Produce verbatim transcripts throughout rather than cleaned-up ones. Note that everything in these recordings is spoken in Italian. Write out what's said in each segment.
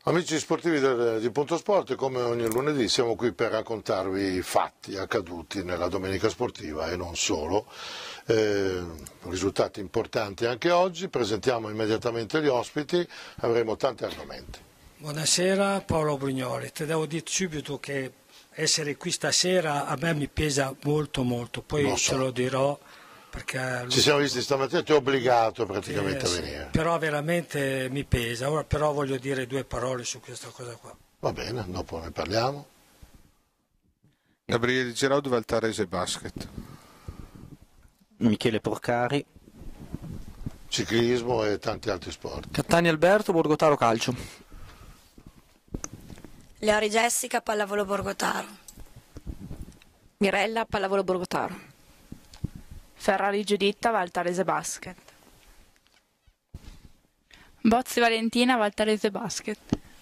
Amici sportivi del, di Punto Sport, come ogni lunedì siamo qui per raccontarvi i fatti accaduti nella domenica sportiva e non solo, eh, risultati importanti anche oggi. Presentiamo immediatamente gli ospiti, avremo tanti argomenti. Buonasera, Paolo Brugnoli. Ti devo dire subito che essere qui stasera a me mi pesa molto molto, poi Lo so. te lo dirò. Perché Ci siamo visti stamattina, ti ho obbligato praticamente eh, a venire. Però veramente mi pesa. Ora però voglio dire due parole su questa cosa qua. Va bene, dopo ne parliamo. Gabriele Giraudo, Valtarese Basket. Michele Porcari. Ciclismo e tanti altri sport. Cattani Alberto, Borgotaro Calcio. Leori Jessica, Pallavolo Borgotaro. Mirella, Pallavolo Borgotaro. Ferrari Giuditta, Valtarese Basket. Bozzi Valentina, Valtarese Basket.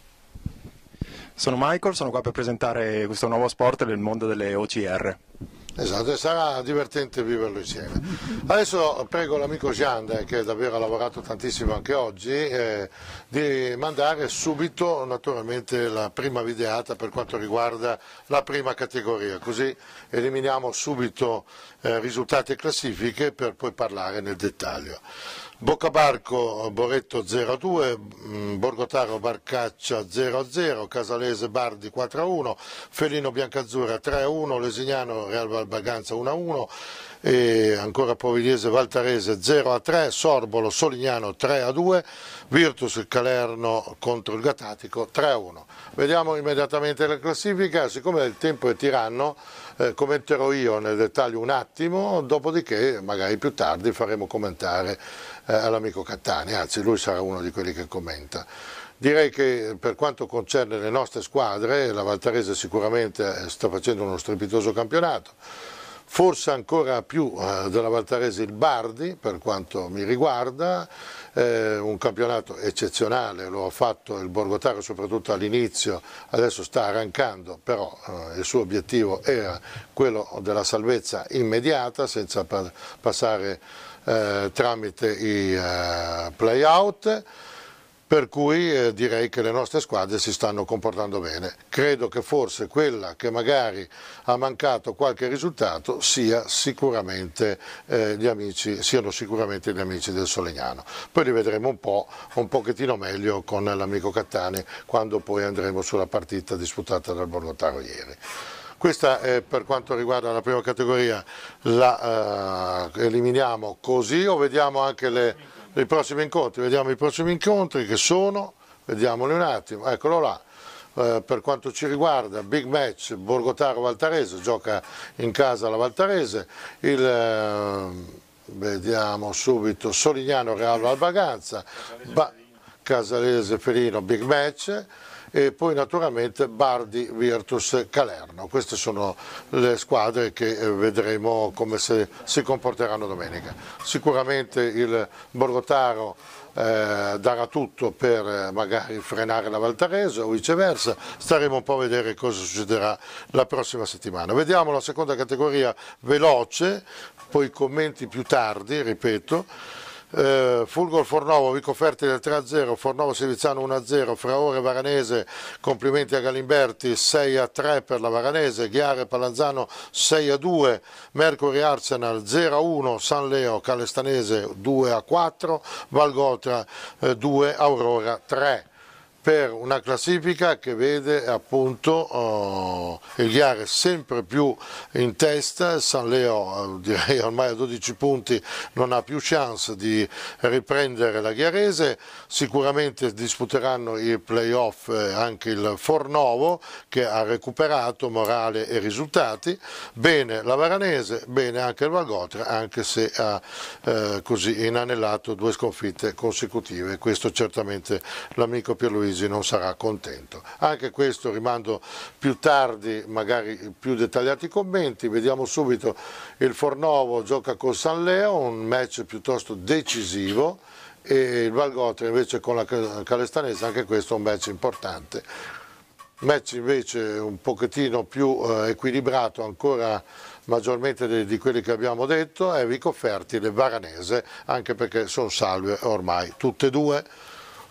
Sono Michael, sono qua per presentare questo nuovo sport nel mondo delle O C R. Esatto, e sarà divertente viverlo insieme. Adesso prego l'amico Gian, che davvero ha lavorato tantissimo anche oggi, eh, di mandare subito naturalmente la prima videata per quanto riguarda la prima categoria, così eliminiamo subito eh, risultati e classifiche per poi parlare nel dettaglio. Boccabarco Boretto zero a due, Borgotaro Barcaccia zero a zero, Casalese Bardi quattro a uno, Felino Biancazzurra tre a uno, Lesignano Real Valbaganza uno a uno, e ancora Povigliese Valtarese zero a tre, Sorbolo Solignano tre a due, Virtus Calerno contro il Gatatico tre a uno. Vediamo immediatamente la classifica, siccome il tempo è tiranno eh, commenterò io nel dettaglio un attimo, dopodiché magari più tardi faremo commentare eh, all'amico Cattani, anzi lui sarà uno di quelli che commenta. Direi che per quanto concerne le nostre squadre, la Valtarese sicuramente sta facendo uno strepitoso campionato, forse ancora più eh, della Valtarese il Bardi per quanto mi riguarda, eh, un campionato eccezionale, lo ha fatto il Borgotaro soprattutto all'inizio, adesso sta arrancando, però eh, il suo obiettivo era quello della salvezza immediata senza pa passare eh, tramite i eh, play-out. Per cui eh, direi che le nostre squadre si stanno comportando bene. Credo che forse quella che magari ha mancato qualche risultato sia sicuramente, eh, gli amici, siano sicuramente gli amici del Solegnano. Poi li vedremo un po', un pochettino meglio con l'amico Cattani quando poi andremo sulla partita disputata dal Borgotaro ieri. Questa è per quanto riguarda la prima categoria, la eh, eliminiamo così o vediamo anche le... i prossimi incontri, vediamo i prossimi incontri che sono, vediamoli un attimo, eccolo là, eh, per quanto ci riguarda, big match Borgotaro-Valtarese, gioca in casa la Valtarese, il, eh, vediamo subito Solignano Real Valbaganza, Casalese Felino, big match, e poi naturalmente Bardi Virtus Calerno. Queste sono le squadre che vedremo come se si comporteranno domenica. Sicuramente il Borgotaro eh, darà tutto per magari frenare la Valtarese o viceversa, staremo un po' a vedere cosa succederà la prossima settimana. Vediamo la seconda categoria veloce, poi commenti più tardi, ripeto. Uh, Fulgor Fornovo, Vico Fertile tre a zero, Fornovo Sivizzano uno a zero, Fraore Varanese, complimenti a Galimberti sei a tre per la Varanese, Ghiare Palanzano sei a due, Mercury Arsenal zero a uno, San Leo Calestanese due a quattro, Valgotra uh, due, Aurora tre. Per una classifica che vede appunto oh, il Ghiare sempre più in testa, San Leo direi ormai a dodici punti non ha più chance di riprendere la Ghiarese, sicuramente disputeranno i playoff anche il Fornovo che ha recuperato morale e risultati, bene la Varanese, bene anche il Valgotra, anche se ha eh, così inanellato due sconfitte consecutive, questo certamente l'amico Pierluigi non sarà contento. Anche questo rimando più tardi, magari più dettagliati commenti. Vediamo subito il Fornovo gioca con San Leo, un match piuttosto decisivo, e il Valgotra invece con la Calestanese, anche questo è un match importante. Match invece un pochettino più eh, equilibrato, ancora maggiormente di, di quelli che abbiamo detto, è Vico Fertile Varanese, anche perché sono salve ormai tutte e due.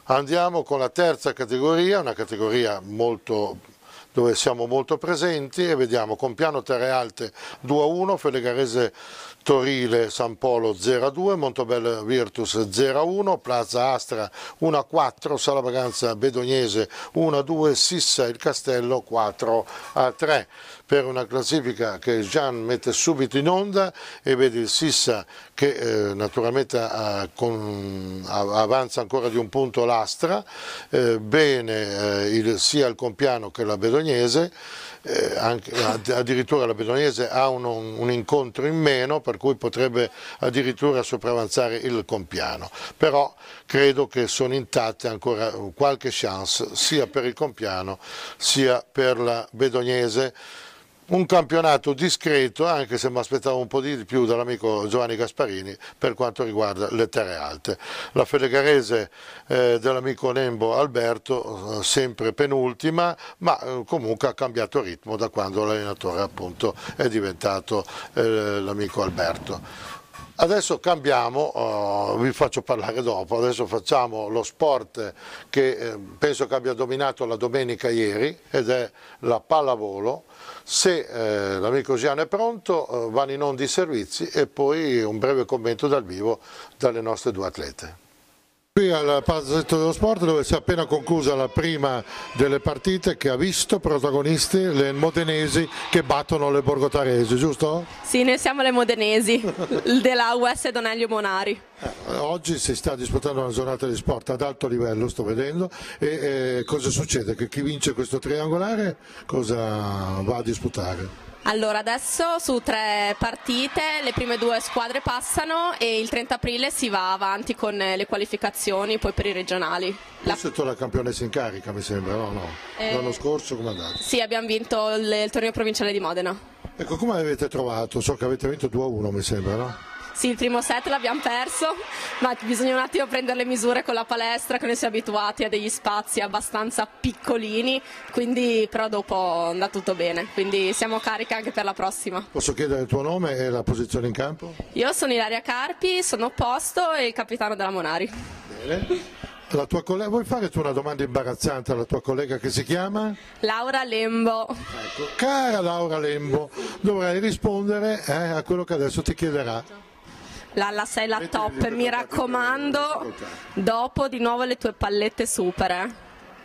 Andiamo con la terza categoria, una categoria molto, dove siamo molto presenti, e vediamo Compiano Terre Alte due a uno, Felegarese Torile San Polo zero a due, Montobello Virtus zero a uno, Plaza Astra uno a quattro, Sala Braganza Bedognese uno a due, Sissa Il Castello quattro a tre. Per una classifica che Gian mette subito in onda, e vedi il Sissa che eh, naturalmente ha, con, ha, avanza ancora di un punto l'Astra, eh, bene eh, il, sia il Compiano che la Bedognese. Eh, anche, addirittura la Bedognese ha un, un incontro in meno, per cui potrebbe addirittura sopravanzare il Compiano, però credo che sono intatte ancora qualche chance sia per il Compiano sia per la Bedognese. Un campionato discreto, anche se mi aspettavo un po' di più dall'amico Giovanni Gasparini per quanto riguarda le terre alte. La Felegarese eh, dell'amico Nembo Alberto eh, sempre penultima, ma eh, comunque ha cambiato ritmo da quando l'allenatore appunto è diventato eh, l'amico Alberto. Adesso cambiamo, uh, vi faccio parlare dopo, adesso facciamo lo sport che eh, penso che abbia dominato la domenica ieri, ed è la pallavolo. Se eh, l'amico Gian è pronto, eh, vanno in onda i servizi e poi un breve commento dal vivo dalle nostre due atlete. Qui al Palazzetto dello Sport, dove si è appena conclusa la prima delle partite, che ha visto protagonisti le modenesi che battono le borgotaresi, giusto? Sì, noi siamo le modenesi della U S Donelio Monari. Eh, oggi si sta disputando una giornata di sport ad alto livello, sto vedendo, e eh, cosa succede? Che chi vince questo triangolare cosa va a disputare? Allora, adesso su tre partite le prime due squadre passano e il trenta aprile si va avanti con le qualificazioni poi per i regionali. La... Tu sei la campionessa in carica, mi sembra, no? no. Eh... L'anno scorso come è andato? Sì, abbiamo vinto il, il torneo provinciale di Modena. Ecco, come avete trovato? So che avete vinto due a uno, mi sembra, no? Sì, il primo set l'abbiamo perso, ma bisogna un attimo prendere le misure con la palestra, che noi siamo abituati a degli spazi abbastanza piccolini, quindi però dopo è andato tutto bene, quindi siamo carica anche per la prossima. Posso chiedere il tuo nome e la posizione in campo? Io sono Ilaria Carpi, sono opposto e il capitano della Monari. Bene. La tua collega, vuoi fare tu una domanda imbarazzante alla tua collega che si chiama? Laura Lembo. Ecco, cara Laura Lembo, dovrai rispondere eh, a quello che adesso ti chiederà. Lalla, sei la top, mi raccomando, dopo di nuovo le tue pallette super. Eh.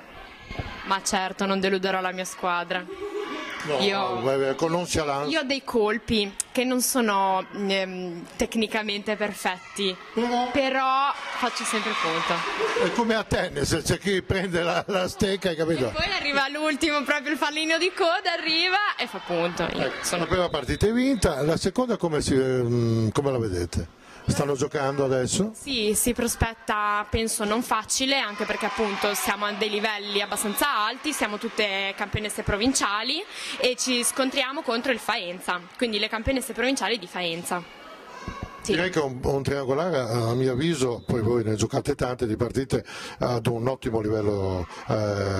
Ma certo, non deluderò la mia squadra. No, io, non sia io ho dei colpi che non sono ehm, tecnicamente perfetti, no. Però faccio sempre conto. È come a tennis, c'è chi prende la, la stecca, hai capito? E poi arriva l'ultimo, proprio il pallino di coda, arriva e fa punto. Io ecco, sono... La prima partita è vinta, la seconda come, si, come la vedete? Stanno giocando adesso? Sì, si prospetta, penso, non facile, anche perché appunto siamo a dei livelli abbastanza alti, siamo tutte campionesse provinciali e ci scontriamo contro il Faenza, quindi le campionesse provinciali di Faenza. Sì. Direi che un, un triangolare, a mio avviso, poi voi ne giocate tante di partite, ad un ottimo livello eh,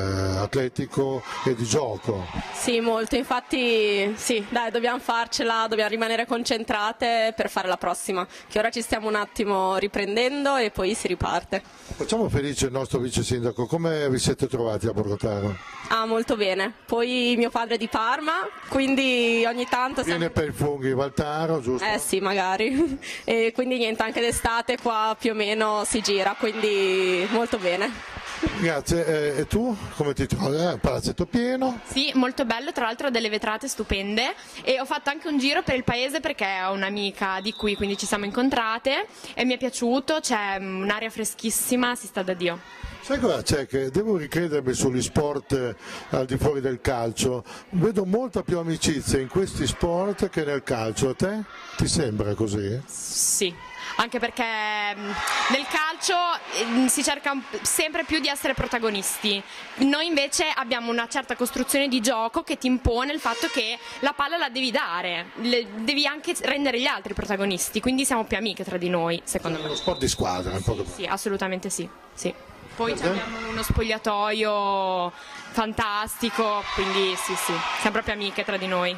atletico e di gioco. Sì, molto, infatti sì, dai, dobbiamo farcela, dobbiamo rimanere concentrate per fare la prossima, che ora ci stiamo un attimo riprendendo e poi si riparte. Facciamo felice il nostro vice sindaco, come vi siete trovati a Borgotaro? Ah, molto bene, poi mio padre è di Parma, quindi ogni tanto... Viene sempre... per il funghi Valtaro, giusto? Eh sì, magari. E quindi niente, anche d'estate qua più o meno si gira, quindi molto bene. Grazie, e tu come ti trovi? Eh, palazzetto pieno? Sì, molto bello, tra l'altro ha delle vetrate stupende e ho fatto anche un giro per il paese perché ho un'amica di qui, quindi ci siamo incontrate e mi è piaciuto, c'è un'aria freschissima, si sta da Dio. Sai cosa c'è? Che devo ricredermi sugli sport eh, al di fuori del calcio, vedo molta più amicizia in questi sport che nel calcio, a te? Ti sembra così? Sì, anche perché nel calcio si cerca sempre più di essere protagonisti, noi invece abbiamo una certa costruzione di gioco che ti impone il fatto che la palla la devi dare, devi anche rendere gli altri protagonisti, quindi siamo più amiche tra di noi, secondo me. È uno sport di squadra, un po' Sì, sì, assolutamente sì, sì. Poi abbiamo uno spogliatoio fantastico, quindi sì, sì, siamo proprio amiche tra di noi.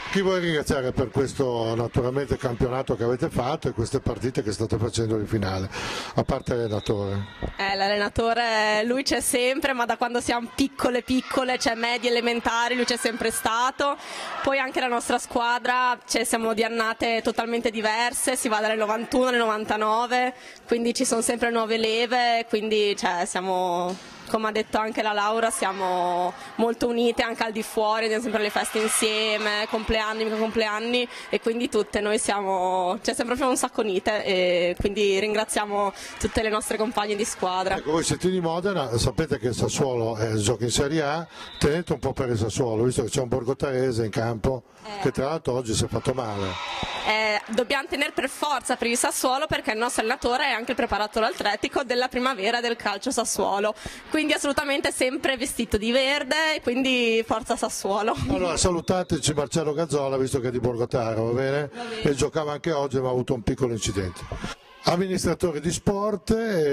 Chi vuoi ringraziare per questo naturalmente campionato che avete fatto e queste partite che state facendo in finale, a parte l'allenatore? Eh, l'allenatore, lui c'è sempre, ma da quando siamo piccole piccole, cioè medie elementari, lui c'è sempre stato. Poi anche la nostra squadra, cioè siamo di annate totalmente diverse, si va dalle novantuno alle novantanove, quindi ci sono sempre nuove leve, quindi cioè, siamo, come ha detto anche la Laura, siamo molto unite anche al di fuori, andiamo sempre alle feste insieme, compleanni, mica compleanni, e quindi tutte noi siamo, cioè siamo proprio un sacco unite, e quindi ringraziamo tutte le nostre compagne di squadra. Ecco, voi siete di Modena, sapete che il Sassuolo è, gioca in Serie A, tenete un po' per il Sassuolo, visto che c'è un borgotarese in campo eh. che tra l'altro oggi si è fatto male. Eh, dobbiamo tenere per forza per il Sassuolo, perché il nostro allenatore è anche il preparatore atletico della primavera del calcio Sassuolo, quindi assolutamente sempre vestito di verde, quindi forza Sassuolo. Allora salutateci Marcello Gazzola, visto che è di Borgotaro, va bene? Va bene. E giocava anche oggi ma ha avuto un piccolo incidente. Amministratore di sport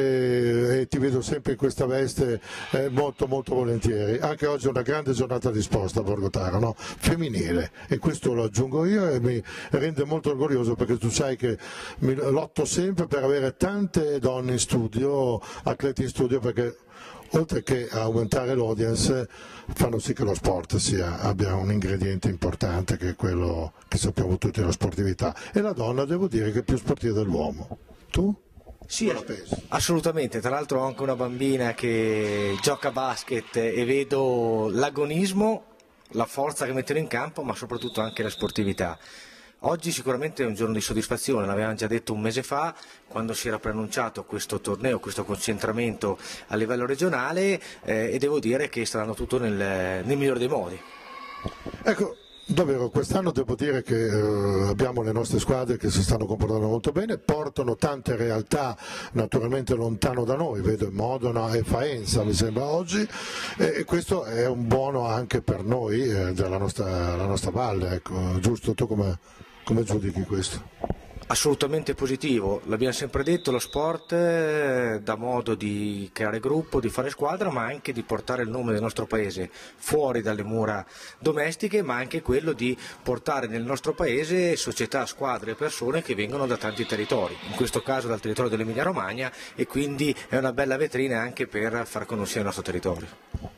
e, e ti vedo sempre in questa veste eh, molto molto volentieri. Anche oggi è una grande giornata di sport a Borgotaro, no? Femminile, e questo lo aggiungo io e mi rende molto orgoglioso, perché tu sai che mi lotto sempre per avere tante donne in studio, atleti in studio, perché oltre che a aumentare l'audience fanno sì che lo sport sia, abbia un ingrediente importante, che è quello che sappiamo tutti, la sportività, e la donna devo dire che è più sportiva dell'uomo. Tu? Sì, assolutamente, tra l'altro ho anche una bambina che gioca a basket e vedo l'agonismo, la forza che mettono in campo, ma soprattutto anche la sportività. Oggi sicuramente è un giorno di soddisfazione, l'avevamo già detto un mese fa quando si era preannunciato questo torneo, questo concentramento a livello regionale, eh, e devo dire che sta dando tutto nel, nel migliore dei modi. Ecco, davvero quest'anno devo dire che eh, abbiamo le nostre squadre che si stanno comportando molto bene, portano tante realtà naturalmente lontano da noi, vedo Modena e Faenza mi sembra oggi, e, e questo è un buono anche per noi eh, della nostra, la nostra valle, ecco, giusto? Tu come, come giudichi questo? Assolutamente positivo, l'abbiamo sempre detto, lo sport eh, dà modo di creare gruppo, di fare squadra, ma anche di portare il nome del nostro paese fuori dalle mura domestiche, ma anche quello di portare nel nostro paese società, squadre e persone che vengono da tanti territori, in questo caso dal territorio dell'Emilia Romagna, e quindi è una bella vetrina anche per far conoscere il nostro territorio.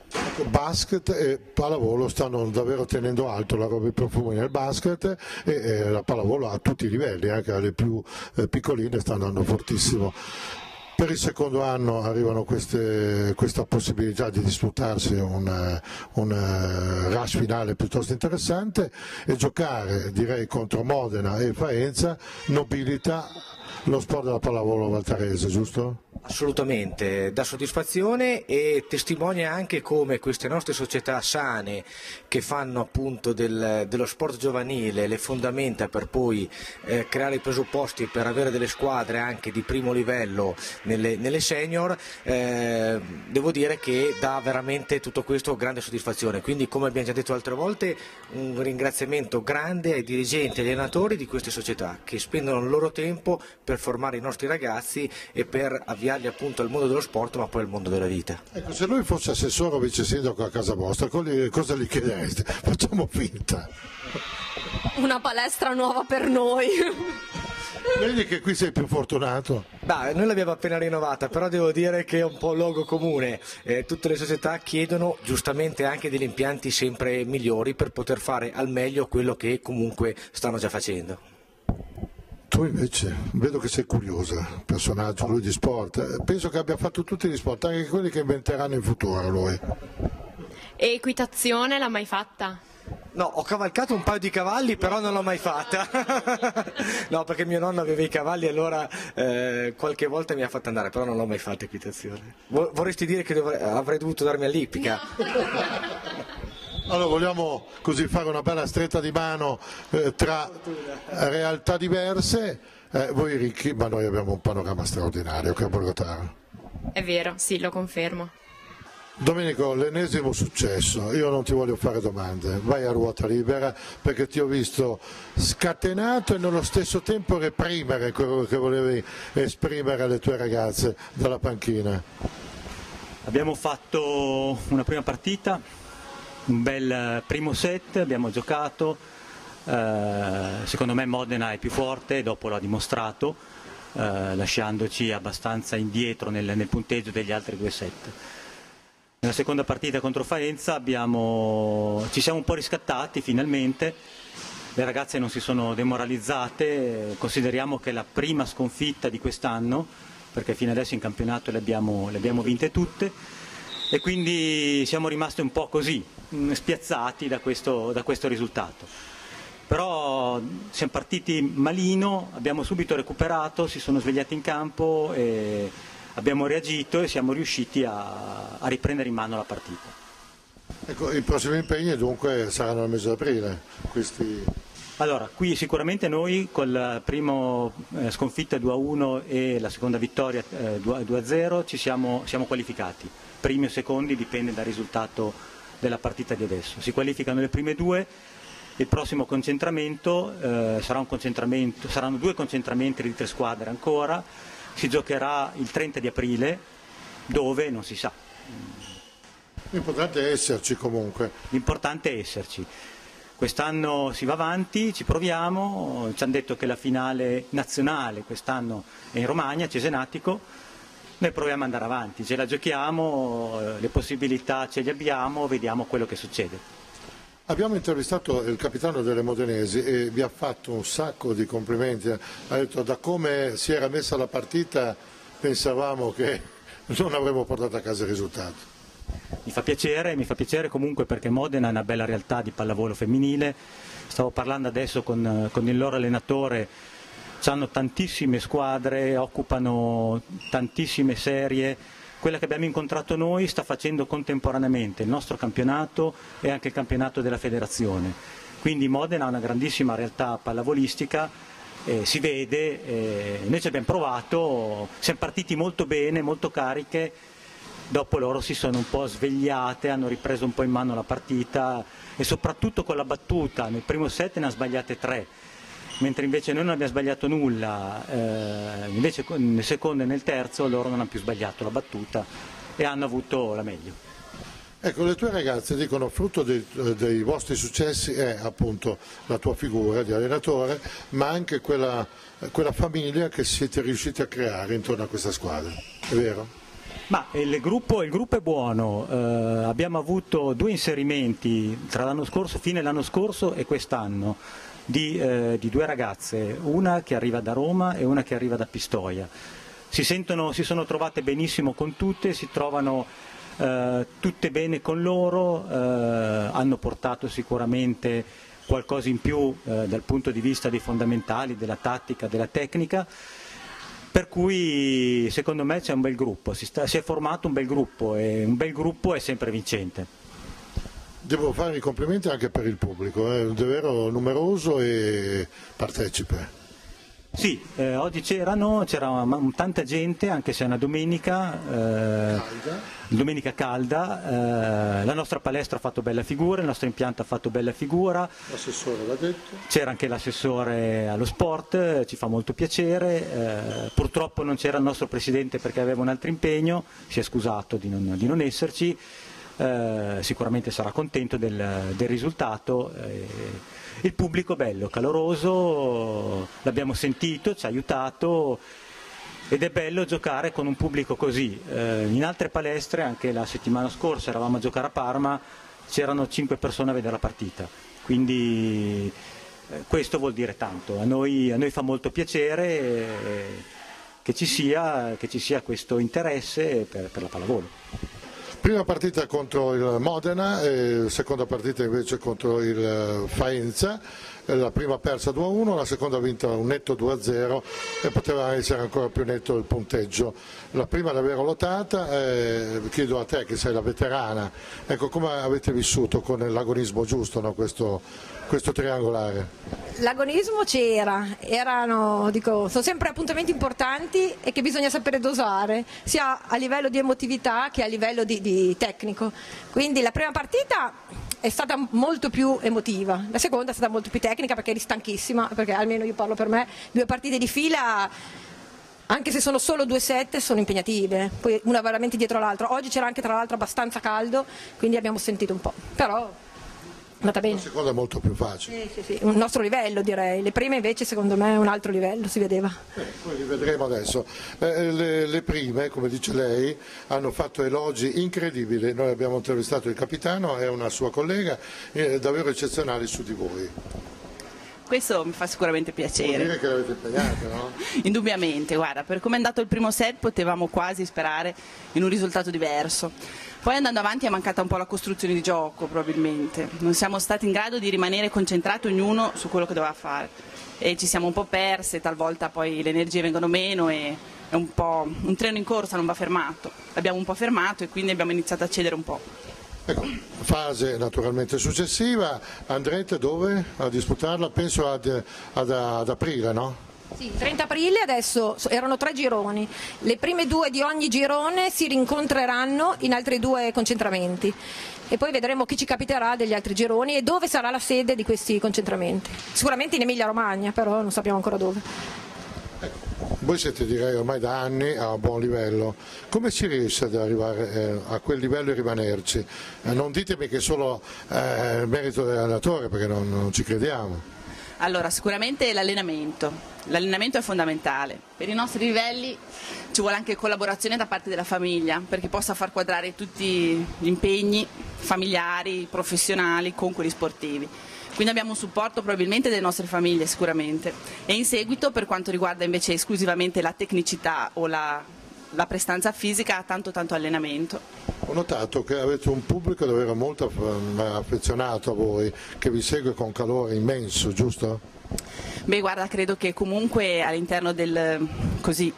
Basket e pallavolo stanno davvero tenendo alto la roba, i profumi nel basket, e, e la pallavolo a tutti i livelli, anche alle più eh, piccoline sta andando fortissimo. Per il secondo anno arrivano queste, questa possibilità di disputarsi un, un rush finale piuttosto interessante, e giocare direi contro Modena e Faenza nobilita lo sport della pallavolo valtarese, giusto? Assolutamente, dà soddisfazione e testimonia anche come queste nostre società sane, che fanno appunto del, dello sport giovanile le fondamenta per poi eh, creare i presupposti per avere delle squadre anche di primo livello nelle, nelle senior, eh, devo dire che dà veramente tutto questo grande soddisfazione. Quindi, come abbiamo già detto altre volte, un ringraziamento grande ai dirigenti e agli allenatori di queste società che spendono il loro tempo per formare i nostri ragazzi e per avviarli appunto al mondo dello sport, ma poi al mondo della vita. Ecco, se lui fosse assessore o vice sindaco a casa vostra, cosa gli chiedereste? Facciamo finta. Una palestra nuova per noi. Vedi che qui sei più fortunato. Beh, noi l'abbiamo appena rinnovata, però devo dire che è un po' un luogo comune. Eh, tutte le società chiedono giustamente anche degli impianti sempre migliori per poter fare al meglio quello che comunque stanno già facendo. Tu invece, vedo che sei curiosa, personaggio lui di sport, penso che abbia fatto tutti gli sport, anche quelli che inventeranno in futuro lui. E equitazione l'ha mai fatta? No, ho cavalcato un paio di cavalli, però non l'ho mai fatta. No, perché mio nonno aveva i cavalli e allora eh, qualche volta mi ha fatto andare, però non l'ho mai fatta equitazione. Vorresti dire che dovrei, avrei dovuto darmi all'ippica? Allora vogliamo così fare una bella stretta di mano eh, tra realtà diverse, eh, voi ricchi, ma noi abbiamo un panorama straordinario che è Borgotaro. È vero, sì, lo confermo. Domenico, l'ennesimo successo, io non ti voglio fare domande, vai a ruota libera perché ti ho visto scatenato e nello stesso tempo reprimere quello che volevi esprimere alle tue ragazze dalla panchina. Abbiamo fatto una prima partita, un bel primo set, abbiamo giocato, Eh, secondo me Modena è più forte, dopo l'ha dimostrato, eh, lasciandoci abbastanza indietro nel, nel punteggio degli altri due set. Nella seconda partita contro Faenza abbiamo, ci siamo un po' riscattati finalmente, le ragazze non si sono demoralizzate, consideriamo che è la prima sconfitta di quest'anno, perché fino adesso in campionato le abbiamo, le abbiamo vinte tutte, e quindi siamo rimasti un po' così, spiazzati da questo, da questo risultato. Però siamo partiti malino, abbiamo subito recuperato, si sono svegliati in campo e abbiamo reagito e siamo riusciti a, a riprendere in mano la partita. Ecco, i prossimi impegni dunque saranno al mese d'aprile? Questi... Allora, qui sicuramente noi con la prima eh, sconfitta due a uno e la seconda vittoria eh, due a zero ci siamo, siamo qualificati. Primi o secondi dipende dal risultato della partita di adesso. Si qualificano le prime due, il prossimo concentramento, eh, sarà un concentramento, saranno due concentramenti di tre squadre ancora, si giocherà il trenta di aprile, dove non si sa. L'importante è esserci comunque. L'importante è esserci. Quest'anno si va avanti, ci proviamo, ci hanno detto che la finale nazionale quest'anno è in Romagna, a Cesenatico, noi proviamo ad andare avanti, ce la giochiamo, le possibilità ce le abbiamo, vediamo quello che succede. Abbiamo intervistato il capitano delle Modenesi e vi ha fatto un sacco di complimenti, ha detto da come si era messa la partita pensavamo che non avremmo portato a casa il risultato. Mi fa piacere, mi fa piacere comunque perché Modena è una bella realtà di pallavolo femminile, stavo parlando adesso con, con il loro allenatore, hanno tantissime squadre, occupano tantissime serie, quella che abbiamo incontrato noi sta facendo contemporaneamente il nostro campionato e anche il campionato della federazione, quindi Modena ha una grandissima realtà pallavolistica, eh, si vede, eh, noi ci abbiamo provato, siamo partiti molto bene, molto cariche. Dopo loro si sono un po' svegliate, hanno ripreso un po' in mano la partita e soprattutto con la battuta, nel primo set ne ha sbagliate tre, mentre invece noi non abbiamo sbagliato nulla, eh, invece nel secondo e nel terzo loro non hanno più sbagliato la battuta e hanno avuto la meglio. Ecco, le tue ragazze dicono frutto dei, dei vostri successi è appunto la tua figura di allenatore, ma anche quella, quella famiglia che siete riusciti a creare intorno a questa squadra, è vero? Ma il gruppo, il gruppo è buono, eh, abbiamo avuto due inserimenti tra l'anno scorso, fine l'anno scorso e quest'anno, di, eh, di due ragazze, una che arriva da Roma e una che arriva da Pistoia. Si, sentono, si sono trovate benissimo con tutte, si trovano eh, tutte bene con loro, eh, hanno portato sicuramente qualcosa in più eh, dal punto di vista dei fondamentali, della tattica, della tecnica. Per cui secondo me c'è un bel gruppo, si, sta, si è formato un bel gruppo e un bel gruppo è sempre vincente. Devo fare i complimenti anche per il pubblico, è davvero numeroso e partecipe. Sì, eh, oggi c'erano, c'era tanta gente, anche se è una domenica, eh, calda. domenica calda, eh, la nostra palestra ha fatto bella figura, il nostro impianto ha fatto bella figura. L'assessore l'ha detto. C'era anche l'assessore allo sport, ci fa molto piacere, eh, purtroppo non c'era il nostro presidente perché aveva un altro impegno, si è scusato di non, di non esserci, eh, sicuramente sarà contento del, del risultato. Eh, Il pubblico bello, caloroso, l'abbiamo sentito, ci ha aiutato ed è bello giocare con un pubblico così. Eh, in altre palestre, anche la settimana scorsa eravamo a giocare a Parma, c'erano cinque persone a vedere la partita, quindi eh, questo vuol dire tanto. A noi, a noi fa molto piacere eh, che, ci sia, che ci sia questo interesse per, per la pallavolo. Prima partita contro il Modena, e seconda partita invece contro il Faenza, la prima persa due a uno, la seconda vinta un netto due a zero e poteva essere ancora più netto il punteggio. La prima davvero lottata, eh, chiedo a te che sei la veterana, ecco, come avete vissuto con l'agonismo giusto, no, questo, questo triangolare? L'agonismo c'era, erano, dico, sono sempre appuntamenti importanti e che bisogna sapere dosare, sia a livello di emotività che a livello di, di tecnico. Quindi la prima partita è stata molto più emotiva, la seconda è stata molto più tecnica perché eri stanchissima, perché almeno io parlo per me, due partite di fila, anche se sono solo due set, sono impegnative, poi una veramente dietro l'altra. Oggi c'era anche tra l'altro abbastanza caldo, quindi abbiamo sentito un po', però andata bene. La seconda è molto più facile. Sì, sì, sì, un nostro livello direi, le prime invece secondo me è un altro livello, si vedeva. Eh, poi li vedremo adesso. Eh, le, le prime, come dice lei, hanno fatto elogi incredibili, noi abbiamo intervistato il capitano e una sua collega, eh, davvero eccezionali su di voi. Questo mi fa sicuramente piacere. Vuol dire che l'avete impegnata, no? Indubbiamente, guarda, per come è andato il primo set potevamo quasi sperare in un risultato diverso. Poi andando avanti è mancata un po' la costruzione di gioco probabilmente, non siamo stati in grado di rimanere concentrati ognuno su quello che doveva fare e ci siamo un po' perse, talvolta poi le energie vengono meno e è un po' un treno in corsa, non va fermato. L'abbiamo un po' fermato e quindi abbiamo iniziato a cedere un po'. Ecco, fase naturalmente successiva, andrete dove a disputarla? Penso ad, ad, ad aprile, no? Sì, trenta aprile adesso erano tre gironi, le prime due di ogni girone si rincontreranno in altri due concentramenti e poi vedremo chi ci capiterà degli altri gironi e dove sarà la sede di questi concentramenti. Sicuramente in Emilia Romagna, però non sappiamo ancora dove. Ecco, voi siete direi ormai da anni a buon livello, come si riesce ad arrivare eh, a quel livello e rimanerci? Eh, non ditemi che è solo eh, merito dell'allenatore perché non, non ci crediamo. Allora, sicuramente l'allenamento, l'allenamento è fondamentale, per i nostri livelli ci vuole anche collaborazione da parte della famiglia perché possa far quadrare tutti gli impegni familiari, professionali con quelli sportivi. Quindi abbiamo un supporto probabilmente delle nostre famiglie sicuramente e in seguito per quanto riguarda invece esclusivamente la tecnicità o la, la prestanza fisica, tanto tanto allenamento. Ho notato che avete un pubblico davvero molto affezionato a voi, che vi segue con calore immenso, giusto? Beh, guarda, credo che comunque all'interno del, così,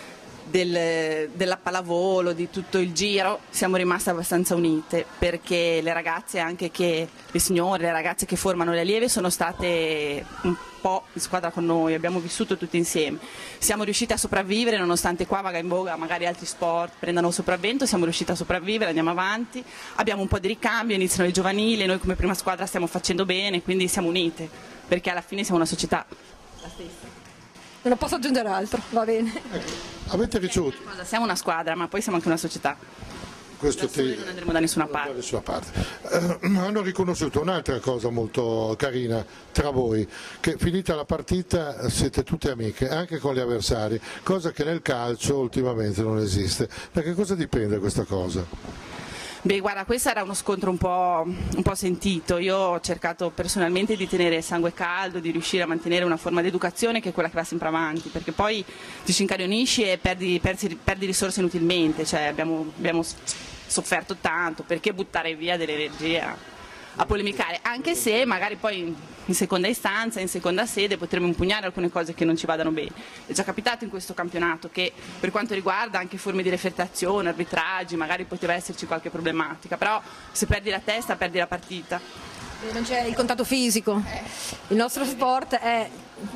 del, della pallavolo, di tutto il giro, siamo rimaste abbastanza unite, perché le ragazze, anche che, le signore, le ragazze che formano le allieve sono state un po' in squadra con noi, abbiamo vissuto tutti insieme. Siamo riusciti a sopravvivere, nonostante qua vaga in voga magari altri sport prendano sopravvento, siamo riusciti a sopravvivere, andiamo avanti, abbiamo un po' di ricambio, iniziano i giovanili, noi come prima squadra stiamo facendo bene, quindi siamo unite, perché alla fine siamo una società la stessa. Non posso aggiungere altro, va bene. Ecco, avete ricevuto? Cosa, siamo una squadra, ma poi siamo anche una società. Questo te... non andremo da nessuna parte. Da nessuna parte. Eh, hanno riconosciuto un'altra cosa molto carina tra voi, che finita la partita siete tutte amiche, anche con gli avversari, cosa che nel calcio ultimamente non esiste. Da che cosa dipende questa cosa? Beh, guarda, questo era uno scontro un po', un po' sentito. Io ho cercato personalmente di tenere il sangue caldo, di riuscire a mantenere una forma di educazione che è quella che va sempre avanti, perché poi ti ci incarionisci e perdi, perdi, perdi risorse inutilmente, cioè abbiamo, abbiamo sofferto tanto, perché buttare via delle energie a, a polemicare, anche se magari poi in seconda istanza, in seconda sede potremo impugnare alcune cose che non ci vadano bene. È già capitato in questo campionato che per quanto riguarda anche forme di refertazione, arbitraggi, magari poteva esserci qualche problematica, però se perdi la testa perdi la partita. Non c'è il contatto fisico, il nostro sport è,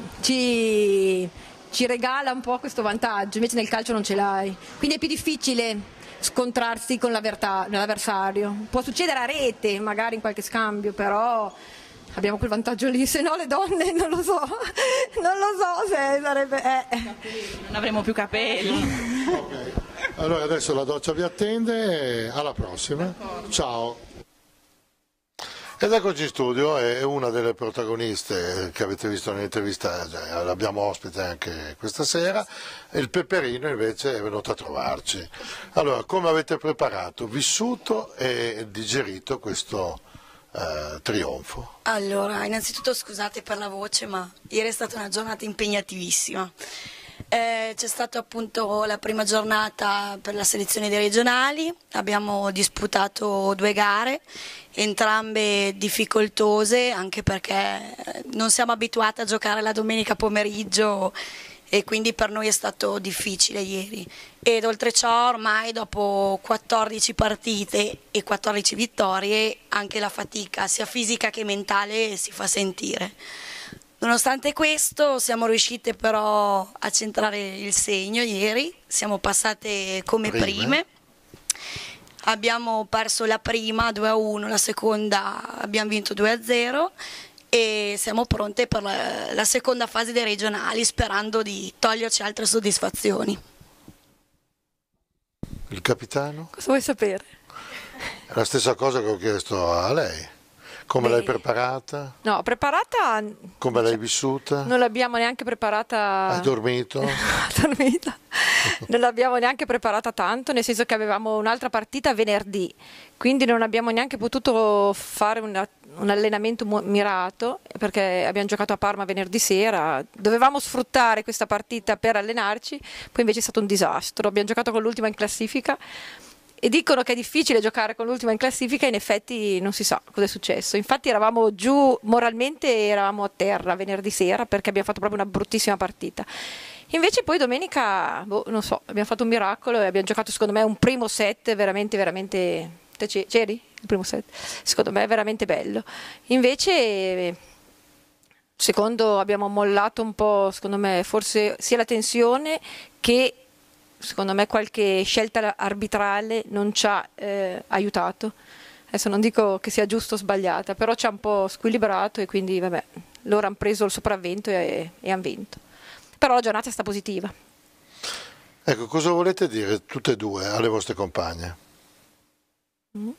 ci, ci regala un po' questo vantaggio, invece nel calcio non ce l'hai, quindi è più difficile scontrarsi con l'avversario. Può succedere a rete, magari in qualche scambio, però abbiamo quel vantaggio lì, se no le donne non lo so, non lo so se sarebbe... Eh. Non avremo più capelli. Okay. Allora adesso la doccia vi attende e alla prossima. Ciao. Ed eccoci in studio, è una delle protagoniste che avete visto nell'intervista, l'abbiamo ospite anche questa sera, il Peperino invece è venuto a trovarci. Allora, come avete preparato, vissuto e digerito questo eh, trionfo? Allora, innanzitutto scusate per la voce, ma ieri è stata una giornata impegnativissima. Eh, c'è stata appunto la prima giornata per la selezione dei regionali, abbiamo disputato due gare, entrambe difficoltose anche perché non siamo abituati a giocare la domenica pomeriggio e quindi per noi è stato difficile ieri. Ed oltre ciò ormai dopo quattordici partite e quattordici vittorie anche la fatica sia fisica che mentale si fa sentire. Nonostante questo siamo riuscite però a centrare il segno ieri, siamo passate come prime, prime. Abbiamo perso la prima due a uno, la seconda abbiamo vinto due a zero e siamo pronte per la, la seconda fase dei regionali sperando di toglierci altre soddisfazioni. Il capitano? Cosa vuoi sapere? È la stessa cosa che ho chiesto a lei. Come Beh, l'hai preparata? No, preparata... Come l'hai vissuta? Non l'abbiamo neanche preparata... Hai dormito? Ho dormito. Non l'abbiamo neanche preparata tanto, nel senso che avevamo un'altra partita venerdì, quindi non abbiamo neanche potuto fare una, un allenamento mirato, perché abbiamo giocato a Parma venerdì sera, dovevamo sfruttare questa partita per allenarci, poi invece è stato un disastro, abbiamo giocato con l'ultima in classifica. E dicono che è difficile giocare con l'ultima in classifica, in effetti non si sa cosa è successo. Infatti eravamo giù, moralmente eravamo a terra venerdì sera perché abbiamo fatto proprio una bruttissima partita. Invece poi domenica, boh, non so, abbiamo fatto un miracolo e abbiamo giocato secondo me un primo set veramente, veramente... Te c'eri? Il primo set? Secondo me è veramente bello. Invece... Secondo abbiamo mollato un po', secondo me, forse sia la tensione che... Secondo me qualche scelta arbitrale non ci ha eh, aiutato. Adesso non dico che sia giusto o sbagliata, però ci ha un po' squilibrato e quindi vabbè, loro hanno preso il sopravvento e, e hanno vinto. Però la giornata è stata positiva. Ecco, cosa volete dire tutte e due alle vostre compagne? Mm.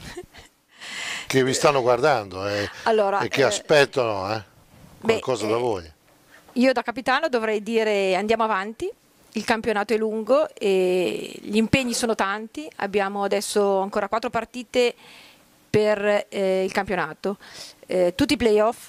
Che vi stanno guardando eh, allora, e che eh, aspettano eh, qualcosa beh, da voi. Io da capitano dovrei dire andiamo avanti. Il campionato è lungo e gli impegni sono tanti, abbiamo adesso ancora quattro partite per eh, il campionato, eh, tutti i playoff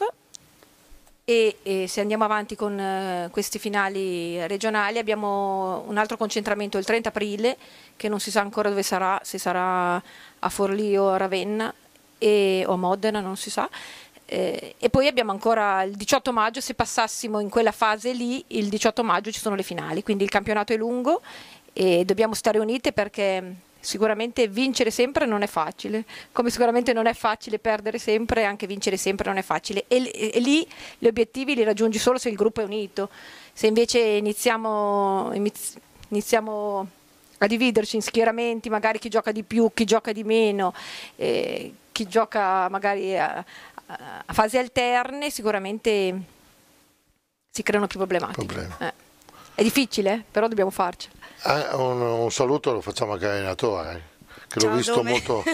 e, e se andiamo avanti con eh, questi finali regionali abbiamo un altro concentramento il trenta aprile che non si sa ancora dove sarà, se sarà a Forlì o a Ravenna e, o a Modena, non si sa. Eh, e poi abbiamo ancora il diciotto maggio, se passassimo in quella fase lì, il diciotto maggio ci sono le finali, quindi il campionato è lungo e dobbiamo stare unite perché sicuramente vincere sempre non è facile, come sicuramente non è facile perdere sempre, anche vincere sempre non è facile e, e, e lì gli obiettivi li raggiungi solo se il gruppo è unito, se invece iniziamo, iniziamo a dividerci in schieramenti, magari chi gioca di più, chi gioca di meno, eh, chi gioca magari a a fasi alterne sicuramente si creano più problematiche. Eh. È difficile, però dobbiamo farcela. Eh, un, un saluto lo facciamo anche all'allenatore, che Ciao, l'ho visto Dome. molto...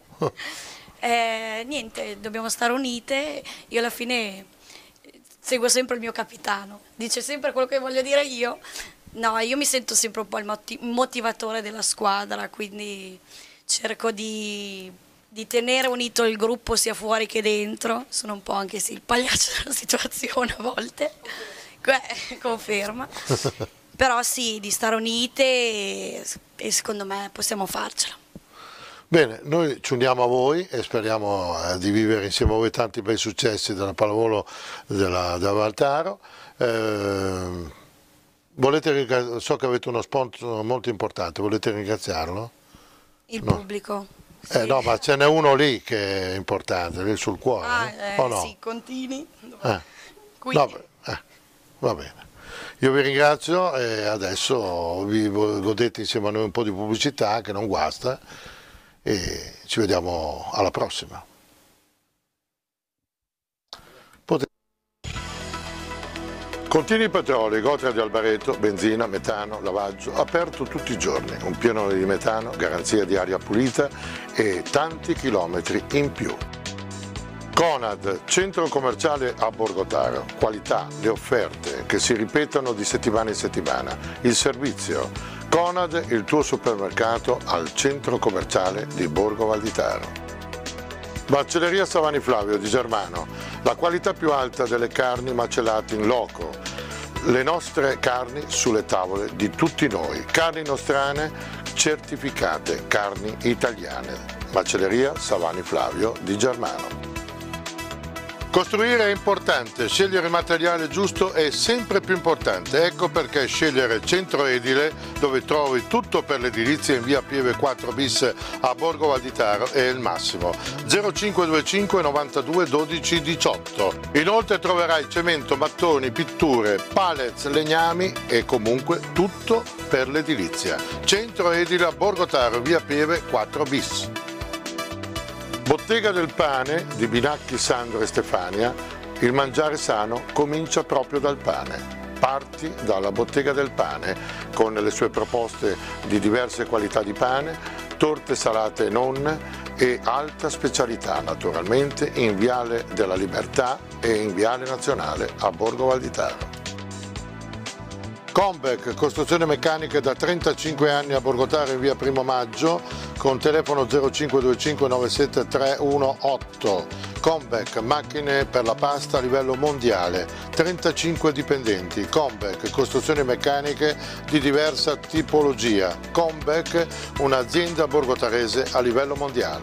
eh, niente, dobbiamo stare unite, io alla fine seguo sempre il mio capitano, dice sempre quello che voglio dire io. No, io mi sento sempre un po' il moti- motivatore della squadra, quindi cerco di... di tenere unito il gruppo sia fuori che dentro, sono un po' anche sì, il pagliaccio della situazione a volte, eh, conferma, però sì, di stare unite e, e secondo me possiamo farcela. Bene, noi ci uniamo a voi e speriamo eh, di vivere insieme a voi tanti bei successi della pallavolo della, della Valtaro. Eh, volete, so che avete uno sponsor molto importante, volete ringraziarlo? Il no. pubblico. Eh, sì. No, ma ce n'è uno lì che è importante, lì sul cuore. Ah, eh? eh, O no? sì, continui. Eh. Quindi. No, eh, va bene. Io vi ringrazio e adesso vi godete insieme a noi un po' di pubblicità che non guasta e ci vediamo alla prossima. Potete... Continui Petroli, Gotria di Albareto, benzina, metano, lavaggio, aperto tutti i giorni, un pienone di metano, garanzia di aria pulita e tanti chilometri in più. Conad, centro commerciale a Borgotaro, qualità, le offerte che si ripetono di settimana in settimana, il servizio. Conad, il tuo supermercato al centro commerciale di Borgo Valditaro. Macelleria Savani Flavio di Germano, la qualità più alta delle carni macellate in loco, le nostre carni sulle tavole di tutti noi, carni nostrane certificate, carni italiane. Macelleria Savani Flavio di Germano. Costruire è importante, scegliere il materiale giusto è sempre più importante, ecco perché scegliere Centro Edile, dove trovi tutto per l'edilizia in via Pieve quattro bis a Borgo Valditaro, è il massimo. zero cinque due cinque novantadue dodici diciotto. Inoltre troverai cemento, mattoni, pitture, pallets, legnami e comunque tutto per l'edilizia. Centro Edile a Borgotaro, via Pieve quattro bis. Bottega del Pane di Binacchi, Sandro e Stefania, il mangiare sano comincia proprio dal pane. Parti dalla Bottega del Pane con le sue proposte di diverse qualità di pane, torte salate e non e alta specialità naturalmente in Viale della Libertà e in Viale Nazionale a Borgo Valditaro. Combec, costruzione meccanica da trentacinque anni a Borgotaro in via Primo Maggio con telefono zero cinque due cinque nove sette tre uno otto. Combec, macchine per la pasta a livello mondiale, trentacinque dipendenti. Combec, costruzioni meccaniche di diversa tipologia. Combec, un'azienda borgotarese a livello mondiale.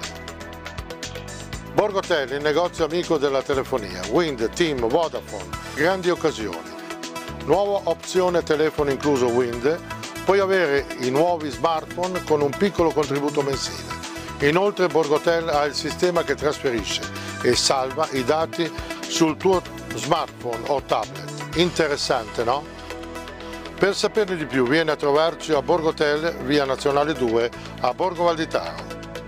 Borgotel, il negozio amico della telefonia. Wind, Team, Vodafone, grandi occasioni. Nuova opzione telefono incluso Wind, puoi avere i nuovi smartphone con un piccolo contributo mensile. Inoltre Borgotel ha il sistema che trasferisce e salva i dati sul tuo smartphone o tablet. Interessante, no? Per saperne di più vieni a trovarci a Borgotel, via Nazionale due a Borgo Valditaro.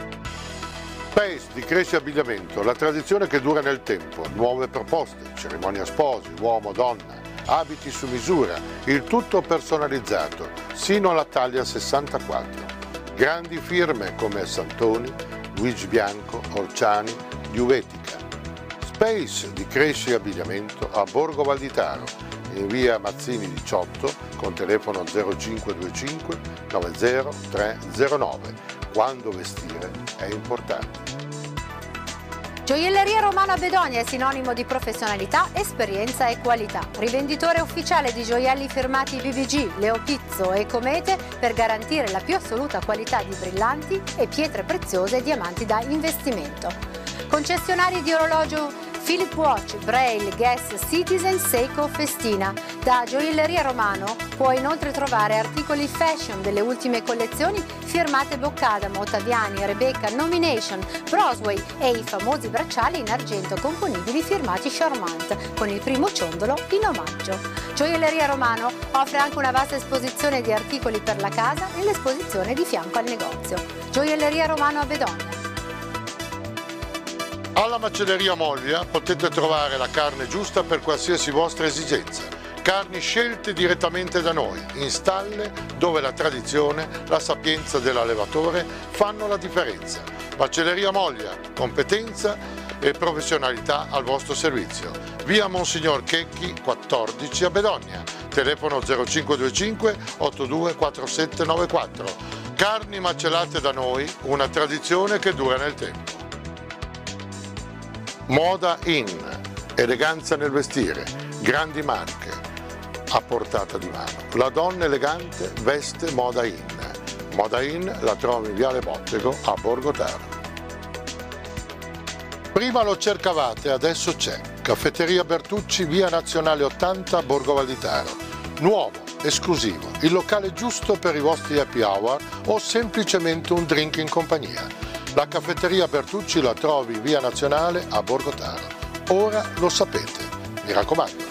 Pace di Cresci Abbigliamento, la tradizione che dura nel tempo, nuove proposte, cerimonia sposi, uomo, donna, abiti su misura, il tutto personalizzato, sino alla taglia sessantaquattro. Grandi firme come Santoni, Luigi Bianco, Orciani, Juvetica. Space di Cresci Abbigliamento a Borgo Valditaro, in via Mazzini diciotto, con telefono zero cinque due cinque nove zero tre zero nove. Quando vestire è importante. Gioielleria Romano a Bedonia è sinonimo di professionalità, esperienza e qualità. Rivenditore ufficiale di gioielli firmati B B G, Leo Pizzo e Comete per garantire la più assoluta qualità di brillanti e pietre preziose e diamanti da investimento. Concessionari di orologio Philip Watch, Braille, Guess, Citizen, Seiko, Festina. Da Gioielleria Romano puoi inoltre trovare articoli fashion delle ultime collezioni firmate Boccadamo, Ottaviani, Rebecca, Nomination, Brosway e i famosi bracciali in argento componibili firmati Charmant con il primo ciondolo in omaggio. Gioielleria Romano offre anche una vasta esposizione di articoli per la casa nell'esposizione di fianco al negozio. Gioielleria Romano a Bedonia. Alla macelleria Moglia potete trovare la carne giusta per qualsiasi vostra esigenza. Carni scelte direttamente da noi, in stalle dove la tradizione, la sapienza dell'allevatore fanno la differenza. Macelleria Moglia, competenza e professionalità al vostro servizio. Via Monsignor Checchi quattordici a Bedonia, telefono zero cinque due cinque otto due quattro sette nove quattro. Carni macellate da noi, una tradizione che dura nel tempo. Moda In, eleganza nel vestire, grandi marche, a portata di mano. La donna elegante veste Moda In. Moda In la trovi in Viale Bottego a Borgotaro. Prima lo cercavate, adesso c'è. Caffetteria Bertucci, via Nazionale ottanta a Borgo Valditaro. Nuovo, esclusivo, il locale giusto per i vostri happy hour o semplicemente un drink in compagnia. La caffetteria Bertucci la trovi via Nazionale a Borgotaro. Ora lo sapete, mi raccomando.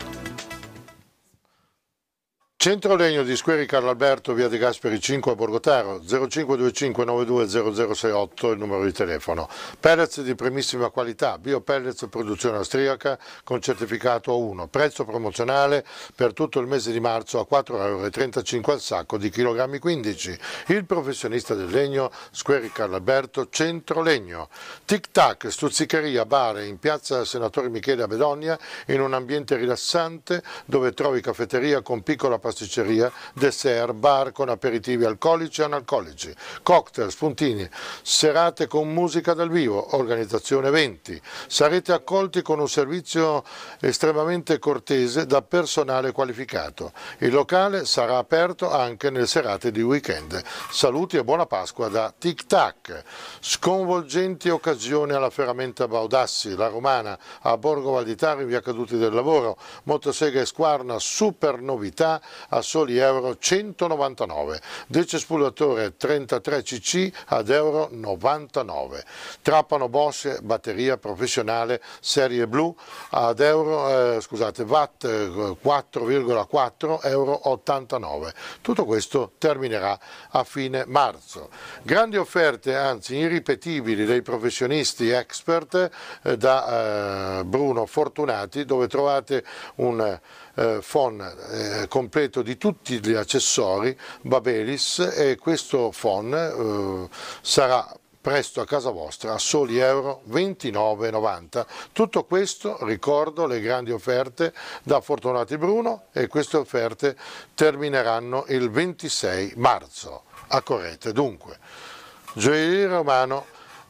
Centro Legno di Squeri Carlo Alberto, via De Gasperi cinque a Borgotaro, zero cinque due cinque nove due zero zero sei otto il numero di telefono. Pellets di primissima qualità, biopellets produzione austriaca con certificato uno, prezzo promozionale per tutto il mese di marzo a quattro virgola trentacinque euro al sacco di chilogrammi quindici. Il professionista del legno, Squeri Carlo Alberto, Centro Legno. Tic Tac, stuzzicheria, bar in piazza Senatore Michele a Bedonia, in un ambiente rilassante dove trovi caffetteria con piccola pasticceria, dessert, bar con aperitivi alcolici e analcolici, cocktail, spuntini, serate con musica dal vivo, organizzazione eventi. Sarete accolti con un servizio estremamente cortese da personale qualificato. Il locale sarà aperto anche nelle serate di weekend. Saluti e buona Pasqua da Tic Tac. Sconvolgenti occasioni alla Ferramenta Baudassi, la Romana a Borgo Valditaro in via Caduti del Lavoro, motosega e squarna, super novità a soli euro centonovantanove, decespulatore trentatré cc ad euro novantanove, trapano Bosch batteria professionale serie blu ad euro, eh, scusate, watt quattro virgola quattro euro ottantanove. Tutto questo terminerà a fine marzo. Grandi offerte, anzi irripetibili, dei professionisti expert eh, da eh, Bruno Fortunati, dove trovate un Eh, phon eh, completo di tutti gli accessori Babelis, e questo phon eh, sarà presto a casa vostra a soli euro ventinove e novanta. Tutto questo, ricordo, le grandi offerte da Fortunati Bruno, e queste offerte termineranno il ventisei marzo. Accorrete dunque. Gioielleria Romano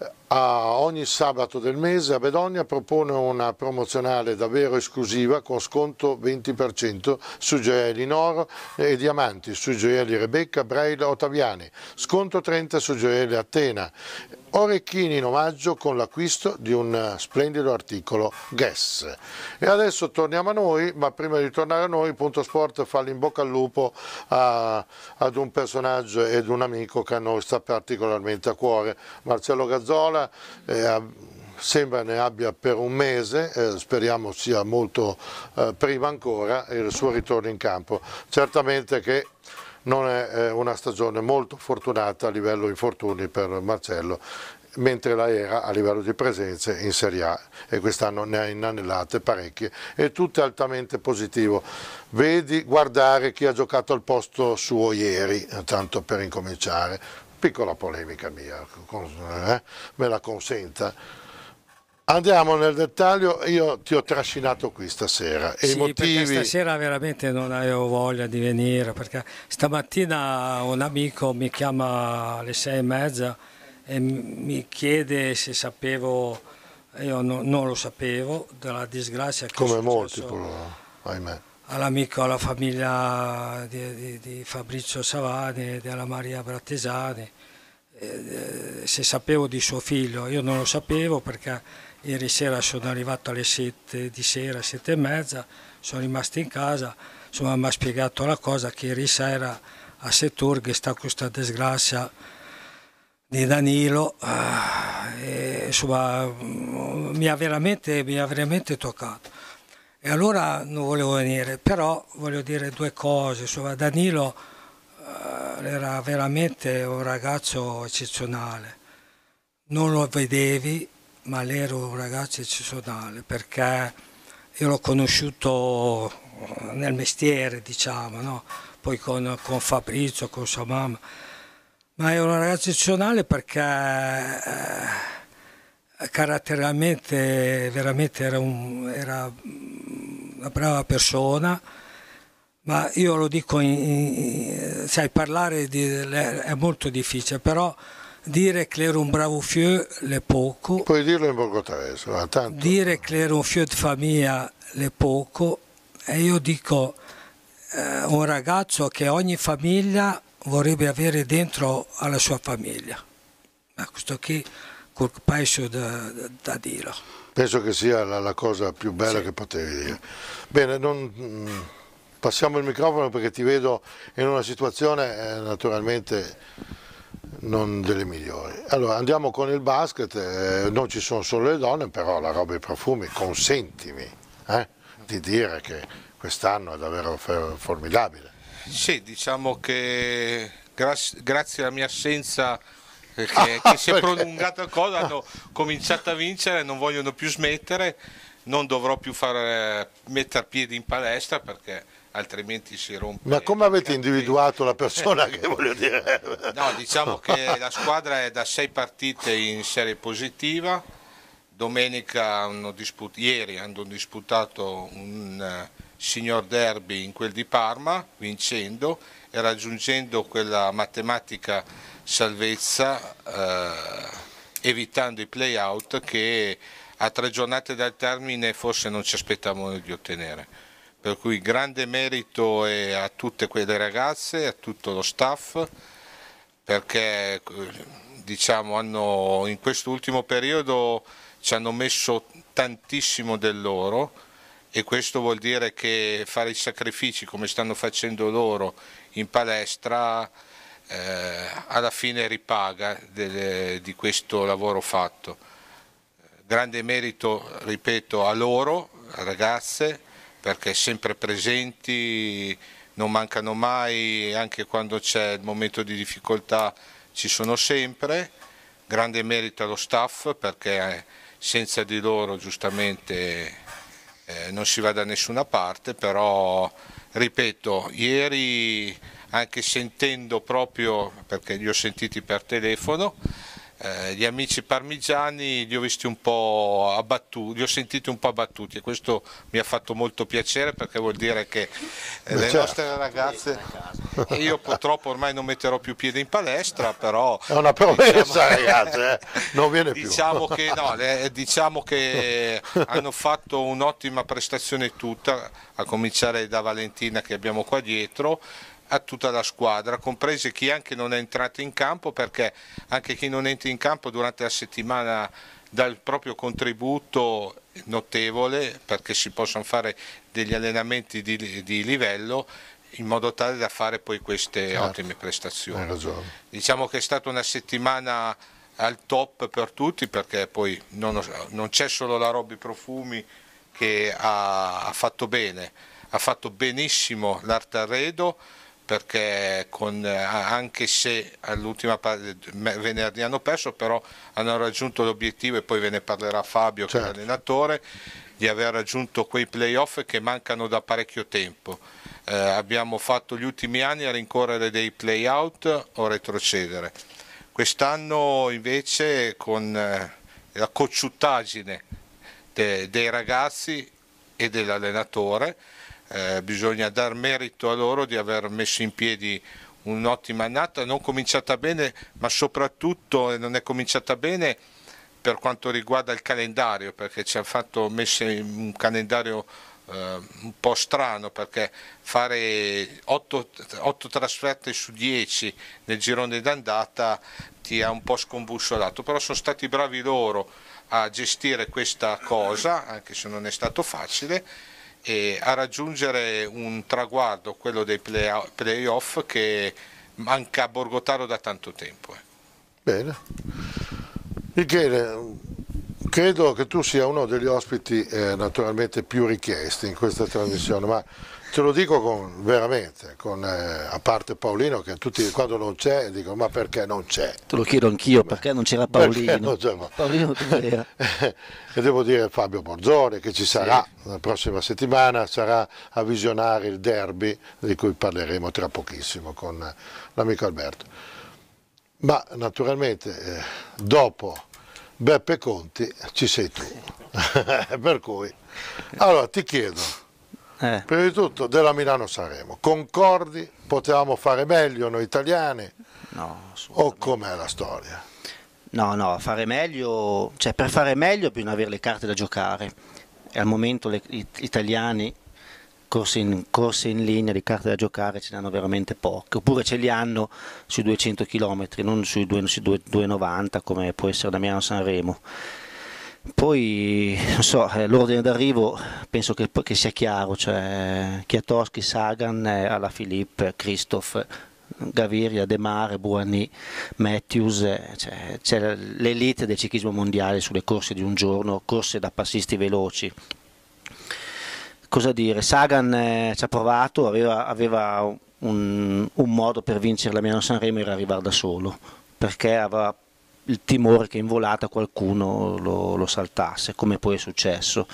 a ogni sabato del mese a Bedonia propone una promozionale davvero esclusiva con sconto venti per cento su gioielli in oro e diamanti, su gioielli Rebecca, Braille, Ottaviani, sconto trenta su gioielli Attena, orecchini in omaggio con l'acquisto di un splendido articolo Guess. E adesso torniamo a noi, ma prima di tornare a noi Punto Sport fa l'in bocca al lupo a, ad un personaggio ed un amico che a noi sta particolarmente a cuore, Marcello Gazzola. Eh, sembra ne abbia per un mese, eh, speriamo sia molto eh, prima ancora il suo ritorno in campo. Certamente che non è eh, una stagione molto fortunata a livello infortuni per Marcello, mentre la era a livello di presenze in Serie A, e quest'anno ne ha inanellate parecchie e tutte altamente positivo. Vedi guardare chi ha giocato al posto suo ieri, tanto per incominciare. Piccola polemica mia, eh, me la consenta. Andiamo nel dettaglio, io ti ho trascinato qui stasera. E sì, i motivi... perché stasera veramente non avevo voglia di venire, perché stamattina un amico mi chiama alle sei e mezza e mi chiede se sapevo, io no, non lo sapevo, della disgrazia che come è molti, successo ahimè, all'amico, alla famiglia di, di, di Fabrizio Savani e della Maria Brattesani, eh, se sapevo di suo figlio. Io non lo sapevo perché ieri sera sono arrivato alle sette di sera, sette e mezza, sono rimasto in casa, insomma mi ha spiegato la cosa che ieri sera a Setturghe sta questa disgrazia di Danilo, eh, e, insomma mi ha, veramente, mi ha veramente toccato. E allora non volevo venire, però voglio dire due cose. Insomma, Danilo eh, era veramente un ragazzo eccezionale, non lo vedevi, ma lei era un ragazzo eccezionale, perché io l'ho conosciuto nel mestiere, diciamo, no? Poi con, con Fabrizio, con sua mamma, ma era un ragazzo eccezionale perché eh, caratterialmente veramente era, un, era una brava persona, ma io lo dico, in, in, sai, parlare di, è molto difficile, però dire che era un bravo fieu è poco. Puoi dirlo in borgotese, tanto. Dire che era un fieu di famiglia è poco, e io dico eh, un ragazzo che ogni famiglia vorrebbe avere dentro alla sua famiglia. Ma questo qui col paese da, da, da dirlo. Penso che sia la, la cosa più bella sì. che potevi dire. Bene, non, passiamo il microfono perché ti vedo in una situazione eh, naturalmente non delle migliori. Allora andiamo con il basket, eh, non ci sono solo le donne, però la roba e i profumi, consentimi eh, di dire che quest'anno è davvero formidabile. Sì, diciamo che gra grazie alla mia assenza che, ah, che si è prolungata cosa, hanno cominciato a vincere, non vogliono più smettere, non dovrò più fare, mettere piedi in palestra perché altrimenti si rompe. Ma come avete individuato la persona che voglio dire? No, diciamo che la squadra è da sei partite in serie positiva, domenica hanno disputato, ieri hanno disputato un uh, signor derby in quel di Parma, vincendo e raggiungendo quella matematica salvezza, uh, evitando i play-out che a tre giornate dal termine forse non ci aspettavamo di ottenere. Per cui grande merito a tutte quelle ragazze, a tutto lo staff, perché diciamo, hanno, in questo ultimo periodo ci hanno messo tantissimo del loro, e questo vuol dire che fare i sacrifici come stanno facendo loro in palestra eh, alla fine ripaga delle, di questo lavoro fatto. Grande merito, ripeto, a loro, ragazze, perché sempre presenti, non mancano mai, anche quando c'è il momento di difficoltà ci sono sempre. Grande merito allo staff, perché senza di loro giustamente eh, non si va da nessuna parte, però ripeto, ieri anche sentendo proprio, perché li ho sentiti per telefono, Eh, gli amici parmigiani li ho visti un po' abbattuti, li ho sentiti un po' abbattuti e questo mi ha fatto molto piacere perché vuol dire che eh, le certo. nostre ragazze, io purtroppo ormai non metterò più piede in palestra, però è una promessa, diciamo, ragazze, eh? Non viene più. Diciamo che, no, le, diciamo che hanno fatto un'ottima prestazione tutta, a cominciare da Valentina che abbiamo qua dietro, a tutta la squadra, comprese chi anche non è entrato in campo, perché anche chi non entra in campo durante la settimana dà il proprio contributo notevole perché si possono fare degli allenamenti di, di livello in modo tale da fare poi queste certo. ottime prestazioni. Hai ragione. Diciamo che è stata una settimana al top per tutti perché poi non, non c'è solo la Robby Profumi che ha, ha fatto bene, ha fatto benissimo l'Artarredo, perché con, anche se all'ultima venerdì hanno perso, però hanno raggiunto l'obiettivo, e poi ve ne parlerà Fabio certo. che è l'allenatore, di aver raggiunto quei playoff che mancano da parecchio tempo. Eh, abbiamo fatto gli ultimi anni a rincorrere dei play-out o retrocedere. Quest'anno invece con eh, la cocciuttaggine de, dei ragazzi e dell'allenatore, Eh, bisogna dar merito a loro di aver messo in piedi un'ottima annata, non cominciata bene, ma soprattutto non è cominciata bene per quanto riguarda il calendario, perché ci ha fatto messo un calendario eh, un po' strano, perché fare otto trasferte su dieci nel girone d'andata ti ha un po' scombussolato, però sono stati bravi loro a gestire questa cosa, anche se non è stato facile, e a raggiungere un traguardo, quello dei play-off, che manca a Borgotaro da tanto tempo. Bene. Michele, credo che tu sia uno degli ospiti eh, naturalmente più richiesti in questa trasmissione, ma te lo dico con, veramente, con, eh, a parte Paolino, che tutti quando non c'è dico ma perché non c'è? Te lo chiedo anch'io, perché non c'era Paolino? Non c'era. Paolino dov'era? E devo dire Fabio Borzone che ci sarà sì. la prossima settimana, sarà a visionare il derby di cui parleremo tra pochissimo con l'amico Alberto. Ma naturalmente eh, dopo Beppe Conti ci sei tu, per cui allora ti chiedo. Eh. Prima di tutto della Milano-Sanremo, concordi? Potevamo fare meglio noi italiani? No, o com'è la storia? No, no, fare meglio, cioè per fare meglio bisogna avere le carte da giocare, e al momento gli italiani corse in, corse in linea di carte da giocare ce ne hanno veramente poche, oppure ce li hanno sui duecento chilometri, non sui duecentonovanta come può essere da Milano-Sanremo. Poi non so, eh, l'ordine d'arrivo penso che, che sia chiaro, cioè Kwiatkowski, Sagan, eh, Alaphilippe, Christophe, Gaviria, De Mare, Buani, Matthews, eh, cioè, c'è l'elite del ciclismo mondiale sulle corse di un giorno, corse da passisti veloci. Cosa dire? Sagan eh, ci ha provato, aveva, aveva un, un modo per vincere la Milano-Sanremo, era arrivare da solo, perché aveva il timore che in volata qualcuno lo, lo saltasse, come poi è successo.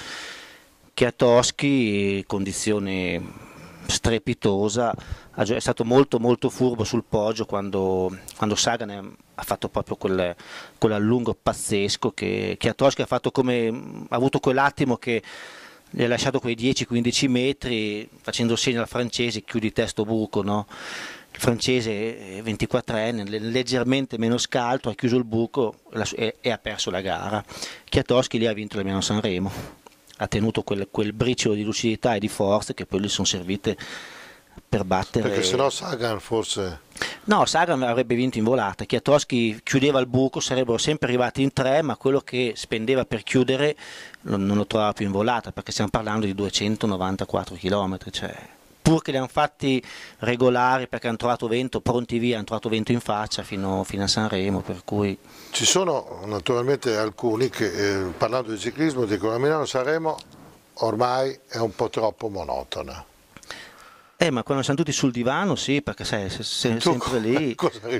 Kwiatkowski, condizione strepitosa, è stato molto molto furbo sul poggio quando, quando Sagan ha fatto proprio quel, quell'allungo pazzesco che Kwiatkowski ha fatto, come ha avuto quell'attimo che gli ha lasciato quei dieci quindici metri facendo segno al francese, chiudi testo buco, no? Il francese ventiquattrenne, leggermente meno scaltro, ha chiuso il buco e, e ha perso la gara. Kwiatkowski lì ha vinto la Milano-Sanremo, ha tenuto quel, quel briciolo di lucidità e di forza che poi gli sono servite per battere. Perché sennò Sagan forse... No, Sagan avrebbe vinto in volata, Kwiatkowski chiudeva il buco, sarebbero sempre arrivati in tre, ma quello che spendeva per chiudere non, non lo trovava più in volata, perché stiamo parlando di duecentonovantaquattro chilometri, cioè... pur che li hanno fatti regolari perché hanno trovato vento, pronti via, hanno trovato vento in faccia fino, fino a Sanremo, per cui... Ci sono naturalmente alcuni che, eh, parlando di ciclismo, dicono che Milano-Sanremo ormai è un po' troppo monotona. Eh, ma quando siamo tutti sul divano, sì, perché sai, sei se, sempre lì,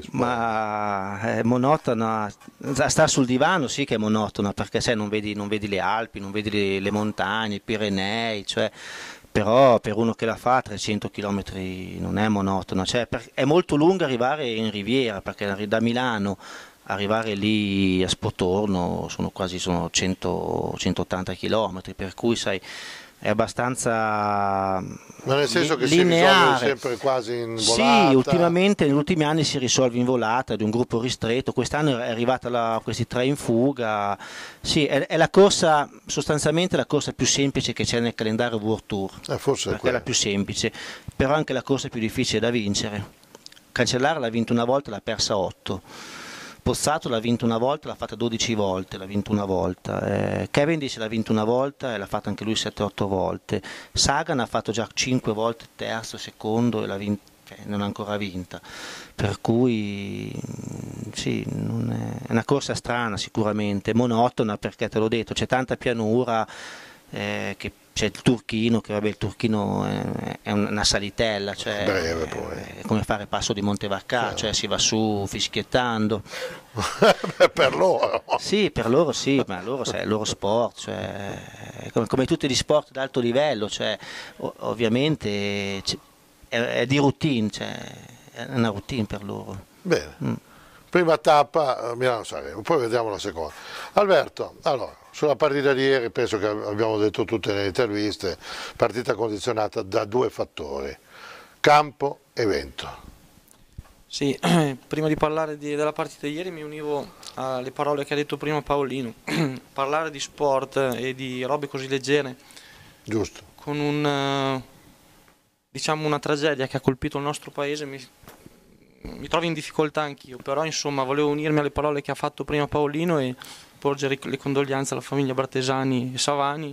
ma è monotona, sta sul divano sì che è monotona, perché sai, non vedi, non vedi le Alpi, non vedi le, le montagne, i Pirenei, cioè... Però per uno che la fa a trecento chilometri non è monotono, cioè per, è molto lungo arrivare in Riviera, perché da Milano arrivare lì a Spotorno sono quasi sono cento centottanta chilometri, per cui sai, è abbastanza ma nel senso che lineare. Si risolve sempre quasi in volata? Sì, ultimamente negli ultimi anni si risolve in volata di un gruppo ristretto, quest'anno è arrivata la, questi tre in fuga. Sì, è, è la corsa, sostanzialmente la corsa più semplice che c'è nel calendario World Tour, eh, forse perché è la più semplice, però anche la corsa più difficile da vincere. Cancellara l'ha vinto una volta, l'ha persa otto. Pozzato l'ha vinto una volta, l'ha fatta dodici volte, l'ha vinto una volta. Eh, Cavendish l'ha vinto una volta e l'ha fatta anche lui sette otto volte. Sagan ha fatto già cinque volte terzo, secondo e l'ha vinta, cioè, non ha ancora vinta. Per cui sì, non è, è una corsa strana sicuramente, monotona perché te l'ho detto, c'è tanta pianura, eh, che c'è il Turchino, che vabbè il Turchino è, è una salitella, cioè breve poi. È come fare passo di Montevarcà, cioè si va su fischiettando. Per loro? Sì, per loro sì, ma loro sai, è il loro sport, cioè, come, come tutti gli sport d'alto livello, cioè, ovviamente è, è di routine, cioè, è una routine per loro. Bene. Mm. Prima tappa Milano-Sanremo, poi vediamo la seconda. Alberto, allora, sulla partita di ieri penso che abbiamo detto tutte nelle interviste, partita condizionata da due fattori, campo e vento. Sì, prima di parlare di, della partita di ieri mi univo alle parole che ha detto prima Paolino, parlare di sport e di robe così leggere, giusto, con un, diciamo una tragedia che ha colpito il nostro paese, mi, mi trovo in difficoltà anch'io, però insomma volevo unirmi alle parole che ha fatto prima Paolino e porgere le condoglianze alla famiglia Brattesani e Savani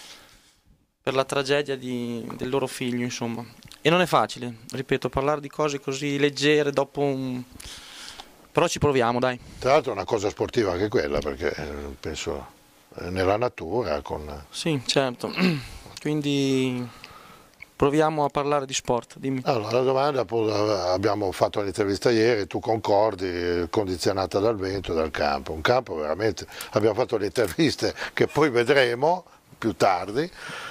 per la tragedia di, del loro figlio, insomma. E non è facile, ripeto, parlare di cose così leggere dopo un... però ci proviamo, dai. Tra l'altro è una cosa sportiva anche quella, perché penso nella natura con... Sì, certo, quindi proviamo a parlare di sport, dimmi. Allora, la domanda, abbiamo fatto l'intervista ieri, tu concordi, condizionata dal vento e dal campo. Un campo veramente, abbiamo fatto le interviste che poi vedremo più tardi,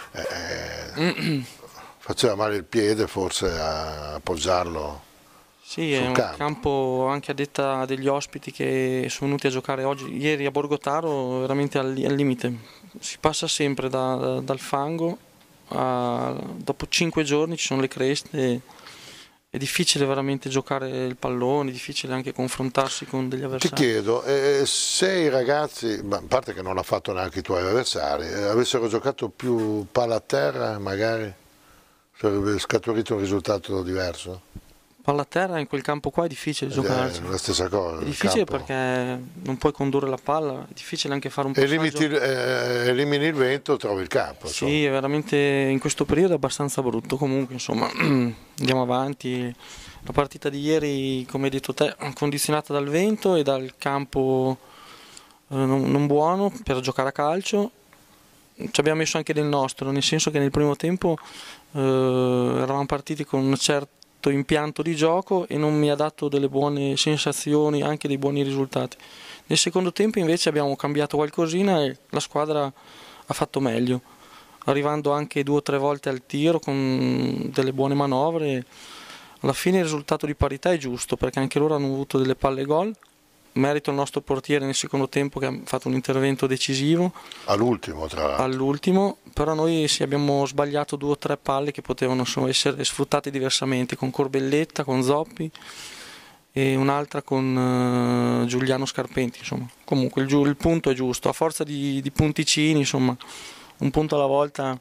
eh, faceva male il piede forse a appoggiarlo. Sì, è un campo. campo anche a detta degli ospiti che sono venuti a giocare oggi, ieri a Borgotaro, veramente al, al limite. Si passa sempre da, da, dal fango. Uh, dopo cinque giorni ci sono le creste, è difficile veramente giocare il pallone, è difficile anche confrontarsi con degli avversari. Ti chiedo, eh, se i ragazzi, a parte che non ha fatto neanche i tuoi avversari, eh, avessero giocato più palla a terra magari sarebbe scaturito un risultato diverso? Palla a terra in quel campo qua è difficile giocare. È la stessa cosa. È difficile campo. Perché non puoi condurre la palla, è difficile anche fare un passaggio. Elimini, eh, elimini il vento, trovi il campo. Sì, insomma. È veramente in questo periodo è abbastanza brutto. Comunque, insomma, andiamo avanti. La partita di ieri, come hai detto te, condizionata dal vento e dal campo eh, non, non buono per giocare a calcio. Ci abbiamo messo anche del nostro, nel senso che nel primo tempo eh, eravamo partiti con un certo impianto di gioco e non mi ha dato delle buone sensazioni, anche dei buoni risultati. Nel secondo tempo invece abbiamo cambiato qualcosina e la squadra ha fatto meglio, arrivando anche due o tre volte al tiro con delle buone manovre. Alla fine il risultato di parità è giusto perché anche loro hanno avuto delle palle gol. Merito il nostro portiere nel secondo tempo che ha fatto un intervento decisivo. All'ultimo, tra l'altro. All'ultimo, però noi sì, abbiamo sbagliato due o tre palle che potevano insomma, essere sfruttate diversamente, con Corbelletta, con Zoppi e un'altra con uh, Giuliano Scarpenti. Insomma. Comunque il, il punto è giusto, a forza di, di punticini, insomma, un punto alla volta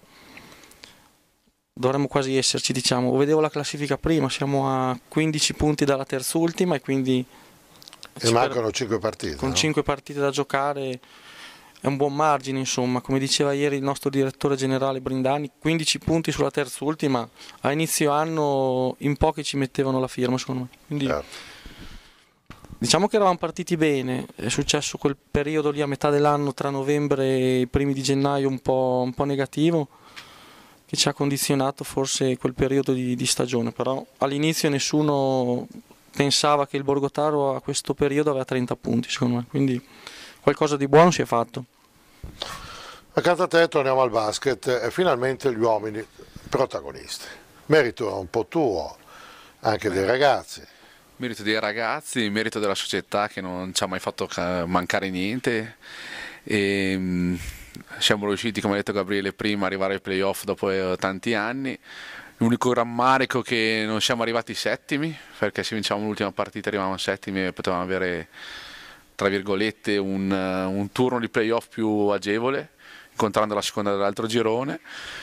dovremmo quasi esserci, diciamo. Vedevo la classifica prima, siamo a quindici punti dalla terzultima e quindi... E mancano cinque partite. Con no? cinque partite da giocare è un buon margine, insomma, come diceva ieri il nostro direttore generale Brindani, quindici punti sulla terzultima, a inizio anno in pochi ci mettevano la firma, secondo me. Quindi, certo. Diciamo che eravamo partiti bene, è successo quel periodo lì a metà dell'anno tra novembre e i primi di gennaio un po', un po' negativo, che ci ha condizionato forse quel periodo di, di stagione, però all'inizio nessuno pensava che il Borgotaro a questo periodo aveva trenta punti, secondo me, quindi qualcosa di buono si è fatto. Accanto a te torniamo al basket, e finalmente gli uomini protagonisti. Merito un po' tuo, anche dei ragazzi. Merito dei ragazzi, merito della società che non ci ha mai fatto mancare niente. E, mh, siamo riusciti, come ha detto Gabriele prima, ad arrivare ai playoff dopo eh, tanti anni. L'unico rammarico è che non siamo arrivati settimi, perché se vinciamo l'ultima partita arrivavamo settimi e potevamo avere, tra virgolette, un, un turno di playoff più agevole, incontrando la seconda dell'altro girone.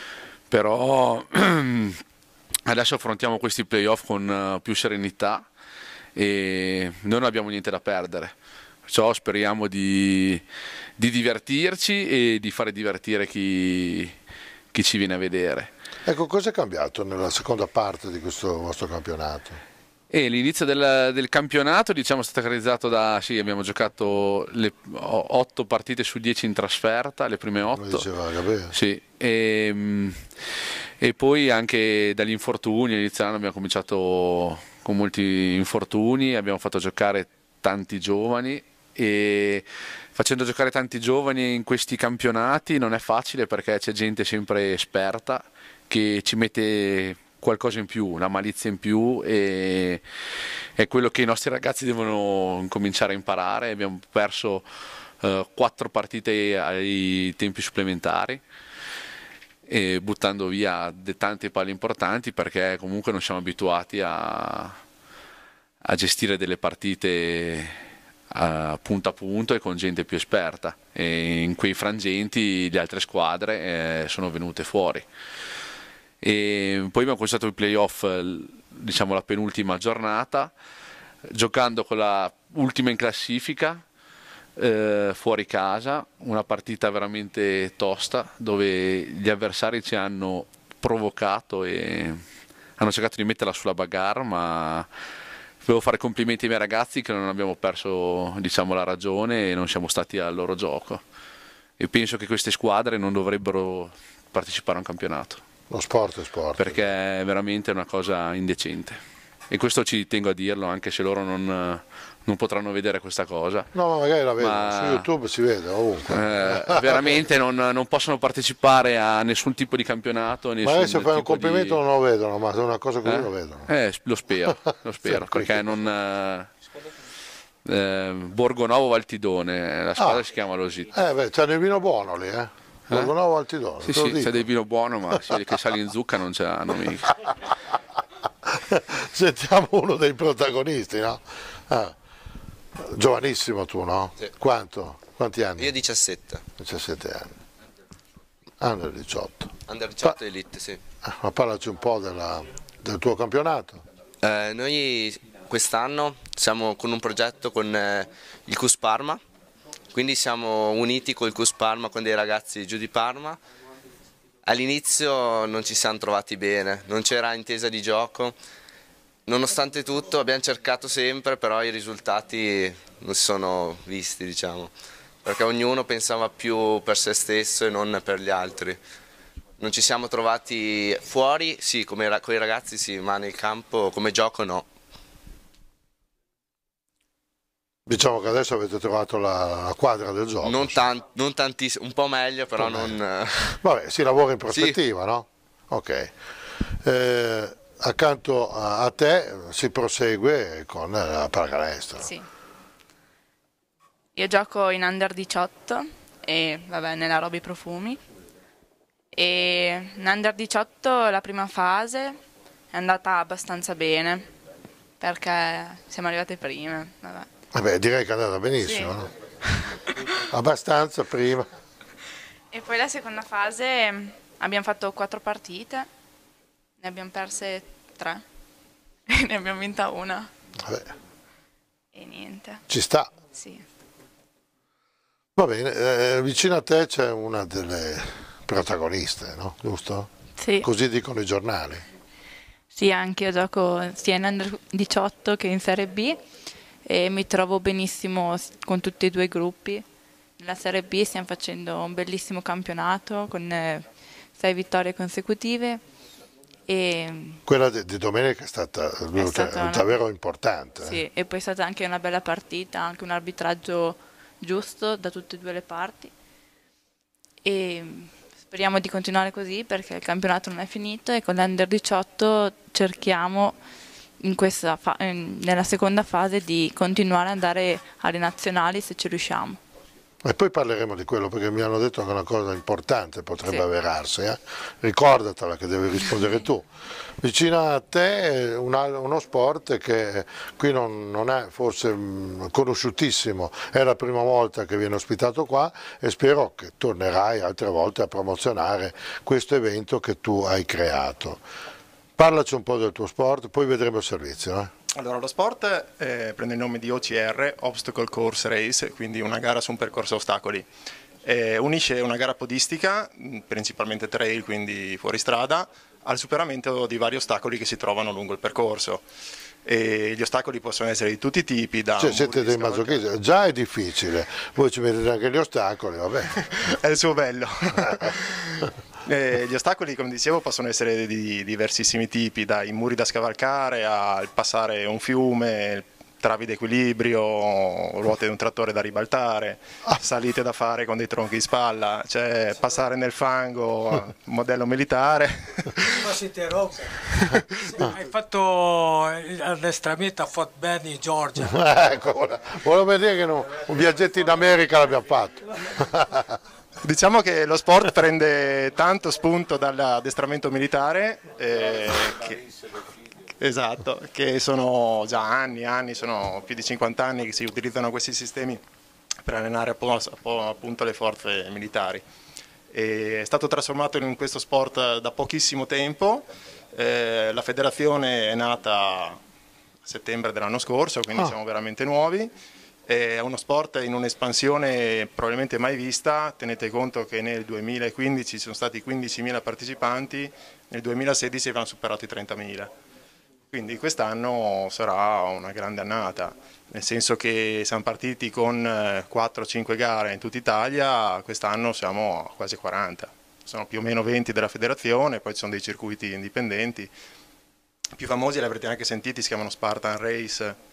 Però adesso affrontiamo questi playoff con uh, più serenità e noi non abbiamo niente da perdere, perciò speriamo di, di divertirci e di fare divertire chi, chi ci viene a vedere. Ecco, cosa è cambiato nella seconda parte di questo vostro campionato? E l'inizio del, del campionato, diciamo, è stato caratterizzato da, sì, abbiamo giocato le otto partite su dieci in trasferta, le prime otto. Come diceva Gabriele. Sì, e, e poi anche dagli infortuni, all'inizio dell'anno abbiamo cominciato con molti infortuni, abbiamo fatto giocare tanti giovani e facendo giocare tanti giovani in questi campionati non è facile perché c'è gente sempre esperta che ci mette qualcosa in più, una malizia in più e è quello che i nostri ragazzi devono cominciare a imparare. Abbiamo perso eh, quattro partite ai tempi supplementari e buttando via tante palle importanti perché comunque non siamo abituati a, a gestire delle partite a punto a punto e con gente più esperta e in quei frangenti le altre squadre eh, sono venute fuori. E poi abbiamo cominciato i playoff, diciamo la penultima giornata, giocando con la ultima in classifica eh, fuori casa, una partita veramente tosta dove gli avversari ci hanno provocato e hanno cercato di metterla sulla bagarre, ma volevo fare complimenti ai miei ragazzi che non abbiamo perso, diciamo, la ragione e non siamo stati al loro gioco e penso che queste squadre non dovrebbero partecipare a un campionato. Lo sport è sport. Perché è veramente una cosa indecente. E questo ci tengo a dirlo, anche se loro non, non potranno vedere questa cosa. No, ma magari la vedono, ma, su YouTube si vede ovunque. Eh, veramente non, non possono partecipare a nessun tipo di campionato. Magari se fai un complimento di... non lo vedono, ma se è una cosa così eh? lo vedono. Eh, lo spero, lo spero, perché non... Eh, Borgonovo Valtidone, la squadra ah. si chiama così. Eh beh, c'hanno il vino buono lì, eh? Borgonovo Altidone. Sì, sì, c'è del vino buono, ma si vede che sali in zucca non ce l'hanno mica. Sentiamo uno dei protagonisti, no? Ah. Giovanissimo tu, no? Sì. Quanto? Quanti anni? Io diciassette. diciassette anni. Under diciotto. Under diciotto pa Elite, sì. Ah, ma parlaci un po' della, del tuo campionato. Eh, noi quest'anno siamo con un progetto con eh, il C U S Parma. Quindi siamo uniti col C U S Parma con dei ragazzi giù di Parma. All'inizio non ci siamo trovati bene, non c'era intesa di gioco. Nonostante tutto abbiamo cercato sempre, però i risultati non si sono visti, diciamo. Perché ognuno pensava più per se stesso e non per gli altri. Non ci siamo trovati fuori, sì, come con i ragazzi sì, ma nel campo come gioco no. Diciamo che adesso avete trovato la, la quadra del gioco. Non, tan non tantissimo, un po' meglio, però non... Meglio. Vabbè, si lavora in prospettiva, sì. No? Ok. Eh, accanto a, a te si prosegue con la pallacanestro. Sì. Io gioco in Under diciotto e vabbè, nella Roby Profumi. E in Under diciotto la prima fase è andata abbastanza bene perché siamo arrivate prime, vabbè. Vabbè, direi che è andata benissimo, sì. No? Abbastanza prima. E poi la seconda fase abbiamo fatto quattro partite, ne abbiamo perse tre e ne abbiamo vinta una. Vabbè. E niente. Ci sta. Sì. Va bene, eh, vicino a te c'è una delle protagoniste, no? Giusto? Sì. Così dicono i giornali. Sì, anche io gioco sia in Under diciotto che in Serie B. E mi trovo benissimo con tutti e due i gruppi. Nella Serie B stiamo facendo un bellissimo campionato con sei vittorie consecutive. E quella di, di domenica è stata, è stata davvero una... importante. Sì, eh. E poi è stata anche una bella partita, anche un arbitraggio giusto da tutte e due le parti. E speriamo di continuare così perché il campionato non è finito e con l'Under diciotto cerchiamo in questa fa- nella seconda fase di continuare ad andare alle nazionali se ci riusciamo. E poi parleremo di quello, perché mi hanno detto che una cosa importante potrebbe Sì. avverarsi, eh? Ricordatela che devi rispondere tu. Vicino a te un, uno sport che qui non, non è forse mh, conosciutissimo, è la prima volta che viene ospitato qua e spero che tornerai altre volte a promozionare questo evento che tu hai creato. Parlaci un po' del tuo sport, poi vedremo il servizio. Eh? Allora, lo sport eh, prende il nome di O C R, Obstacle Course Race, quindi una gara su un percorso a ostacoli. Eh, unisce una gara podistica, principalmente trail, quindi fuoristrada, al superamento di vari ostacoli che si trovano lungo il percorso. E gli ostacoli possono essere di tutti i tipi. Da cioè, siete dei masochisti, già è difficile, voi ci mettete anche gli ostacoli, vabbè. È il suo bello. Eh, gli ostacoli, come dicevo, possono essere di diversissimi tipi, dai muri da scavalcare al passare un fiume, travi d'equilibrio, ruote di un trattore da ribaltare, salite da fare con dei tronchi di spalla, cioè passare nel fango, modello militare. Ma si interrompe. Hai fatto l'addestramento a Fort Benning, Georgia. Ecco, volevo dire che no, un viaggetto in America l'abbiamo fatto. Diciamo che lo sport prende tanto spunto dall'addestramento militare, eh, che, esatto, che sono già anni, anni, sono più di cinquanta anni che si utilizzano questi sistemi per allenare appunto le forze militari. E è stato trasformato in questo sport da pochissimo tempo, eh, la federazione è nata a settembre dell'anno scorso, quindi ah. siamo veramente nuovi. È uno sport in un'espansione probabilmente mai vista, tenete conto che nel duemilaquindici ci sono stati quindicimila partecipanti, nel duemilasedici avevano superato i trentamila, quindi quest'anno sarà una grande annata, nel senso che siamo partiti con quattro cinque gare in tutta Italia, quest'anno siamo a quasi quaranta, sono più o meno venti della federazione, poi ci sono dei circuiti indipendenti, i più famosi li avrete anche sentiti, si chiamano Spartan Race,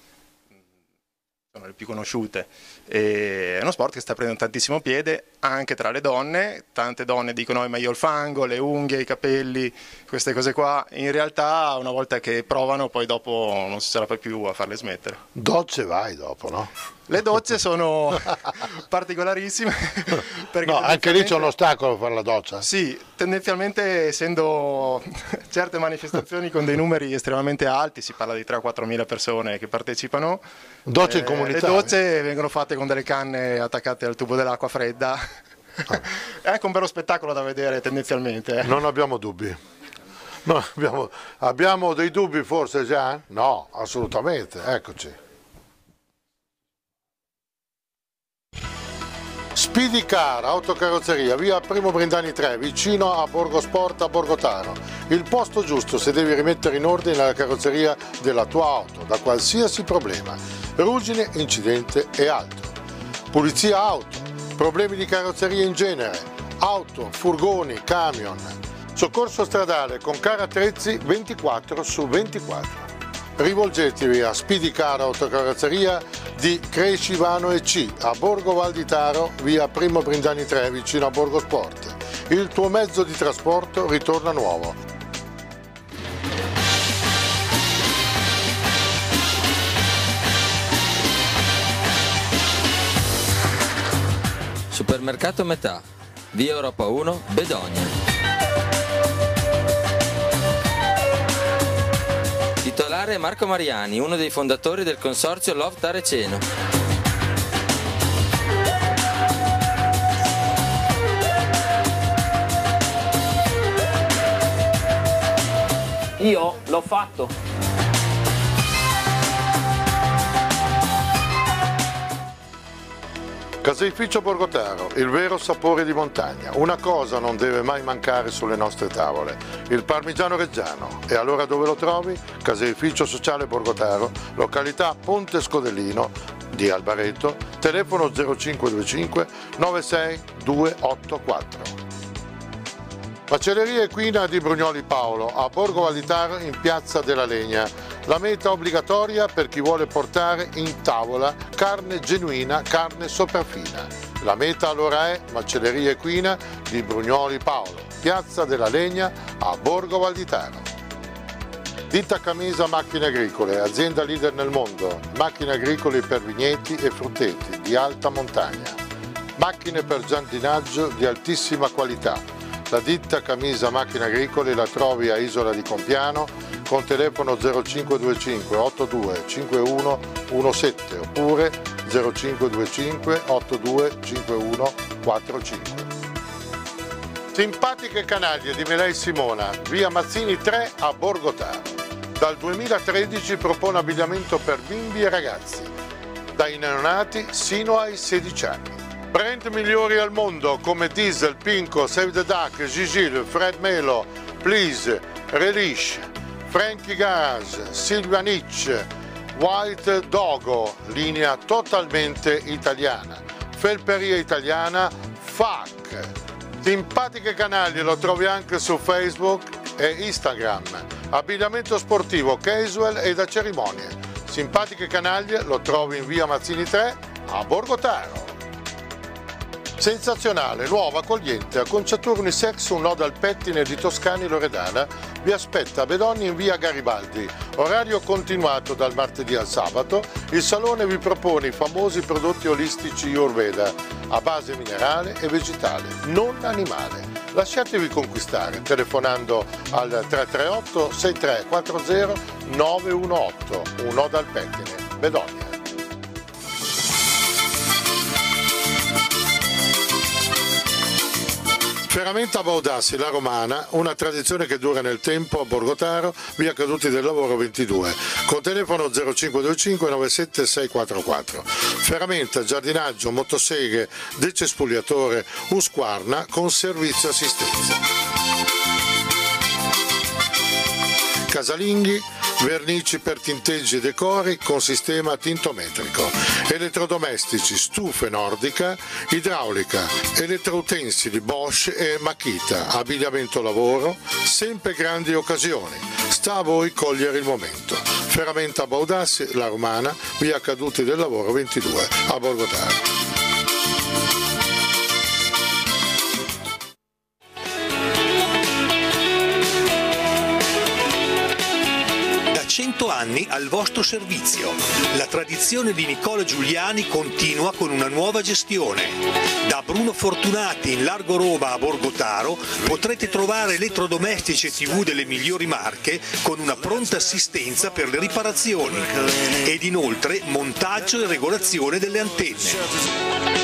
sono le più conosciute. E è uno sport che sta prendendo tantissimo piede anche tra le donne, tante donne dicono ma io ho il fango, le unghie, i capelli, queste cose qua, in realtà una volta che provano poi dopo non si ce la fai più a farle smettere. Docce vai dopo, no? Le docce sono particolarissime. Perché no, anche lì c'è un ostacolo per la doccia? Sì, tendenzialmente essendo certe manifestazioni con dei numeri estremamente alti, si parla di tre o quattro mila persone che partecipano. Docce eh, in comunità? Le docce vengono fatte con delle canne attaccate al tubo dell'acqua fredda. Ah. È anche un bello spettacolo da vedere tendenzialmente. Eh. Non abbiamo dubbi. No, abbiamo, abbiamo dei dubbi forse già? No, assolutamente, eccoci. Speedy Car, autocarrozzeria, via Primo Brindani tre, vicino a Borgo Sport a Borgotano. Il posto giusto se devi rimettere in ordine la carrozzeria della tua auto, da qualsiasi problema, ruggine, incidente e altro. Pulizia auto, problemi di carrozzeria in genere, auto, furgoni, camion. Soccorso stradale con car attrezzi ventiquattro su ventiquattro. Rivolgetevi a Speedy Car Autocarrozzeria di Crescivano e C a Borgo Val di Taro, via Primo Brindani tre, vicino a Borgo Sport. Il tuo mezzo di trasporto ritorna nuovo. Supermercato Metà, via Europa uno, Bedonia. Titolare Marco Mariani, uno dei fondatori del consorzio Loft Areceno. Io l'ho fatto. Caseificio Borgotaro, il vero sapore di montagna. Una cosa non deve mai mancare sulle nostre tavole, il parmigiano reggiano. E allora dove lo trovi? Caseificio Sociale Borgotaro, località Ponte Scodellino di Albareto, telefono zero cinque due cinque nove sei due otto quattro. Macelleria Equina di Brugnoli Paolo, a Borgo Valditaro in Piazza della Legna. La meta obbligatoria per chi vuole portare in tavola carne genuina, carne sopraffina. La meta allora è Macelleria Equina di Brugnoli Paolo, Piazza della Legna a Borgo Valditaro. Ditta Camisa Macchine Agricole, azienda leader nel mondo, macchine agricole per vigneti e frutteti di alta montagna, macchine per giardinaggio di altissima qualità. La ditta Camisa Macchine Agricole la trovi a Isola di Compiano con telefono zero cinque due cinque otto due cinque uno uno sette oppure zero cinque due cinque otto due cinque uno quattro cinque. Simpatiche canaglie di Melei Simona, via Mazzini tre a Borgotaro. Dal duemilatredici propone abbigliamento per bimbi e ragazzi, dai neonati sino ai sedici anni. Brand migliori al mondo come Diesel, Pinco, Save the Duck, Gigil, Fred Melo, Please, Relish, Frankie Garage, Silvia Nietzsche, White Dogo, linea totalmente italiana. Felperia italiana, F A C. Simpatiche canaglie lo trovi anche su Facebook e Instagram. Abbigliamento sportivo, casual e da cerimonie. Simpatiche canaglie lo trovi in via Mazzini tre a Borgotaro. Sensazionale, nuova, accogliente, acconciatura unisex, un nodo al pettine di Toscani Loredana, vi aspetta a Bedogni in via Garibaldi. Orario continuato dal martedì al sabato, il salone vi propone i famosi prodotti olistici Ayurveda, a base minerale e vegetale, non animale. Lasciatevi conquistare telefonando al tre tre otto sei tre quattro zero nove uno otto, un nodo al pettine, Bedogni. Ferramenta Baudassi, la Romana, una tradizione che dura nel tempo a Borgotaro, via Caduti del Lavoro ventidue, con telefono zero cinque due cinque nove sette sei quattro quattro. Ferramenta, giardinaggio, motoseghe, decespugliatore, Usquarna con servizio assistenza. Casalinghi, vernici per tinteggi e decori con sistema tintometrico, elettrodomestici, stufe nordica, idraulica, elettroutensili Bosch e Makita, abbigliamento lavoro, sempre grandi occasioni. Sta a voi cogliere il momento. Ferramenta Baudassi, la Romana, via Caduti del Lavoro ventidue a Borgotaro. cento anni al vostro servizio. La tradizione di Nicola Giuliani continua con una nuova gestione. Da Bruno Fortunati in Largo Roma a Borgotaro potrete trovare elettrodomestici e tivù delle migliori marche con una pronta assistenza per le riparazioni ed inoltre montaggio e regolazione delle antenne.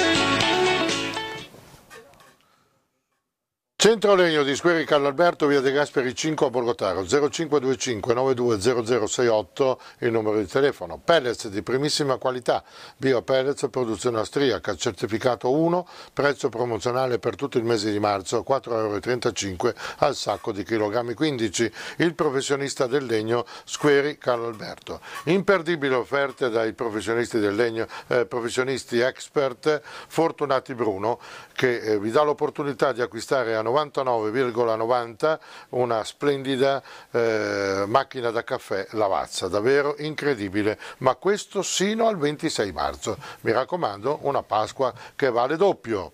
Centro Legno di Squeri Carlo Alberto, via De Gasperi cinque a Borgotaro, zero cinque due cinque nove due zero zero sei otto il numero di telefono. Pellets di primissima qualità, Bio Pellets, produzione austriaca, certificato uno, prezzo promozionale per tutto il mese di marzo, quattro euro e trentacinque al sacco di chilogrammi quindici. Il professionista del legno Squeri Carlo Alberto. Imperdibili offerte dai professionisti del legno, eh, professionisti expert Fortunati Bruno, che eh, vi dà l'opportunità di acquistare a novantanove virgola novanta una splendida eh, macchina da caffè Lavazza, davvero incredibile, ma questo sino al ventisei marzo. Mi raccomando, una Pasqua che vale doppio.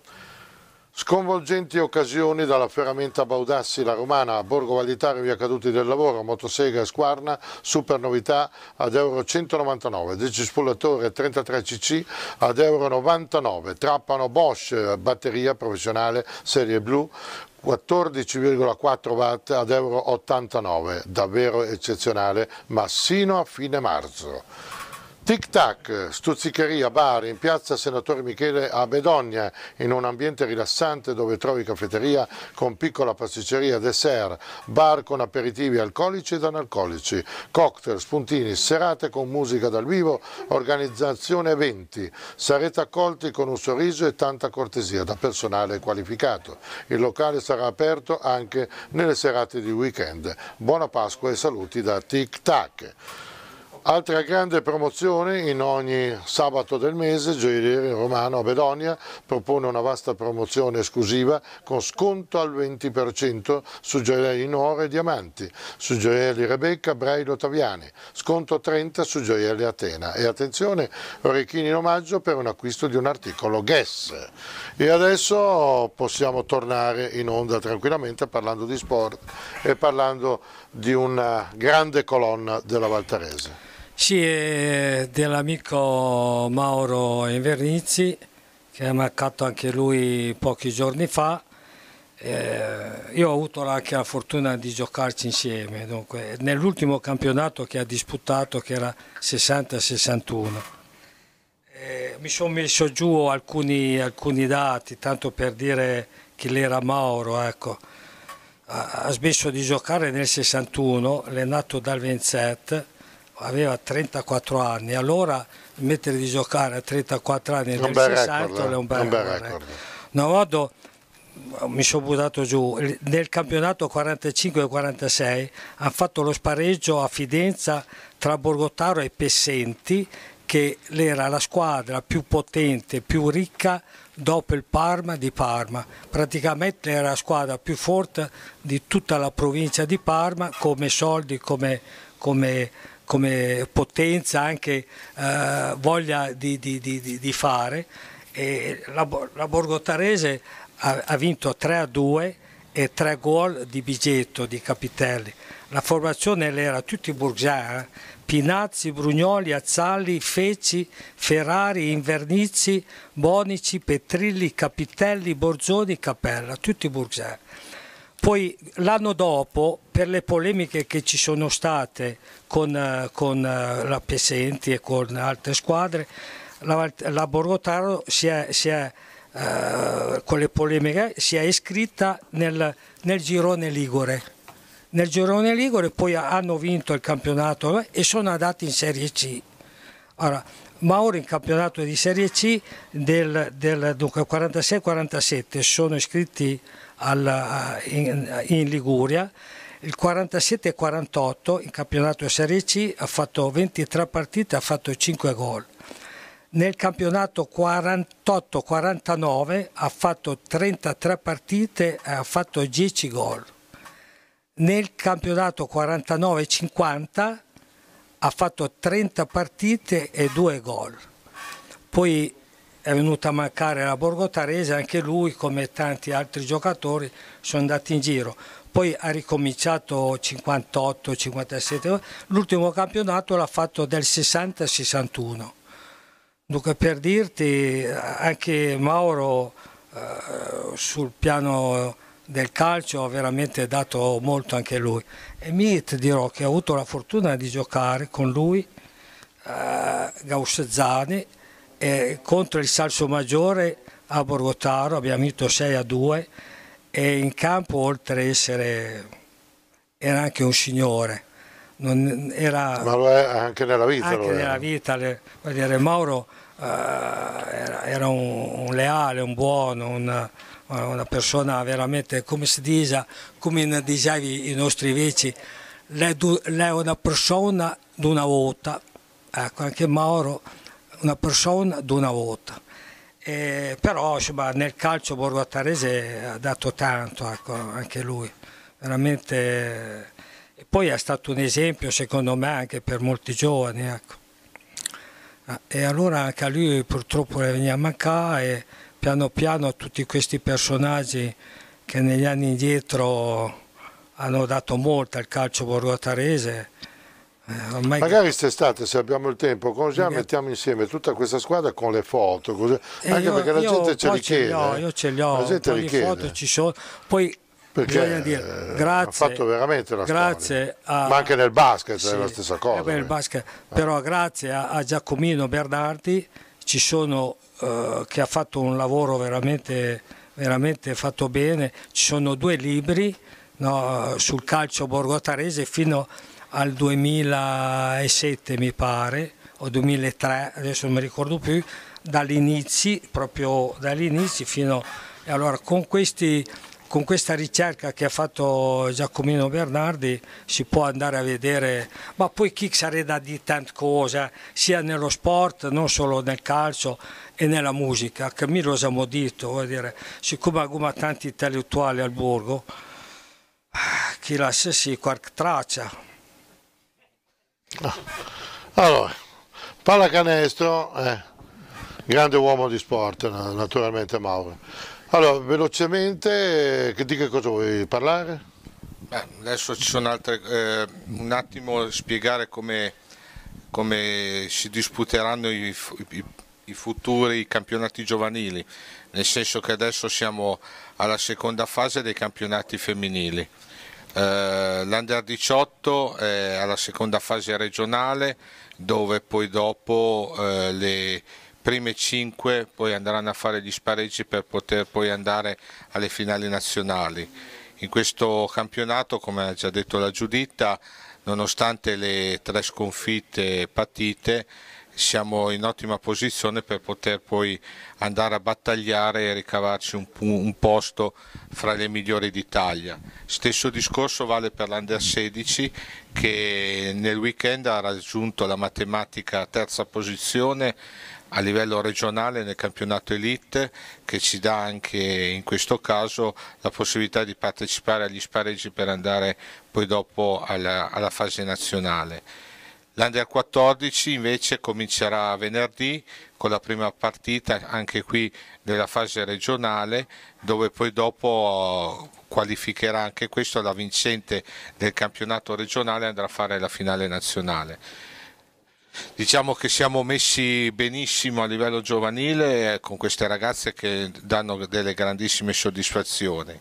Sconvolgenti occasioni dalla Ferramenta Baudassi, la Romana, a Borgo Valditare, via Caduti del Lavoro, motosega e Squarna, super novità ad euro centonovantanove, decespullatore trentatré cc ad euro novantanove, trappano Bosch, batteria professionale serie blu, quattordici virgola quattro watt ad euro ottantanove, davvero eccezionale, ma sino a fine marzo. Tic Tac, stuzzicheria, bar in piazza Senatore Michele a Bedogna, in un ambiente rilassante dove trovi caffetteria con piccola pasticceria, dessert, bar con aperitivi alcolici ed analcolici, cocktail, spuntini, serate con musica dal vivo, organizzazione eventi. Sarete accolti con un sorriso e tanta cortesia da personale qualificato. Il locale sarà aperto anche nelle serate di weekend. Buona Pasqua e saluti da Tic Tac. Altra grande promozione in ogni sabato del mese, Gioielleria Romano a Bedonia propone una vasta promozione esclusiva con sconto al venti per cento su gioielli in oro e diamanti, su gioielli Rebecca, Braille, Ottaviani, sconto trenta su gioielli Atena e attenzione, orecchini in omaggio per un acquisto di un articolo Guess. E adesso possiamo tornare in onda tranquillamente parlando di sport e parlando di una grande colonna della Valtarese. Sì, è dell'amico Mauro Invernizzi, che è mancato anche lui pochi giorni fa. Eh, io ho avuto anche la fortuna di giocarci insieme, dunque, nell'ultimo campionato che ha disputato, che era sessanta sessantuno. Eh, mi sono messo giù alcuni, alcuni dati, tanto per dire chi era Mauro. Ecco. Ha, ha smesso di giocare nel sessantuno, è nato dal ventisette, aveva trentaquattro anni, allora smettere di giocare a trentaquattro anni nel sessanta è un bel record. No, vado, mi sono buttato giù. Nel campionato quarantacinque quarantasei hanno fatto lo spareggio a Fidenza tra Borgotaro e Pessenti, che era la squadra più potente, più ricca dopo il Parma di Parma. Praticamente era la squadra più forte di tutta la provincia di Parma, come soldi, come, come, come potenza, anche eh, voglia di, di, di, di fare. E la, la Borgotarese ha, ha vinto tre a due e tre gol di Bigetto, di Capitelli. La formazione era tutti burgiani, Pinazzi, Brugnoli, Azzalli, Feci, Ferrari, Invernizzi, Bonici, Petrilli, Capitelli, Borzoni, Capella, tutti burgiani. Poi l'anno dopo, per le polemiche che ci sono state con, con la Pessenti e con altre squadre, la, la Borgotaro si è, si è eh, con le polemiche si è iscritta nel, nel girone ligure. Nel girone ligure poi hanno vinto il campionato e sono andati in Serie C. Ora, Mauro in campionato di Serie C del, del quarantasei quarantasette sono iscritti al, in, in Liguria, il quarantasette quarantotto in campionato di Serie C ha fatto ventitré partite, ha fatto cinque gol. Nel campionato quarantotto quarantanove ha fatto trentatré partite e ha fatto dieci gol. Nel campionato quarantanove cinquanta ha fatto trenta partite e due gol. Poi è venuta a mancare la Borgotarese, anche lui come tanti altri giocatori sono andati in giro. Poi ha ricominciato cinquantotto cinquantasette, l'ultimo campionato l'ha fatto del sessanta sessantuno. Dunque, per dirti, anche Mauro eh, sul piano del calcio ha veramente dato molto anche lui. E mi ti dirò che ho avuto la fortuna di giocare con lui, eh, Gaussezani, e contro il Salsomaggiore a Borgotaro, abbiamo vinto sei a due, e in campo, oltre a essere, era anche un signore. Non era, ma lo è anche nella vita. Anche lo nella è. vita, le, vuol dire, Mauro uh, era, era un, un leale, un buono, un, una persona veramente, come si dice, come dicevano i nostri vecchi, lei è una persona di una volta. Ecco, anche Mauro, una persona di una volta. E, però insomma, nel calcio Borgotarese ha dato tanto, ecco, anche lui, veramente. E poi è stato un esempio secondo me anche per molti giovani, ecco. E allora anche a lui purtroppo le veniva a mancare, e piano piano tutti questi personaggi che negli anni indietro hanno dato molto al calcio borgotarese. Eh, ormai... Magari quest'estate, se abbiamo il tempo, con Gian mettiamo insieme tutta questa squadra con le foto, così. Anche io, perché la gente ce li chiede. Ce ho, io ce li ho, la gente le foto ci sono. Poi perché dire, grazie, ha fatto veramente la grazie storia. A, ma anche nel basket sì, è la stessa cosa. Eh beh, il basket, però grazie a, a Giacomino Bernardi ci sono, uh, che ha fatto un lavoro veramente, veramente fatto bene. Ci sono due libri, no, sul calcio borgotarese fino al duemilasette mi pare, o duemilatré, adesso non mi ricordo più, dall'inizio, proprio dall'inizio fino... E allora con questi... Con questa ricerca che ha fatto Giacomino Bernardi si può andare a vedere, ma poi chi sarebbe da dire tante cose, sia nello sport, non solo nel calcio e nella musica, che mi lo abbiamo detto, vuol dire, siccome abbiamo tanti intellettuali al borgo, chi la sa sì, qualche traccia. Allora, pallacanestro, eh, grande uomo di sport, naturalmente Mauro. Allora, velocemente, di che cosa vuoi parlare? Beh, adesso ci sono altre, eh, un attimo spiegare come, come si disputeranno i, i, i futuri campionati giovanili, nel senso che adesso siamo alla seconda fase dei campionati femminili. Eh, L'Under diciotto è alla seconda fase regionale, dove poi dopo eh, le prime cinque poi andranno a fare gli spareggi per poter poi andare alle finali nazionali. In questo campionato, come ha già detto la Giuditta, nonostante le tre sconfitte patite, siamo in ottima posizione per poter poi andare a battagliare e ricavarci un, un posto fra le migliori d'Italia. Stesso discorso vale per l'Under sedici, che nel weekend ha raggiunto la matematica terza posizione a livello regionale nel campionato Elite, che ci dà anche in questo caso la possibilità di partecipare agli spareggi per andare poi dopo alla, alla fase nazionale. L'Under quattordici invece comincerà venerdì con la prima partita anche qui nella fase regionale, dove poi dopo qualificherà anche questo la vincente del campionato regionale e andrà a fare la finale nazionale. Diciamo che siamo messi benissimo a livello giovanile con queste ragazze che danno delle grandissime soddisfazioni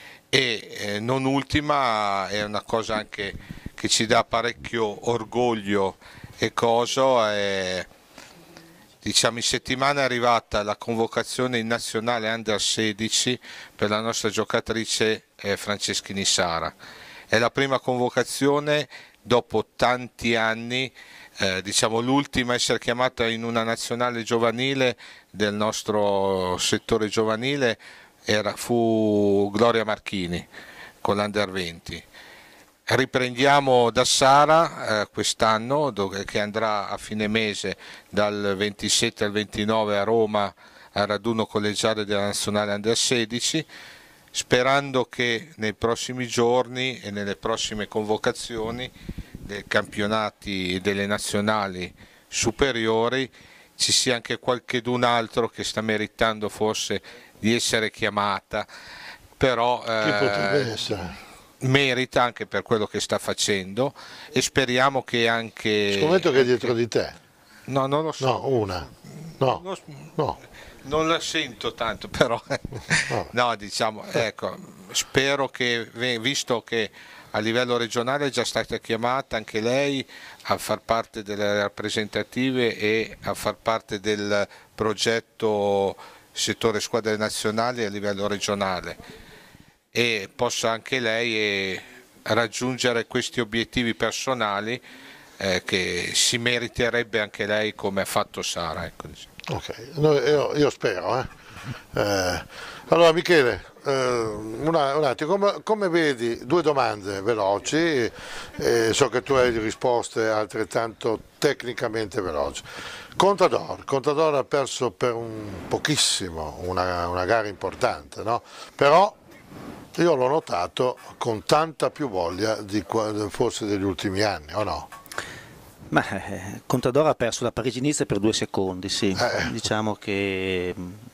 e eh, non ultima è una cosa anche che ci dà parecchio orgoglio e coso, è, diciamo in settimana è arrivata la convocazione in nazionale Under sedici per la nostra giocatrice eh, Franceschini Sara. È la prima convocazione dopo tanti anni. Eh, diciamo l'ultima a essere chiamata in una nazionale giovanile del nostro settore giovanile era, fu Gloria Marchini con l'Under venti. Riprendiamo da Sara eh, quest'anno, che andrà a fine mese dal ventisette al ventinove a Roma al raduno collegiale della nazionale Under sedici, sperando che nei prossimi giorni e nelle prossime convocazioni dei campionati e delle nazionali superiori ci sia anche qualchedun altro che sta meritando forse di essere chiamata, però Chi eh, potrebbe essere? merita anche per quello che sta facendo e speriamo che anche... Scommetto che è dietro di te. No, non lo so. No, una. No, non, no. Non la sento tanto, però no, no diciamo, ecco, spero che, visto che a livello regionale è già stata chiamata anche lei a far parte delle rappresentative e a far parte del progetto settore squadre nazionali a livello regionale, e possa anche lei raggiungere questi obiettivi personali eh, che si meriterebbe anche lei come ha fatto Sara. Ecco. Ok, no, io, io spero. Eh. Eh, allora Michele, eh, una, un attimo, come, come vedi, due domande veloci, eh, so che tu hai risposte altrettanto tecnicamente veloci. Contador, Contador ha perso per un pochissimo una, una gara importante, no? Però io l'ho notato con tanta più voglia di forse degli ultimi anni, o no? Ma, eh, Contador ha perso la Parigi-Nice per due secondi, sì. Eh. Diciamo che...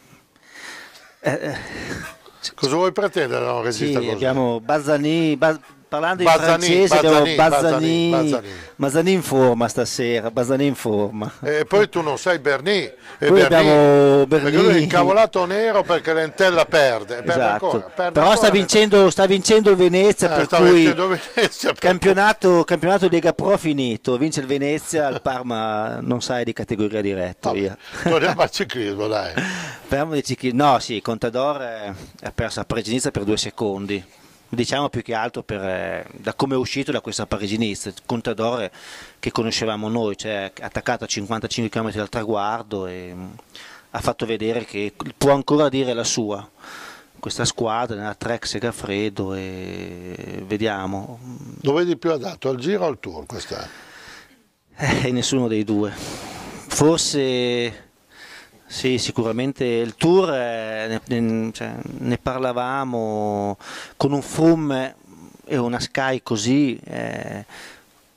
Eh, Cosa vuoi pretendere da un regista sì, così? Abbiamo Bazzani... Baz... Parlando Bazzani, in francese Bazzani, abbiamo Bazzani, Bazzani, Bazzani. Bazzani in forma stasera, Bazzani in forma. E poi tu non sai Berni, e poi Berni, abbiamo Berni. Perché lui è incavolato nero perché l'Entella perde, perde esatto. ancora, perde però ancora. Sta, vincendo, sta vincendo il Venezia, eh, per cui Venezia, per campionato, campionato Lega Pro finito, vince il Venezia, il Parma non sai di categoria diretta. No, via. Torniamo al ciclismo, dai. Parliamo di ciclismo. No, sì, Contador eh, ha perso la Parigi-Nice per due secondi. Diciamo più che altro per, eh, da come è uscito da questa Parigi-Nice, Contador che conoscevamo noi, cioè attaccato a cinquantacinque chilometri dal traguardo e mh, ha fatto vedere che può ancora dire la sua. Questa squadra nella Trek Segafredo e vediamo. Lo vedi più adatto al Giro o al Tour quest'anno? Eh, nessuno dei due. Forse... Sì, sicuramente il Tour, eh, ne, cioè, ne parlavamo con un Froome e una Sky così, eh,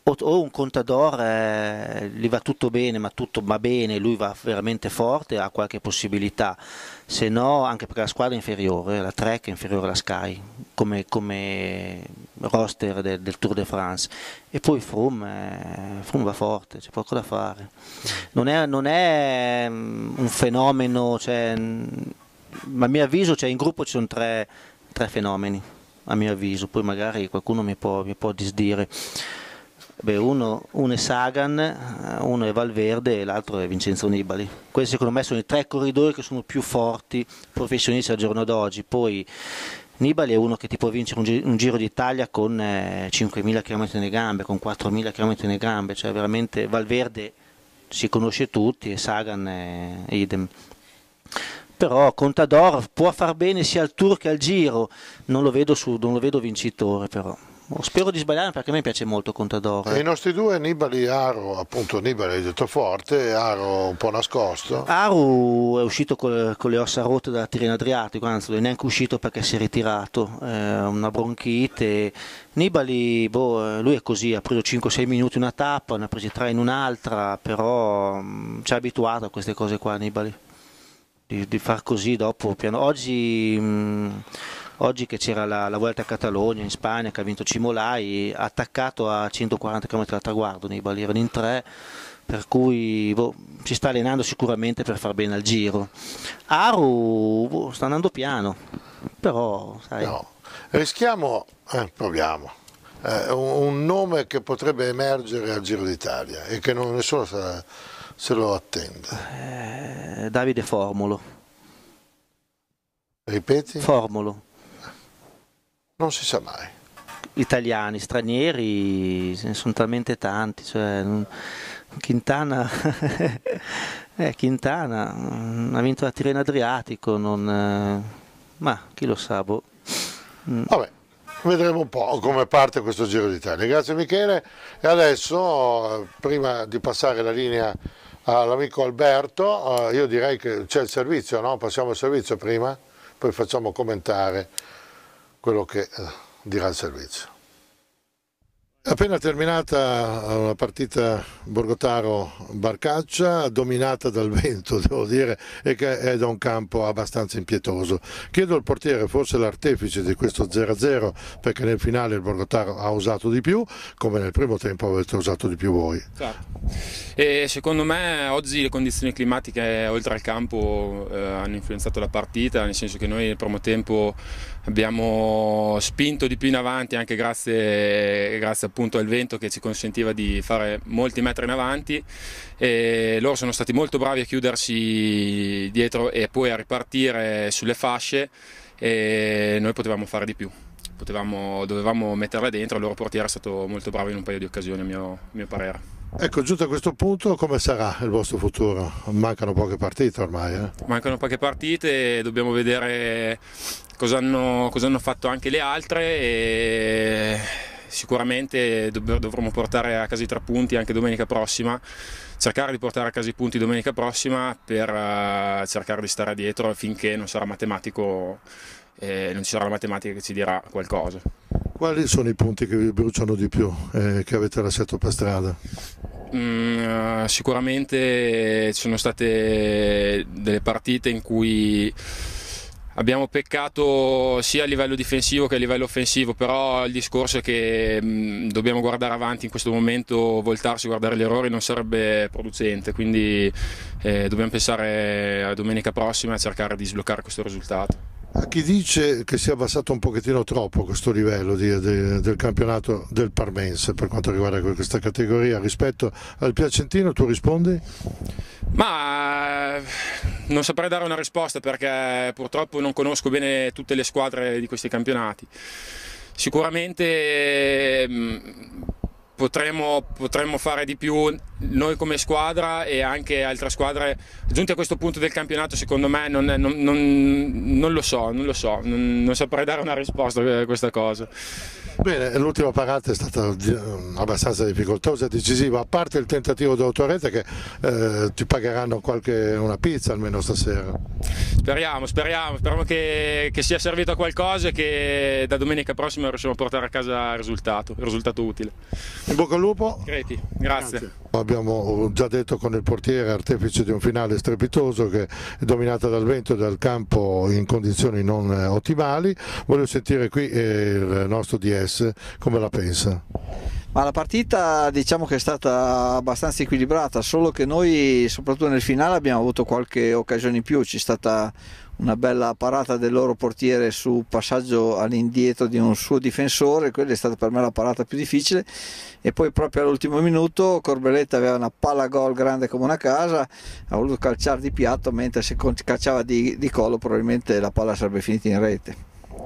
o, o un Contador eh, gli va tutto bene, ma tutto va bene, lui va veramente forte, ha qualche possibilità, se no anche perché la squadra è inferiore, la Trek è inferiore alla Sky come, come roster de, del Tour de France, e poi Froome, eh, Froome va forte, c'è poco da fare, non è, non è un fenomeno, cioè, a mio avviso, cioè, in gruppo ci sono tre, tre fenomeni, a mio avviso, poi magari qualcuno mi può, mi può disdire. Beh, uno, uno è Sagan, uno è Valverde e l'altro è Vincenzo Nibali. Questi secondo me sono i tre corridori che sono più forti professionisti al giorno d'oggi. Poi Nibali è uno che ti può vincere un, gi un Giro d'Italia con eh, cinquemila chilometri nelle gambe, con quattromila chilometri nelle gambe, cioè veramente Valverde si conosce tutti e Sagan è idem. Però Contador può far bene sia al Tour che al Giro, non lo vedo, su, non lo vedo vincitore però. Spero di sbagliare perché a me piace molto Contador. E i nostri due, Nibali e Aro, appunto Nibali hai detto forte, Aro un po' nascosto. Aro è uscito con, con le ossa rotte dalla Tirreno Adriatico, anzi non è neanche uscito perché si è ritirato, eh, una bronchite. Nibali, boh, lui è così, ha preso cinque sei minuti una tappa, ne ha presi tre in un'altra, però mh, ci ha abituato a queste cose qua Nibali, di, di far così dopo piano. Oggi... Mh, Oggi che c'era la, la Vuelta a Catalogna in Spagna che ha vinto Cimolai, ha attaccato a centoquaranta chilometri dal traguardo, Nibali erano in tre, per cui boh, si sta allenando sicuramente per far bene al Giro. Aru boh, sta andando piano, però sai. No. Rischiamo, eh, proviamo, eh, un, un nome che potrebbe emergere al Giro d'Italia e che non, nessuno se, se lo attende. Eh, Davide Formolo. Ripeti? Formolo. Non si sa mai. Italiani, stranieri, ce ne sono talmente tanti, cioè, Quintana, eh, Quintana ha vinto la Tirreno Adriatico, non, eh, ma chi lo sa, boh. Vabbè, vedremo un po' come parte questo Giro d'Italia. Grazie Michele, e adesso, prima di passare la linea all'amico Alberto, io direi che c'è il servizio, no? Passiamo al servizio prima, poi facciamo commentare quello che eh, dirà il servizio. È appena terminata una partita Borgotaro-Barcaccia, dominata dal vento, devo dire, e che è da un campo abbastanza impietoso. Chiedo al portiere, forse l'artefice di questo zero a zero, perché nel finale il Borgotaro ha usato di più, come nel primo tempo avete usato di più voi. Certo. E secondo me oggi le condizioni climatiche oltre al campo eh, hanno influenzato la partita, nel senso che noi nel primo tempo abbiamo spinto di più in avanti anche grazie, grazie appunto al vento che ci consentiva di fare molti metri in avanti, e loro sono stati molto bravi a chiudersi dietro e poi a ripartire sulle fasce, e noi potevamo fare di più, potevamo, dovevamo metterla dentro. Il loro portiere è stato molto bravo in un paio di occasioni a mio, a mio parere. Ecco, giunto a questo punto, come sarà il vostro futuro? Mancano poche partite ormai. Eh? Mancano poche partite, dobbiamo vedere cosa hanno, cosa hanno fatto anche le altre, e sicuramente dovremo portare a casa i tre punti anche domenica prossima, cercare di portare a casa i punti domenica prossima per uh, cercare di stare dietro finché non sarà matematico, eh, non ci sarà la matematica che ci dirà qualcosa. Quali sono i punti che vi bruciano di più, eh, che avete lasciato per strada? Mm, uh, sicuramente ci sono state delle partite in cui abbiamo peccato sia a livello difensivo che a livello offensivo, però il discorso è che mh, dobbiamo guardare avanti in questo momento, voltarsi, guardare gli errori non sarebbe producente, quindi eh, dobbiamo pensare a domenica prossima e cercare di sbloccare questo risultato. A chi dice che si è abbassato un pochettino troppo questo livello di, di, del campionato del Parmense per quanto riguarda questa categoria rispetto al Piacentino, tu rispondi? Ma non saprei dare una risposta perché purtroppo non conosco bene tutte le squadre di questi campionati. Sicuramente potremmo, potremmo fare di più noi come squadra e anche altre squadre giunti a questo punto del campionato, secondo me non, non, non, non lo so, non lo so, non, non saprei dare una risposta a questa cosa. Bene, l'ultima parata è stata abbastanza difficoltosa e decisiva, a parte il tentativo d'autorete che eh, ti pagheranno qualche, una pizza almeno stasera. Speriamo, speriamo, speriamo che, che sia servito a qualcosa e che da domenica prossima riusciamo a portare a casa il risultato, il risultato utile. In bocca al lupo. Creti, grazie. Grazie. Abbiamo già detto con il portiere artefice di un finale strepitoso che è dominata dal vento e dal campo in condizioni non ottimali. Voglio sentire qui il nostro D S come la pensa. Ma la partita diciamo che è stata abbastanza equilibrata, solo che noi soprattutto nel finale abbiamo avuto qualche occasione in più, c'è stata una bella parata del loro portiere su passaggio all'indietro di un suo difensore, quella è stata per me la parata più difficile, e poi proprio all'ultimo minuto Corbelletta aveva una palla gol grande come una casa, ha voluto calciare di piatto, mentre se calciava di, di collo probabilmente la palla sarebbe finita in rete.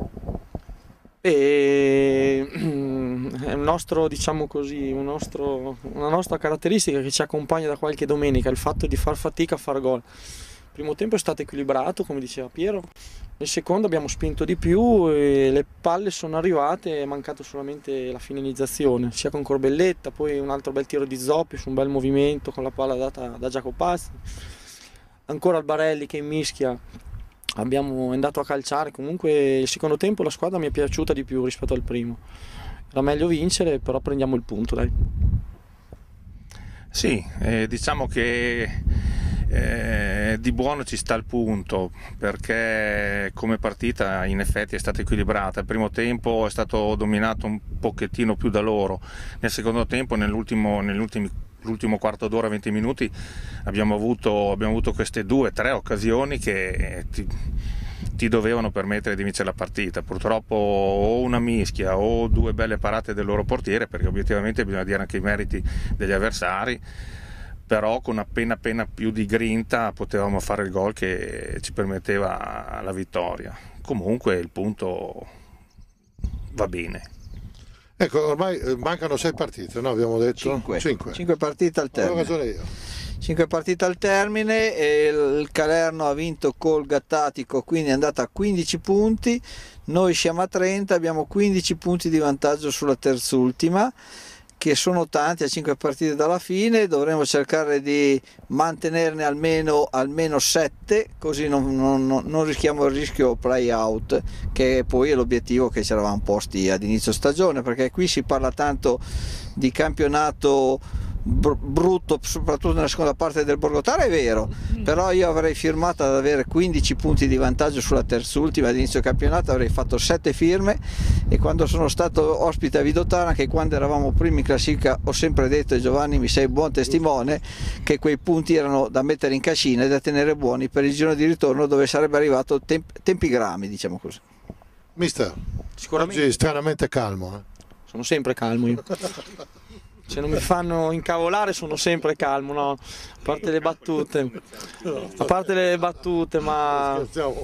E è un nostro, diciamo così, un nostro, una nostra caratteristica che ci accompagna da qualche domenica, il fatto di far fatica a far gol. Il primo tempo è stato equilibrato, come diceva Piero, nel secondo abbiamo spinto di più e le palle sono arrivate, è mancato solamente la finalizzazione, sia con Corbelletta, poi un altro bel tiro di Zoppi su un bel movimento con la palla data da Giacopazzi, ancora il Barelli che mischia. Abbiamo andato a calciare, comunque il secondo tempo la squadra mi è piaciuta di più rispetto al primo. Era meglio vincere, però prendiamo il punto, dai. Sì, eh, diciamo che eh, di buono ci sta il punto, perché come partita in effetti è stata equilibrata. Il primo tempo è stato dominato un pochettino più da loro, nel secondo tempo, nell'ultimo nell'ultimo l'ultimo quarto d'ora, venti minuti, abbiamo avuto, abbiamo avuto queste due, tre occasioni che ti, ti dovevano permettere di vincere la partita. Purtroppo o una mischia o due belle parate del loro portiere, perché obiettivamente bisogna dire anche i meriti degli avversari, però con appena appena più di grinta potevamo fare il gol che ci permetteva la vittoria. Comunque il punto va bene. Ecco, ormai mancano sei partite, no? Abbiamo detto? Cinque. Cinque. Cinque partite al termine. Avevo ragione io. Cinque partite al termine e il Calerno ha vinto col Gattatico, quindi è andata a quindici punti, noi siamo a trenta, abbiamo quindici punti di vantaggio sulla terzultima, che sono tanti a cinque partite dalla fine. Dovremo cercare di mantenerne almeno, almeno sette, così non, non, non rischiamo il rischio play out, che poi è l'obiettivo che ci eravamo posti ad inizio stagione, perché qui si parla tanto di campionato brutto, soprattutto nella seconda parte del Borgotara, è vero, però io avrei firmato ad avere quindici punti di vantaggio sulla terzultima ad inizio campionato, avrei fatto sette firme, e quando sono stato ospite a Vidotana, che quando eravamo primi in classifica, ho sempre detto, e Giovanni mi sei buon testimone, che quei punti erano da mettere in cascina e da tenere buoni per il giro di ritorno, dove sarebbe arrivato temp tempi grami, diciamo così. Mister, sicuramente oggi stranamente calmo. Eh? Sono sempre calmo io. Se non mi fanno incavolare sono sempre calmo, no? A parte le battute, a parte le battute, ma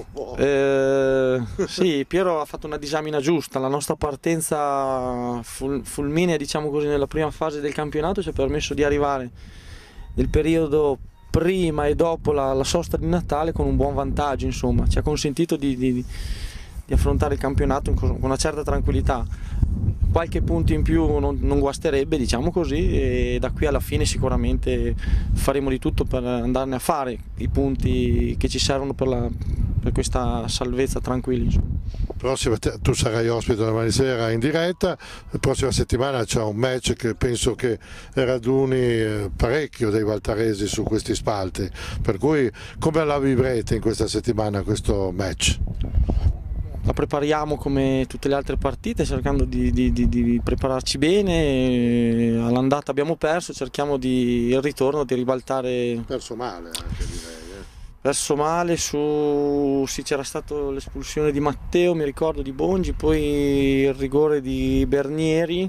eh, sì, Piero ha fatto una disamina giusta. La nostra partenza ful fulminea, diciamo così, nella prima fase del campionato ci ha permesso di arrivare nel periodo prima e dopo la, la sosta di Natale con un buon vantaggio, insomma, ci ha consentito di, di, di affrontare il campionato con una certa tranquillità. Qualche punto in più non, non guasterebbe, diciamo così, e da qui alla fine sicuramente faremo di tutto per andarne a fare i punti che ci servono per, la, per questa salvezza tranquilli. Prossima, tu sarai ospite domani sera in diretta, la prossima settimana c'è un match che penso che raduni parecchio dei valtaresi su questi spalti, per cui come la vivrete in questa settimana questo match? La prepariamo come tutte le altre partite, cercando di, di, di, di prepararci bene. All'andata abbiamo perso, cerchiamo di, il ritorno di ribaltare. Perso male anche, direi. Eh. Perso male su. Sì, c'era stata l'espulsione di Matteo, mi ricordo, di Bongi, poi il rigore di Bernieri.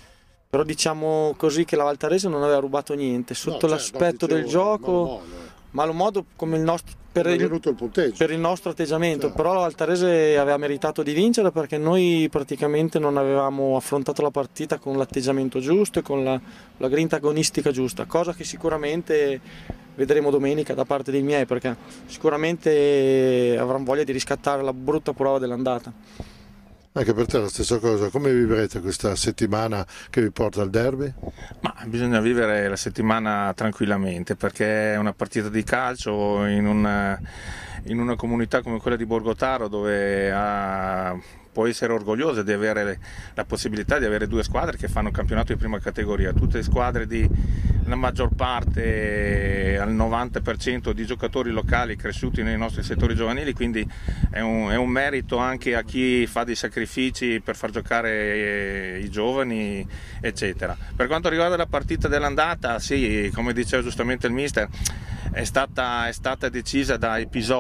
Però diciamo così che la Valtarese non aveva rubato niente. Sotto no, l'aspetto certo, del gioco. malo modo come il nostro, per, il, il per il nostro atteggiamento, Chiaro. però la Valtarese aveva meritato di vincere perché noi praticamente non avevamo affrontato la partita con l'atteggiamento giusto e con la, la grinta agonistica giusta, cosa che sicuramente vedremo domenica da parte dei miei, perché sicuramente avranno voglia di riscattare la brutta prova dell'andata. Anche per te la stessa cosa, come vivrete questa settimana che vi porta al derby? Ma bisogna vivere la settimana tranquillamente, perché è una partita di calcio in una, in una comunità come quella di Borgotaro, dove ha, può essere orgogliosa di avere la possibilità di avere due squadre che fanno campionato di prima categoria, tutte le squadre di la maggior parte, al novanta per cento di giocatori locali cresciuti nei nostri settori giovanili, quindi è un, è un merito anche a chi fa dei sacrifici per far giocare i giovani, eccetera. Per quanto riguarda la partita dell'andata, sì, come diceva giustamente il mister, è stata, è stata decisa da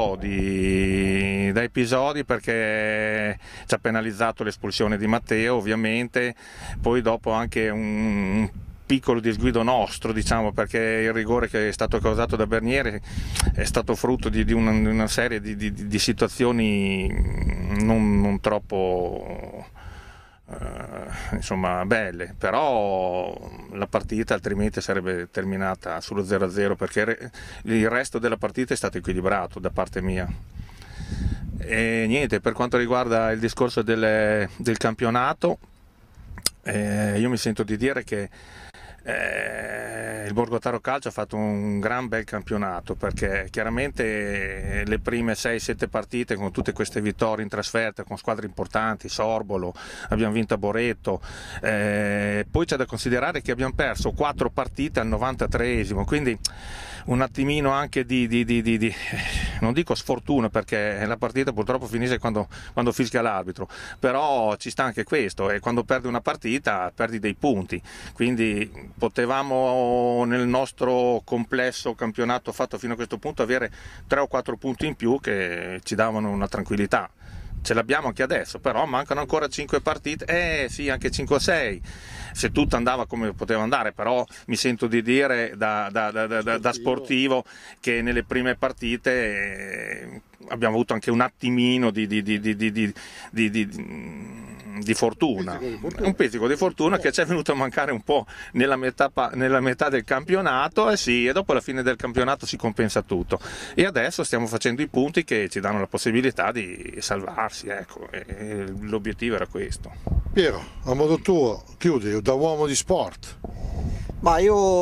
episodi, da episodi perché ci ha penalizzato l'espulsione di Matteo, ovviamente, poi dopo anche un piccolo disguido nostro, diciamo, perché il rigore che è stato causato da Bernieri è stato frutto di, di, una, di una serie di, di, di situazioni non, non troppo eh, insomma belle, però la partita altrimenti sarebbe terminata sullo zero a zero, perché il resto della partita è stato equilibrato da parte mia. E niente, per quanto riguarda il discorso del, del campionato, eh, io mi sento di dire che Eh, il Borgotaro Calcio ha fatto un gran bel campionato, perché chiaramente le prime sei sette partite con tutte queste vittorie in trasferta con squadre importanti, Sorbolo, abbiamo vinto a Boreto, eh, poi c'è da considerare che abbiamo perso quattro partite al novantatreesimo, quindi un attimino anche di, di, di, di, di non dico sfortuna, perché la partita purtroppo finisce quando, quando fischia l'arbitro, però ci sta anche questo, e quando perdi una partita perdi dei punti, quindi potevamo nel nostro complesso campionato fatto fino a questo punto avere tre o quattro punti in più che ci davano una tranquillità. Ce l'abbiamo anche adesso, però mancano ancora cinque partite, eh sì, anche cinque o sei, se tutto andava come poteva andare, però mi sento di dire da, da, da, da, da sportivo che nelle prime partite eh, abbiamo avuto anche un attimino di, di, di, di, di, di, di, di di fortuna, un pizzico di fortuna che ci è venuto a mancare un po' nella metà, nella metà del campionato, e sì, e dopo alla fine del campionato si compensa tutto, e adesso stiamo facendo i punti che ci danno la possibilità di salvarsi, ecco, e l'obiettivo era questo. Piero, a modo tuo, chiudi da uomo di sport. Ma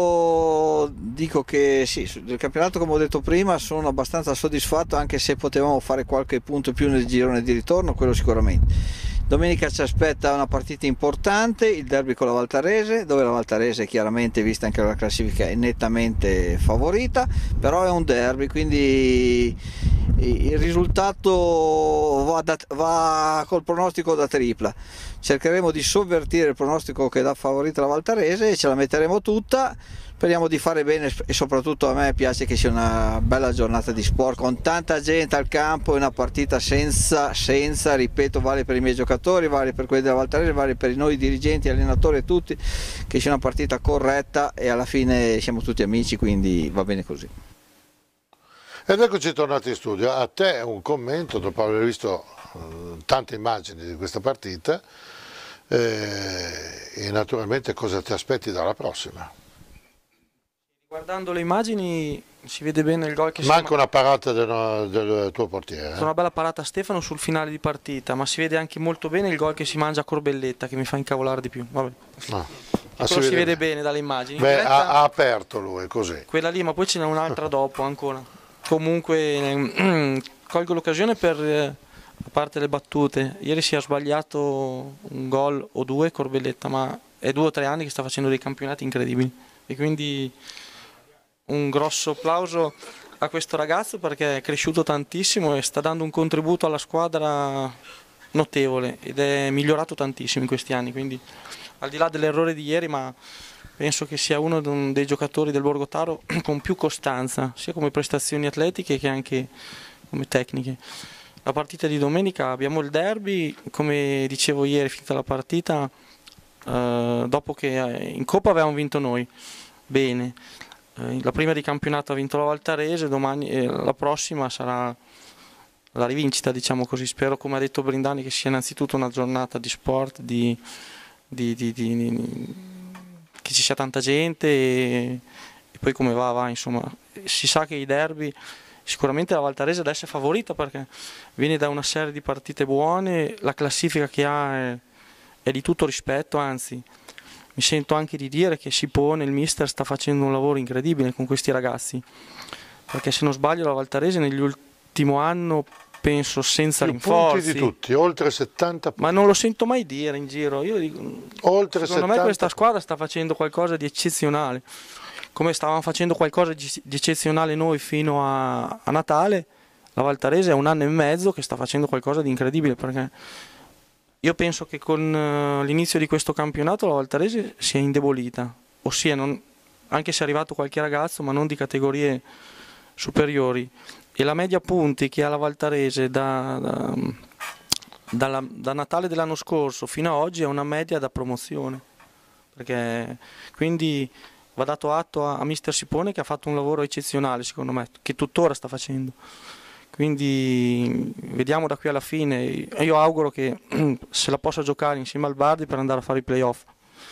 io dico che sì, del campionato, come ho detto prima, sono abbastanza soddisfatto, anche se potevamo fare qualche punto più nel girone di ritorno, quello sicuramente. Domenica ci aspetta una partita importante, il derby con la Valtarese, dove la Valtarese chiaramente, vista anche la classifica, è nettamente favorita, però è un derby, quindi il risultato va, da, va col pronostico da tripla. Cercheremo di sovvertire il pronostico che dà favorita la Valtarese e ce la metteremo tutta. Speriamo di fare bene, e soprattutto a me piace che sia una bella giornata di sport con tanta gente al campo, e una partita senza, senza, ripeto, vale per i miei giocatori, vale per quelli della Valtarese, vale per noi dirigenti, allenatori e tutti, che sia una partita corretta, e alla fine siamo tutti amici, quindi va bene così. Ed eccoci tornati in studio. A te un commento dopo aver visto eh, tante immagini di questa partita, eh, e naturalmente cosa ti aspetti dalla prossima? Guardando le immagini si vede bene il gol che manca si... una parata del, del tuo portiere, eh? Una bella parata a Stefano sul finale di partita, ma si vede anche molto bene il gol che si mangia a Corbelletta, che mi fa incavolare di più. Vabbè. No. Ah, si, vede, si vede bene dalle immagini. Beh, diretta, ha, ha aperto lui, così. Quella lì, ma poi ce n'è un'altra dopo ancora. Comunque colgo l'occasione per, a parte le battute, ieri si è sbagliato un gol o due Corbelletta, ma è due o tre anni che sta facendo dei campionati incredibili, e quindi un grosso applauso a questo ragazzo, perché è cresciuto tantissimo e sta dando un contributo alla squadra notevole, ed è migliorato tantissimo in questi anni, quindi al di là dell'errore di ieri, ma penso che sia uno dei giocatori del Borgotaro con più costanza, sia come prestazioni atletiche che anche come tecniche. La partita di domenica, abbiamo il derby, come dicevo ieri, finita la partita, eh, dopo che in Coppa avevamo vinto noi, bene. Eh, la prima di campionato ha vinto la Valtarese, domani eh, la prossima sarà la rivincita, diciamo così. Spero, come ha detto Brindani, che sia innanzitutto una giornata di sport, di, di, di, di, di, che ci sia tanta gente e, e poi come va va, insomma. Si sa che i derby, sicuramente la Valtarese adesso è favorita perché viene da una serie di partite buone, la classifica che ha è, è di tutto rispetto, anzi mi sento anche di dire che Sipone, il mister, sta facendo un lavoro incredibile con questi ragazzi, perché se non sbaglio la Valtarese negli ultimi anni, penso senza più rinforzi, punti di tutti, oltre settanta punti. Ma non lo sento mai dire in giro. Io dico, oltre secondo settanta... me questa squadra sta facendo qualcosa di eccezionale, come stavamo facendo qualcosa di eccezionale noi fino a, a Natale. La Valtarese è un anno e mezzo che sta facendo qualcosa di incredibile, perché io penso che con uh, l'inizio di questo campionato la Valtarese si è indebolita, ossia non, anche se è arrivato qualche ragazzo, ma non di categorie superiori, e la media punti che ha la Valtarese da, da, dalla, da Natale dell'anno scorso fino a oggi è una media da promozione, perché quindi va dato atto a, a mister Sipone, che ha fatto un lavoro eccezionale secondo me, che tuttora sta facendo. Quindi vediamo da qui alla fine. Io auguro che se la possa giocare insieme al Bardi per andare a fare i playoff.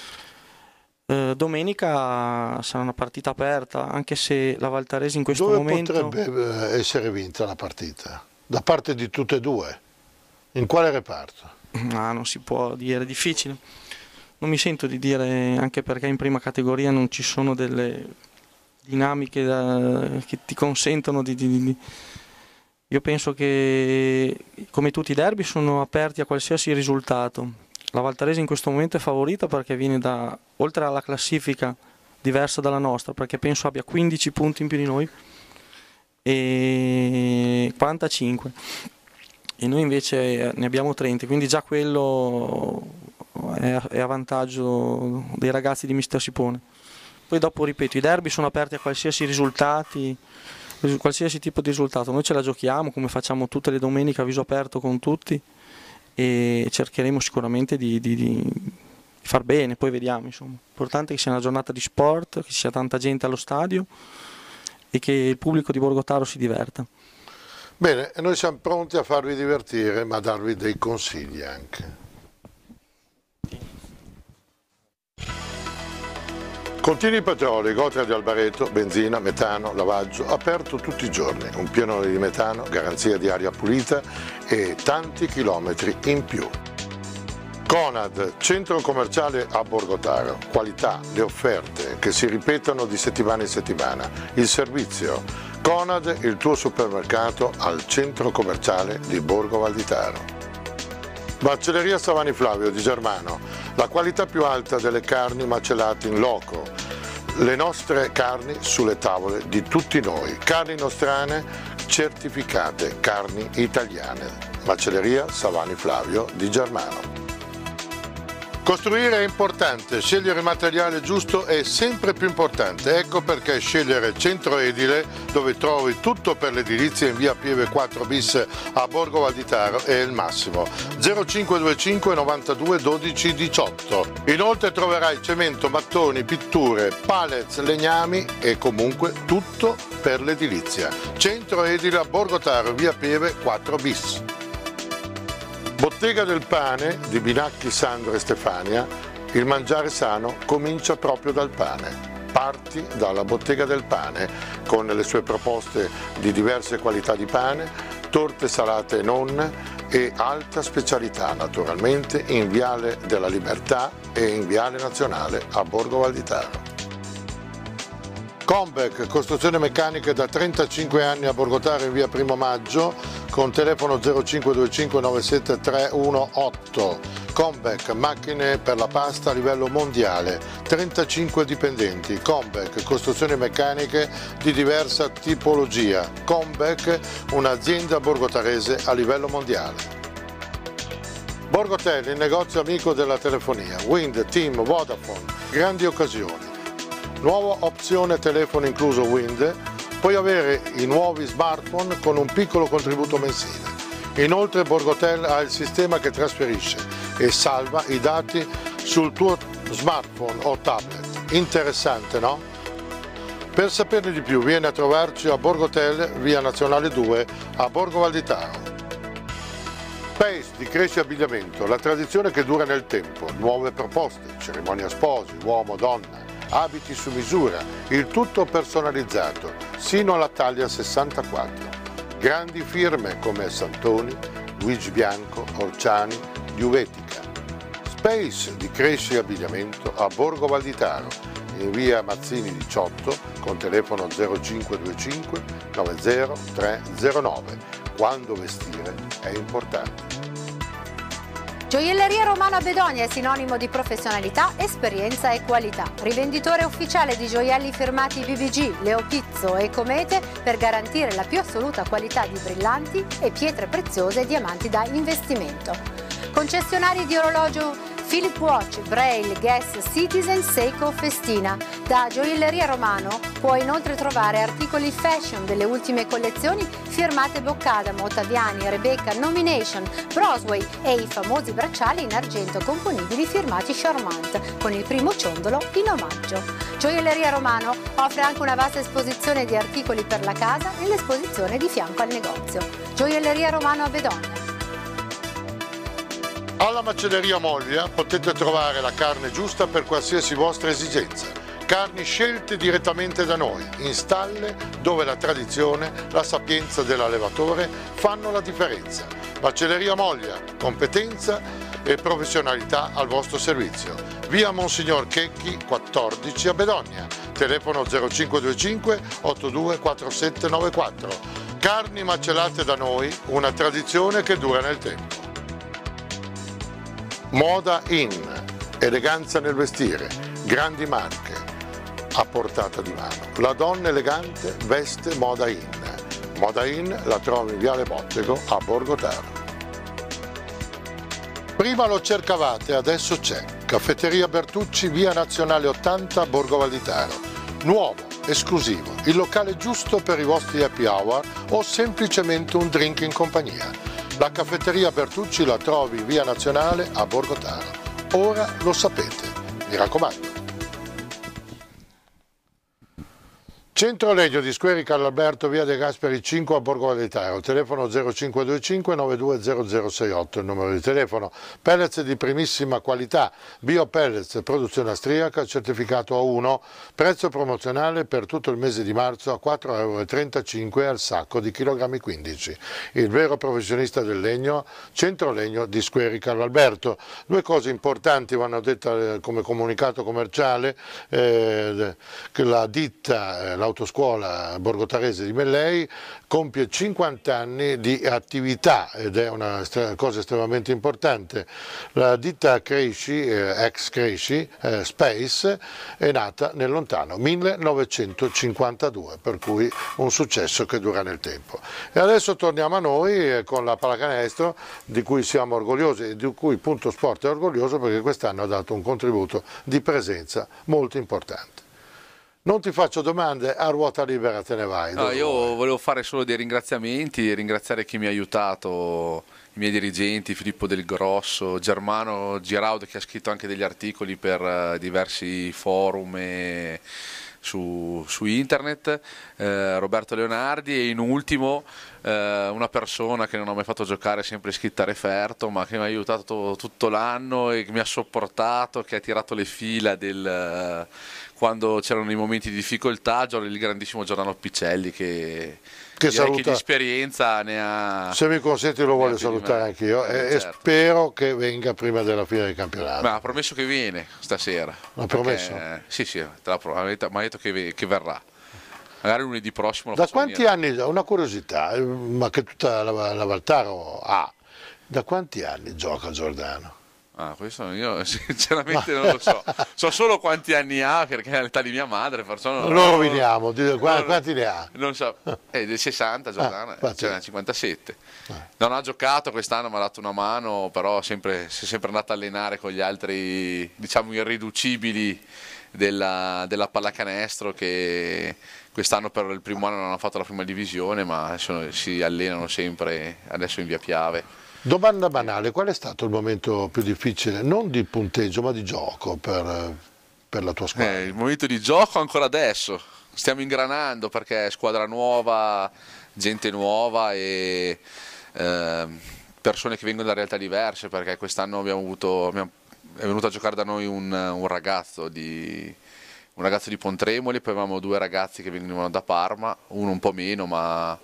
Eh, domenica sarà una partita aperta, anche se la Valtarese in questo Dove momento... potrebbe essere vinta la partita? Da parte di tutte e due? In quale reparto? Ah, non si può dire, è difficile. Non mi sento di dire, anche perché in prima categoria non ci sono delle dinamiche da, che ti consentono di... di, di Io penso che, come tutti i derby, sono aperti a qualsiasi risultato. La Valtarese in questo momento è favorita perché viene da, oltre alla classifica diversa dalla nostra, perché penso abbia quindici punti in più di noi e quarantacinque, e noi invece ne abbiamo trenta, quindi già quello è a, è a vantaggio dei ragazzi di mister Sipone. Poi dopo, ripeto, i derby sono aperti a qualsiasi risultati, qualsiasi tipo di risultato. Noi ce la giochiamo come facciamo tutte le domeniche a viso aperto con tutti, e cercheremo sicuramente di, di, di far bene, poi vediamo, insomma. L'importante è che sia una giornata di sport, che ci sia tanta gente allo stadio e che il pubblico di Borgotaro si diverta. Bene, noi siamo pronti a farvi divertire, ma a darvi dei consigli anche. Continui Petroli, Gotria di Albareto, benzina, metano, lavaggio, aperto tutti i giorni, un pienone di metano, garanzia di aria pulita e tanti chilometri in più. Conad, centro commerciale a Borgotaro, qualità, le offerte che si ripetono di settimana in settimana, il servizio. Conad, il tuo supermercato al centro commerciale di Borgo Valditaro. Macelleria Savani Flavio di Germano, la qualità più alta delle carni macellate in loco, le nostre carni sulle tavole di tutti noi, carni nostrane certificate, carni italiane. Macelleria Savani Flavio di Germano. Costruire è importante, scegliere il materiale giusto è sempre più importante, ecco perché scegliere Centro Edile, dove trovi tutto per l'edilizia in via Pieve quattro bis a Borgo Valditaro, è il massimo. zero cinque due cinque novantadue dodici diciotto. Inoltre troverai cemento, mattoni, pitture, pallets, legnami e comunque tutto per l'edilizia. Centro Edile a Borgotaro, via Pieve quattro bis. Bottega del Pane di Binacchi, Sandro e Stefania, il mangiare sano comincia proprio dal pane. Parti dalla Bottega del Pane con le sue proposte di diverse qualità di pane, torte salate e non e alta specialità naturalmente in Viale della Libertà e in Viale Nazionale a Borgo Valditaro. Combec, costruzione meccanica da trentacinque anni a Borgotaro in via Primo Maggio con telefono zero cinque due cinque nove sette tre uno otto. Combec, macchine per la pasta a livello mondiale, trentacinque dipendenti. Combec, costruzioni meccaniche di diversa tipologia. Combec, un'azienda borgotarese a livello mondiale. Borgotel, il negozio amico della telefonia. Wind, Team, Vodafone, grandi occasioni. Nuova opzione telefono incluso Wind, puoi avere i nuovi smartphone con un piccolo contributo mensile. Inoltre Borgotel ha il sistema che trasferisce e salva i dati sul tuo smartphone o tablet. Interessante, no? Per saperne di più vieni a trovarci a Borgo Hotel, via Nazionale due a Borgo Valditaro. Space di Cresci Abbigliamento, la tradizione che dura nel tempo, nuove proposte, cerimonia sposi, uomo, donna, abiti su misura, il tutto personalizzato, sino alla taglia sessantaquattro. Grandi firme come Santoni, Luigi Bianco, Orciani, Juvetica. Space di Cresci Abbigliamento a Borgo Valditaro, in via Mazzini diciotto, con telefono zero cinque due cinque nove zero tre zero nove. Quando vestire è importante. Gioielleria Romano a Bedonia è sinonimo di professionalità, esperienza e qualità. Rivenditore ufficiale di gioielli firmati B B G, Leo Pizzo e Comete per garantire la più assoluta qualità di brillanti e pietre preziose e diamanti da investimento. Concessionari di orologio Philip Watch, Braille, Guess, Citizen, Seiko, Festina. Da Gioielleria Romano puoi inoltre trovare articoli fashion delle ultime collezioni firmate Boccadamo, Ottaviani, Rebecca, Nomination, Brosway e i famosi bracciali in argento componibili firmati Charmant con il primo ciondolo in omaggio. Gioielleria Romano offre anche una vasta esposizione di articoli per la casa nell'esposizione di fianco al negozio. Gioielleria Romano a Bedonia. Alla macelleria Moglia potete trovare la carne giusta per qualsiasi vostra esigenza. Carni scelte direttamente da noi, in stalle dove la tradizione, la sapienza dell'allevatore fanno la differenza. Macelleria Moglia, competenza e professionalità al vostro servizio. Via Monsignor Checchi quattordici a Bedonia, telefono zero cinque due cinque otto due quattro sette nove quattro. Carni macellate da noi, una tradizione che dura nel tempo. Moda In, eleganza nel vestire, grandi marche, a portata di mano. La donna elegante veste Moda In. Moda In la trovi in Viale Bottego a Borgo Taro. Prima lo cercavate, adesso c'è. Caffetteria Bertucci, via Nazionale ottanta, Borgo Valditaro. Nuovo, esclusivo, il locale giusto per i vostri happy hour o semplicemente un drink in compagnia. La caffetteria Bertucci la trovi in via Nazionale a Borgo Taro. Ora lo sapete, mi raccomando. Centro Legno di Squeri Carlo Alberto, via De Gasperi cinque a Borgo Valditaro, telefono zero cinque due cinque nove due zero zero sei otto, il numero di telefono. Pellets di primissima qualità, Bio Pellets, produzione austriaca, certificato A uno, prezzo promozionale per tutto il mese di marzo a quattro virgola trentacinque euro al sacco di chilogrammi quindici. Il vero professionista del legno, Centro Legno di Squeri Carlo Alberto. Due cose importanti vanno dette come comunicato commerciale, eh, che la ditta, eh, l'autoscuola Borgotarese di Mellei compie cinquanta anni di attività ed è una cosa estremamente importante. La ditta Cresci, eh, ex Cresci, eh, Space, è nata nel lontano millenovecentocinquantadue, per cui un successo che dura nel tempo. E adesso torniamo a noi eh, con la pallacanestro, di cui siamo orgogliosi e di cui Punto Sport è orgoglioso, perché quest'anno ha dato un contributo di presenza molto importante. Non ti faccio domande, a ruota libera te ne vai. No, io volevo fare solo dei ringraziamenti e ringraziare chi mi ha aiutato, i miei dirigenti, Filippo Del Grosso, Germano Giraudo, che ha scritto anche degli articoli per uh, diversi forum e su, su internet, eh, Roberto Leonardi e in ultimo eh, una persona che non ho mai fatto giocare, sempre iscritta a Referto, ma che mi ha aiutato tutto l'anno e che mi ha sopportato, che ha tirato le fila del... quando c'erano i momenti di difficoltà, il grandissimo Giordano Piccelli che, che direi saluta. Che di esperienza ne ha. Se mi consenti lo voglio salutare anch'io e, certo. e spero che venga prima della fine del campionato. Ma ha promesso che viene stasera. L'ha promesso? Sì, sì, te l'ha promesso, mi ha detto che, che verrà. Magari lunedì prossimo lo Da faccio quanti venire. anni, una curiosità, eh, ma che tutta la, la Valtaro ha, da quanti anni gioca Giordano? Ah, questo io sinceramente non lo so. So solo quanti anni ha, perché è l'età di mia madre, perciò non Lo roviniamo, quanti, quanti ne ha? Non so, è del sessanta Giordano, ah, cioè nel cinquantasette. Non ha giocato quest'anno, mi ha dato una mano, però sempre, si è sempre andato a allenare con gli altri, diciamo, irriducibili della, della pallacanestro, che quest'anno per il primo anno non hanno fatto la prima divisione, ma sono, si allenano sempre adesso in via Piave. Domanda banale, qual è stato il momento più difficile, non di punteggio ma di gioco per, per la tua squadra? Eh, il momento di gioco ancora adesso, stiamo ingranando perché è squadra nuova, gente nuova e eh, persone che vengono da realtà diverse, perché quest'anno abbiamo avuto, abbiamo, è venuto a giocare da noi un, un ragazzo di... un ragazzo di Pontremoli, poi avevamo due ragazzi che venivano da Parma, uno un po' meno, ma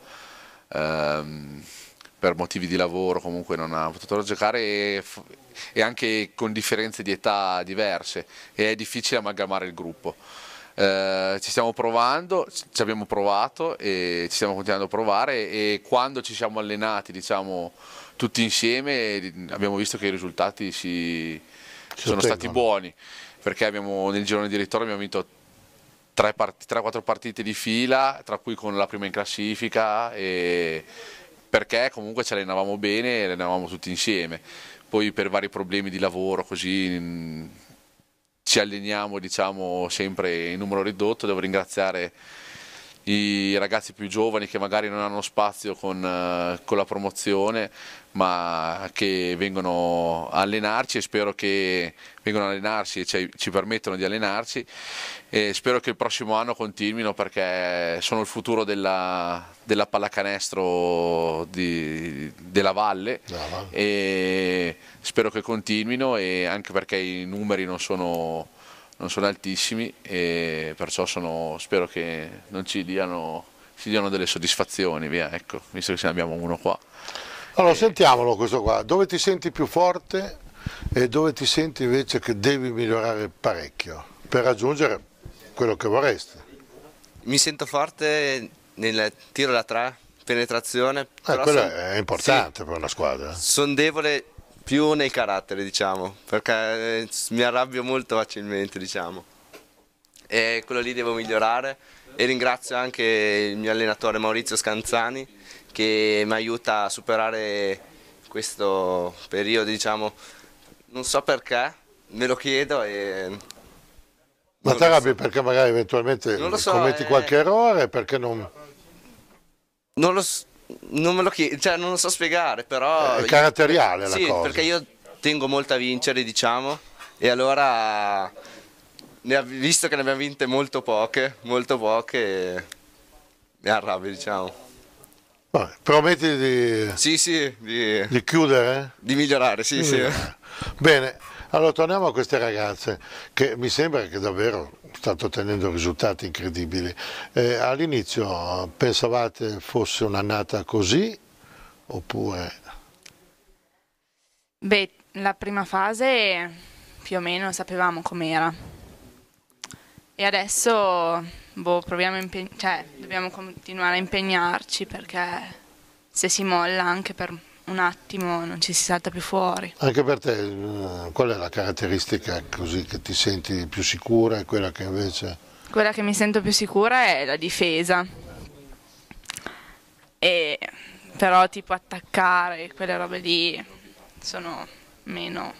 ehm, per motivi di lavoro comunque non ha potuto giocare, e, e anche con differenze di età diverse, e è difficile amalgamare il gruppo. Eh, ci stiamo provando, ci abbiamo provato e ci stiamo continuando a provare, e quando ci siamo allenati, diciamo, tutti insieme, abbiamo visto che i risultati si, sono stati buoni, perché abbiamo, nel girone di ritorno abbiamo vinto tre quattro partite di fila, tra cui con la prima in classifica, e perché comunque ci allenavamo bene e allenavamo tutti insieme. Poi per vari problemi di lavoro così mh, ci alleniamo, diciamo, sempre in numero ridotto. Devo ringraziare i ragazzi più giovani che magari non hanno spazio con, uh, con la promozione, ma che vengono a allenarci, e spero che vengano a allenarsi e ci, ci permettono di allenarci, e spero che il prossimo anno continuino, perché sono il futuro della, della pallacanestro di, della Valle, no, e spero che continuino, e anche perché i numeri non sono, non sono altissimi, e perciò sono, spero che non ci diano, ci diano delle soddisfazioni, via, ecco, visto che ce ne abbiamo uno qua. Allora, sentiamolo questo qua, dove ti senti più forte e dove ti senti invece che devi migliorare parecchio per raggiungere quello che vorresti? Mi sento forte nel tiro da tre, penetrazione. Eh, però quello son, è importante sì, per una squadra. Sono debole più nei caratteri, diciamo, perché mi arrabbio molto facilmente, diciamo. E quello lì devo migliorare, e ringrazio anche il mio allenatore Maurizio Scanzani, che mi aiuta a superare questo periodo, diciamo, non so perché, me lo chiedo e... Ma ti arrabbi so. Perché magari eventualmente so, commetti eh... qualche errore, perché non... Non, lo, non me lo chiedo, cioè non lo so spiegare, però... È caratteriale io, la sì, cosa. Perché io tengo molto a vincere, diciamo, e allora, ne ha, visto che ne abbiamo vinte molto poche, molto poche, mi arrabbio, diciamo. Vabbè, prometti di, sì, sì, di, di chiudere? Di migliorare, sì, di sì. Migliorare. Bene, allora torniamo a queste ragazze che mi sembra che davvero stanno ottenendo risultati incredibili. Eh, all'inizio pensavate fosse un'annata così oppure? Beh, la prima fase più o meno sapevamo com'era, e adesso... Boh, proviamo a impeg- cioè, dobbiamo continuare a impegnarci, perché se si molla anche per un attimo non ci si salta più fuori. Anche per te, qual è la caratteristica così che ti senti più sicura e quella che invece... Quella che mi sento più sicura è la difesa, e però tipo attaccare, quelle robe lì sono meno...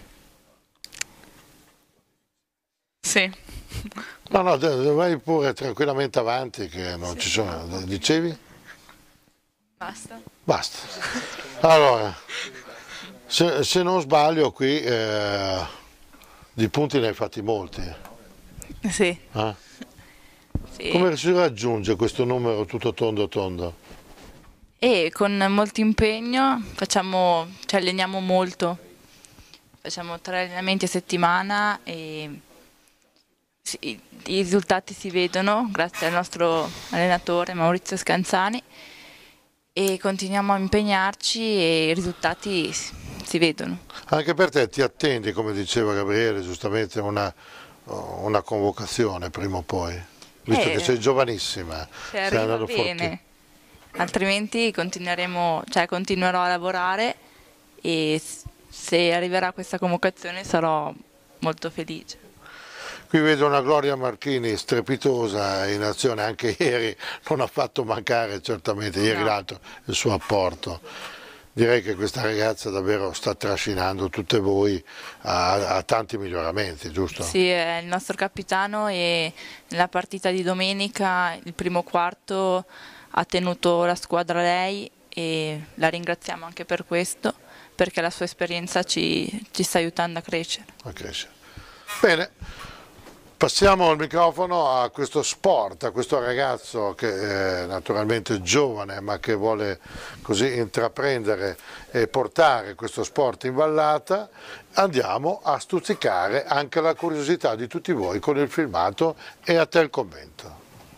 Sì. No, no, vai pure tranquillamente avanti, che non sì, ci sono. Dicevi? Basta. Basta. Allora, se, se non sbaglio qui eh, di punti ne hai fatti molti. Sì. Eh? Sì. Come si raggiunge questo numero tutto tondo tondo? E con molto impegno, facciamo, ci alleniamo molto. Facciamo tre allenamenti a settimana e... Sì, i risultati si vedono grazie al nostro allenatore Maurizio Scanzani, e continuiamo a impegnarci e i risultati si vedono. Anche per te ti attendi, come diceva Gabriele, giustamente una, una convocazione prima o poi, visto eh, che sei giovanissima. Se arriva bene, altrimenti continueremo, cioè continuerò a lavorare, e se arriverà questa convocazione sarò molto felice. Qui vedo una Gloria Marchini strepitosa in azione, anche ieri non ha fatto mancare certamente, ieri no. l'altro, il suo apporto. Direi che questa ragazza davvero sta trascinando tutte voi a, a tanti miglioramenti, giusto? Sì, è il nostro capitano, e nella partita di domenica, il primo quarto, ha tenuto la squadra lei, e la ringraziamo anche per questo, perché la sua esperienza ci, ci sta aiutando a crescere. A crescere. Bene. Passiamo il microfono a questo sport, a questo ragazzo che è naturalmente giovane ma che vuole così intraprendere e portare questo sport in vallata. Andiamo a stuzzicare anche la curiosità di tutti voi con il filmato e a te il commento.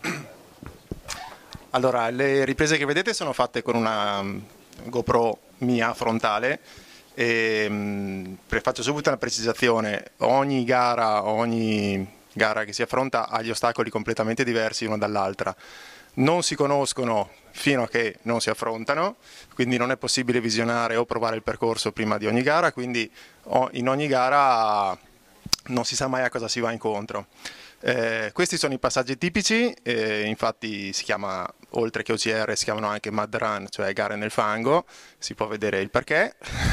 Allora, le riprese che vedete sono fatte con una GoPro mia frontale. E, mh, faccio subito una precisazione: ogni gara, ogni gara che si affronta ha gli ostacoli completamente diversi uno dall'altra, non si conoscono fino a che non si affrontano, quindi non è possibile visionare o provare il percorso prima di ogni gara, quindi in ogni gara non si sa mai a cosa si va incontro. Eh, questi sono i passaggi tipici, eh, infatti si chiama, oltre che O C R, si chiamano anche mud run, cioè gare nel fango, si può vedere il perché.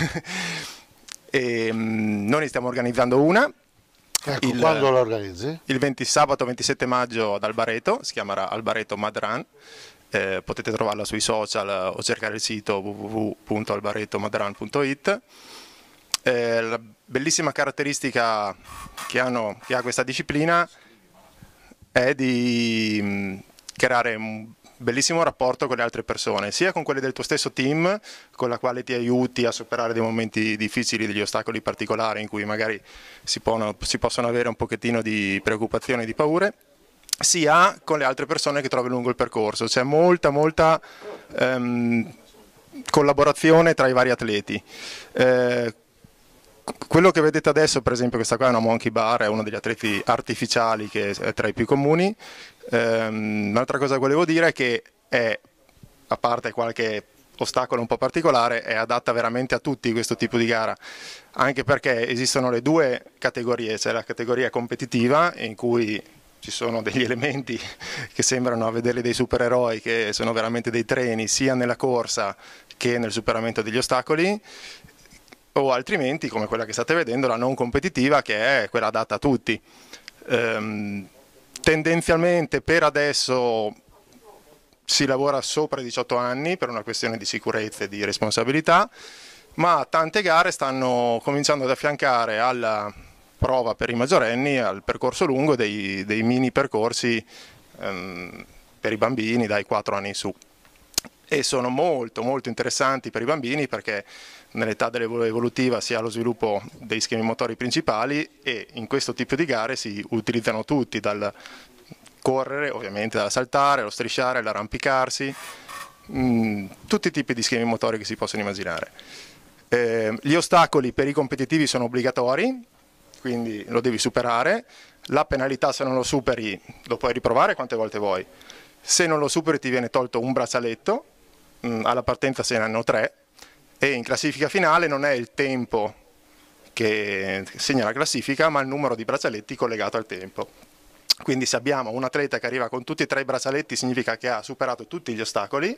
E, mh, noi ne stiamo organizzando una. Ecco, il, quando la organizzi? Il venti, sabato ventisette maggio ad Albareto, si chiamerà Albareto Mud Run, eh, potete trovarla sui social o cercare il sito w w w punto albareto mud run punto it. Eh, la bellissima caratteristica che, hanno, che ha questa disciplina è di mh, creare un bellissimo rapporto con le altre persone, sia con quelle del tuo stesso team, con la quale ti aiuti a superare dei momenti difficili, degli ostacoli particolari in cui magari si, può, si possono avere un pochettino di preoccupazione e di paure, sia con le altre persone che trovi lungo il percorso. C'è molta, molta ehm, collaborazione tra i vari atleti. Eh, Quello che vedete adesso, per esempio, questa qua è una monkey bar, è uno degli atleti artificiali che è tra i più comuni. Ehm, un'altra cosa che volevo dire è che è, a parte qualche ostacolo un po' particolare, è adatta veramente a tutti questo tipo di gara, anche perché esistono le due categorie, c'è la categoria competitiva in cui ci sono degli elementi che sembrano a vederli dei supereroi, che sono veramente dei treni sia nella corsa che nel superamento degli ostacoli, o altrimenti, come quella che state vedendo, la non competitiva, che è quella adatta a tutti. Ehm, tendenzialmente per adesso si lavora sopra i diciotto anni per una questione di sicurezza e di responsabilità, ma tante gare stanno cominciando ad affiancare alla prova per i maggiorenni, al percorso lungo, dei, dei mini percorsi ehm, per i bambini dai quattro anni in su. E sono molto molto interessanti per i bambini perché nell'età evolutiva si ha lo sviluppo dei schemi motori principali e in questo tipo di gare si utilizzano tutti, dal correre ovviamente, dal saltare, allo strisciare, all'arrampicarsi, mh, tutti i tipi di schemi motori che si possono immaginare. Eh, gli ostacoli per i competitivi sono obbligatori, quindi lo devi superare. La penalità, se non lo superi, lo puoi riprovare quante volte vuoi. Se non lo superi ti viene tolto un braccialetto, mh, alla partenza se ne hanno tre, e in classifica finale non è il tempo che segna la classifica, ma il numero di braccialetti collegato al tempo. Quindi se abbiamo un atleta che arriva con tutti e tre i braccialetti significa che ha superato tutti gli ostacoli,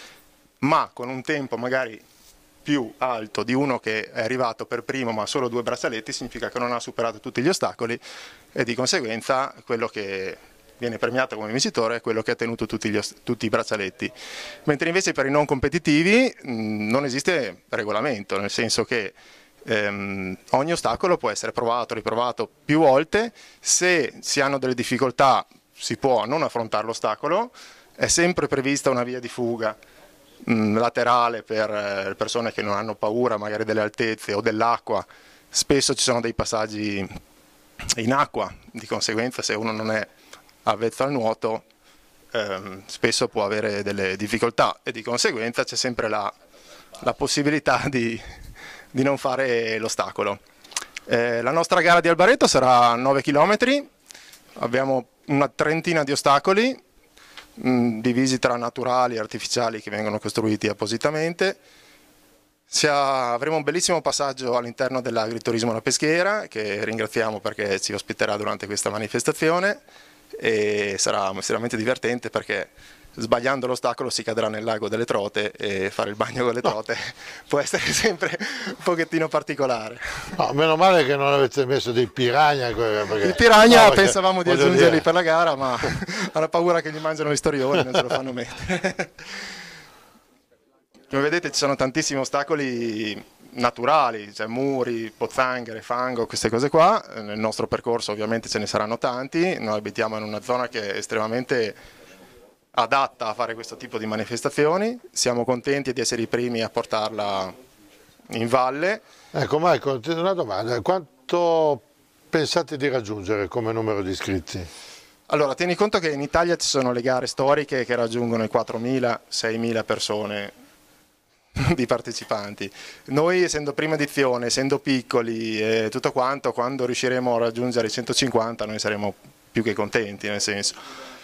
ma con un tempo magari più alto di uno che è arrivato per primo ma solo due braccialetti significa che non ha superato tutti gli ostacoli e di conseguenza quello che viene premiato come vincitore è quello che ha tenuto tutti, gli, tutti i braccialetti. Mentre invece per i non competitivi mh, non esiste regolamento, nel senso che ehm, ogni ostacolo può essere provato, riprovato più volte. Se si hanno delle difficoltà si può non affrontare l'ostacolo, è sempre prevista una via di fuga mh, laterale per eh, persone che non hanno paura magari delle altezze o dell'acqua. Spesso ci sono dei passaggi in acqua, di conseguenza se uno non è avvezzo al nuoto ehm, spesso può avere delle difficoltà e di conseguenza c'è sempre la, la possibilità di, di non fare l'ostacolo. Eh, la nostra gara di Albareto sarà nove chilometri, abbiamo una trentina di ostacoli mh, divisi tra naturali e artificiali che vengono costruiti appositamente. Ha, avremo un bellissimo passaggio all'interno dell'agriturismo La Peschiera, che ringraziamo perché ci ospiterà durante questa manifestazione, e sarà estremamente divertente perché sbagliando l'ostacolo si cadrà nel lago delle trote e fare il bagno con le trote no. può essere sempre un pochettino particolare. No, meno male che non avete messo dei piranha. Perché, I piranha no, perché, pensavamo di aggiungerli dire. per la gara, ma hanno paura che gli mangiano gli storioni, non ce lo fanno mettere. Come vedete ci sono tantissimi ostacoli naturali, cioè muri, pozzanghere, fango, queste cose qua. Nel nostro percorso ovviamente ce ne saranno tanti, noi abitiamo in una zona che è estremamente adatta a fare questo tipo di manifestazioni, siamo contenti di essere i primi a portarla in valle. Ecco Marco, una domanda, quanto pensate di raggiungere come numero di iscritti? Allora, tieni conto che in Italia ci sono le gare storiche che raggiungono i quattromila seimila persone di partecipanti. Noi, essendo prima edizione, essendo piccoli e tutto quanto, quando riusciremo a raggiungere i centocinquanta noi saremo più che contenti, nel senso.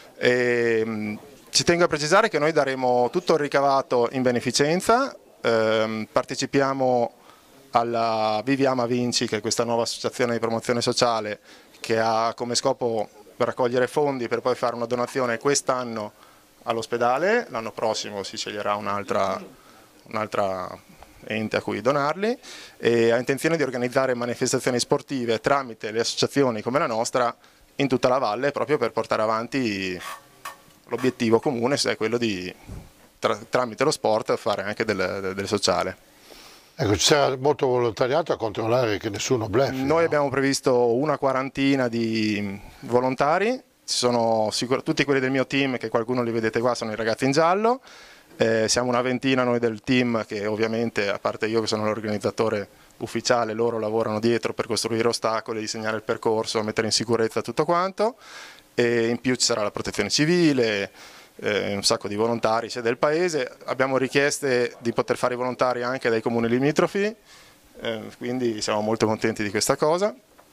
E, ci tengo a precisare che noi daremo tutto il ricavato in beneficenza, ehm, partecipiamo alla Viviamo a Vinci, che è questa nuova associazione di promozione sociale che ha come scopo raccogliere fondi per poi fare una donazione quest'anno all'ospedale, l'anno prossimo si sceglierà un'altra un'altra ente a cui donarli, e ha intenzione di organizzare manifestazioni sportive tramite le associazioni come la nostra in tutta la valle, proprio per portare avanti l'obiettivo comune, se è quello di tra, tramite lo sport fare anche del, del sociale. Ecco, ci sarà molto volontariato a controllare che nessuno bleffi. Noi no? abbiamo previsto una quarantina di volontari, ci sono sicur- tutti quelli del mio team, che qualcuno li vedete qua, sono i ragazzi in giallo. Eh, siamo una ventina noi del team che ovviamente, a parte io che sono l'organizzatore ufficiale, loro lavorano dietro per costruire ostacoli, disegnare il percorso, mettere in sicurezza tutto quanto, e in più ci sarà la protezione civile, eh, un sacco di volontari sia del paese. Abbiamo richieste di poter fare i volontari anche dai comuni limitrofi, eh, quindi siamo molto contenti di questa cosa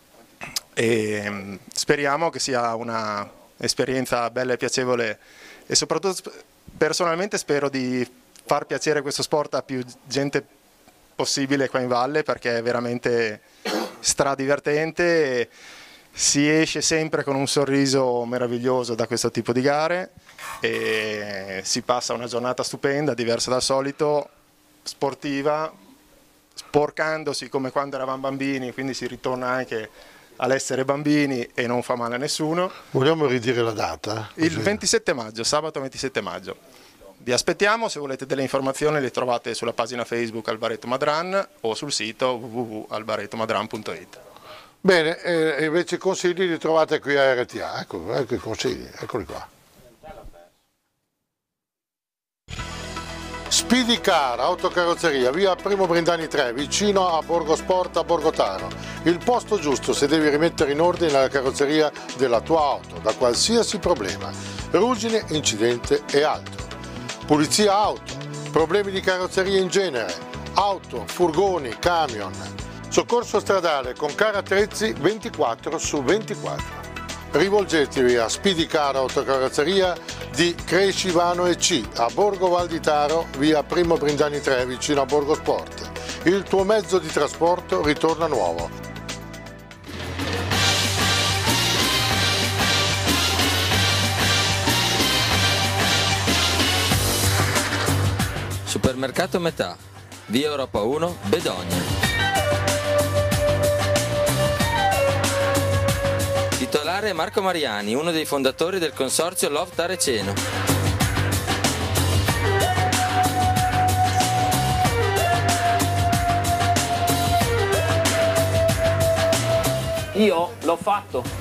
e mh, speriamo che sia una esperienza bella e piacevole, e soprattutto personalmente spero di far piacere questo sport a più gente possibile qua in valle, perché è veramente stradivertente, si esce sempre con un sorriso meraviglioso da questo tipo di gare e si passa una giornata stupenda, diversa dal solito, sportiva, sporcandosi come quando eravamo bambini, quindi si ritorna anche all'essere bambini e non fa male a nessuno. Vogliamo ridire la data? Così. Il ventisette maggio, sabato ventisette maggio. Vi aspettiamo, se volete delle informazioni le trovate sulla pagina Facebook Albareto Madran o sul sito w w w punto albareto madran punto i t. Bene, e invece i consigli li trovate qui a R T A, ecco, ecco i consigli, eccoli qua. Speedy Car, autocarrozzeria, via Primo Brindani tre, vicino a Borgo Sport a Borgotaro. Il posto giusto se devi rimettere in ordine la carrozzeria della tua auto, da qualsiasi problema, ruggine, incidente e altro. Pulizia auto, problemi di carrozzeria in genere, auto, furgoni, camion. Soccorso stradale con car attrezzi ventiquattro su ventiquattro. Rivolgetevi a Speedy Car Autocarrozzeria di Crescivano e C a Borgo Val di Taro, via Primo Brindani tre, vicino a Borgo Sport. Il tuo mezzo di trasporto ritorna nuovo. Supermercato Metà, via Europa uno, Bedogna. Titolare Marco Mariani, uno dei fondatori del consorzio Love Tareceno. Io l'ho fatto.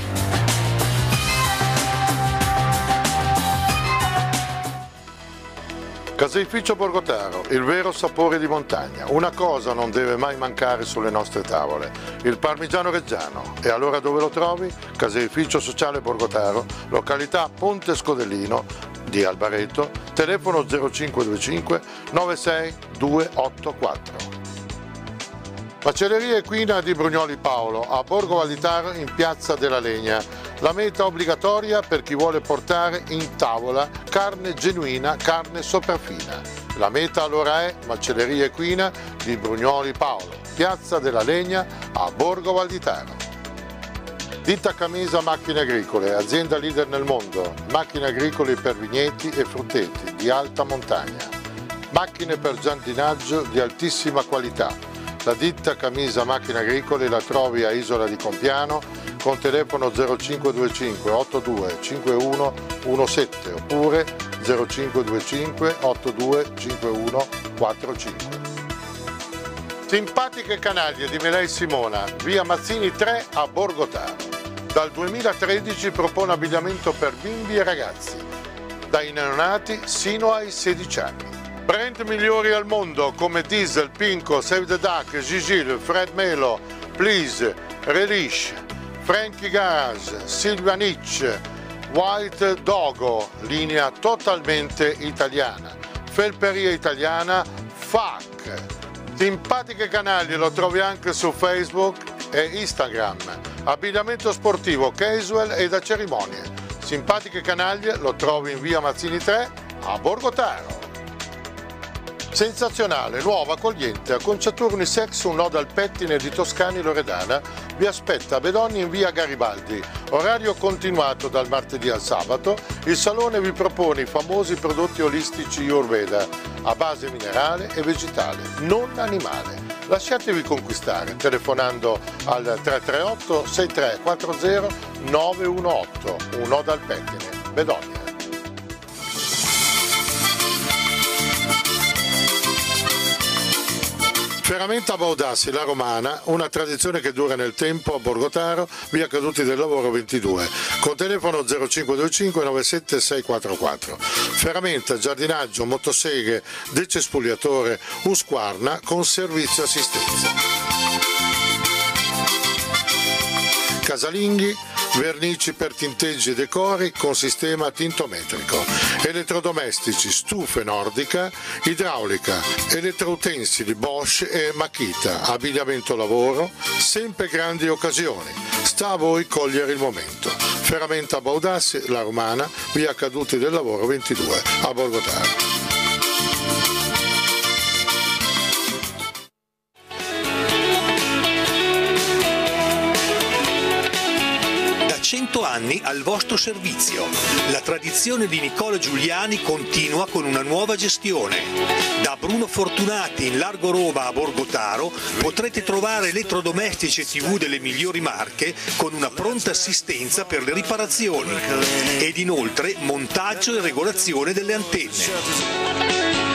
Caseificio Borgotaro, il vero sapore di montagna. Una cosa non deve mai mancare sulle nostre tavole, il parmigiano reggiano. E allora dove lo trovi? Caseificio Sociale Borgotaro, località Ponte Scodellino di Albareto, telefono zero cinque due cinque nove sei due otto quattro. Macelleria Equina di Brugnoli Paolo, a Borgo Valditaro in Piazza della Legna. La meta obbligatoria per chi vuole portare in tavola carne genuina, carne sopraffina. La meta allora è Macelleria Equina di Brugnoli Paolo, Piazza della Legna a Borgo Valditaro. Ditta Camisa Macchine Agricole, azienda leader nel mondo, macchine agricole per vigneti e frutteti di alta montagna. Macchine per giardinaggio di altissima qualità. La ditta Camisa Macchine Agricole la trovi a Isola di Compiano con telefono zero cinque due cinque otto due cinque uno uno sette oppure zero cinque due cinque otto due cinque uno quattro cinque. Simpatiche canaglie di Melei Simona, via Mazzini tre a Borgotaro. Dal duemilatredici propone abbigliamento per bimbi e ragazzi, dai neonati sino ai sedici anni. Brand migliori al mondo come Diesel, Pinco, Save the Duck, Gigil, Fred Melo, Please, Relish, Frankie Garage, Silvia Nietzsche, White Dogo, linea totalmente italiana. Felperia italiana, F A C. Simpatiche canaglie lo trovi anche su Facebook e Instagram. Abbigliamento sportivo, casual e da cerimonie. Simpatiche canaglie lo trovi in via Mazzini tre a Borgotaro. Sensazionale, nuova, accogliente, acconciatura unisex, un nodo al pettine di Toscani Loredana, vi aspetta a Bedogni in via Garibaldi, orario continuato dal martedì al sabato. Il salone vi propone i famosi prodotti olistici Ayurveda a base minerale e vegetale, non animale. Lasciatevi conquistare telefonando al tre tre otto sei tre quattro zero nove uno otto, un nodo al pettine, Bedogni. Ferramenta Baudassi, la romana, una tradizione che dura nel tempo a Borgotaro, via Caduti del Lavoro ventidue, con telefono zero cinque due cinque nove sette sei quattro quattro. Ferramenta, giardinaggio, motoseghe, decespugliatore, Usquarna con servizio assistenza. Casalinghi, vernici per tinteggi e decori con sistema tintometrico, elettrodomestici, stufe nordica, idraulica, elettroutensili Bosch e Makita, abbigliamento lavoro, sempre grandi occasioni. Sta a voi cogliere il momento. Ferramenta Baudassi, la romana, via Caduti del Lavoro ventidue a Borgotaro. cento anni al vostro servizio. La tradizione di Nicola Giuliani continua con una nuova gestione. Da Bruno Fortunati in Largo Roma a Borgotaro potrete trovare elettrodomestici e tivù delle migliori marche con una pronta assistenza per le riparazioni ed inoltre montaggio e regolazione delle antenne.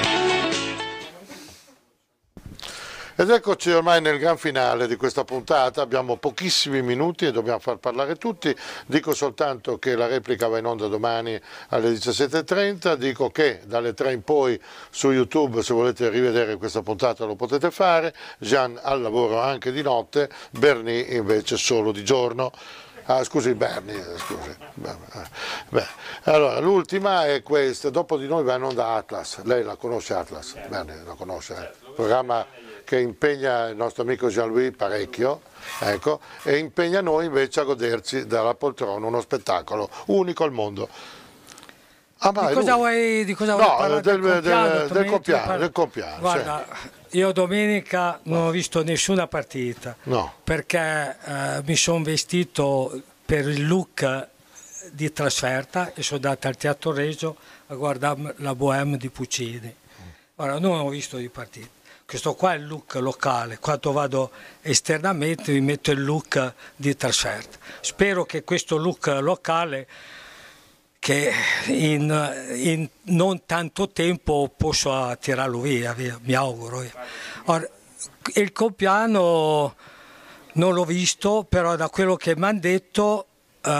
Ed eccoci ormai nel gran finale di questa puntata, abbiamo pochissimi minuti e dobbiamo far parlare tutti. Dico soltanto che la replica va in onda domani alle diciassette e trenta, dico che dalle tre in poi su YouTube, se volete rivedere questa puntata, lo potete fare. Gian al lavoro anche di notte, Bernie invece solo di giorno. Ah, scusi Bernie, scusi. Beh, allora, l'ultima è questa, dopo di noi va in onda Atlas, lei la conosce Atlas? Bernie la conosce, eh? Programma che impegna il nostro amico Jean-Louis parecchio, ecco, e impegna noi invece a goderci dalla poltrona uno spettacolo unico al mondo. Ah, di, cosa vuoi, di cosa vuoi no, parlare? Del, del, del, del compiano, del compiano. Guarda, sì. Io domenica non ho visto nessuna partita, no. perché eh, mi sono vestito per il look di trasferta e sono andato al Teatro Regio a guardare la Bohème di Puccini. Ora, non ho visto di partita. Questo qua è il look locale, quando vado esternamente mi metto il look di trasferta. Spero che questo look locale, che in, in non tanto tempo posso tirarlo via, via mi auguro. Ora, il compiano non l'ho visto, però da quello che mi hanno detto eh,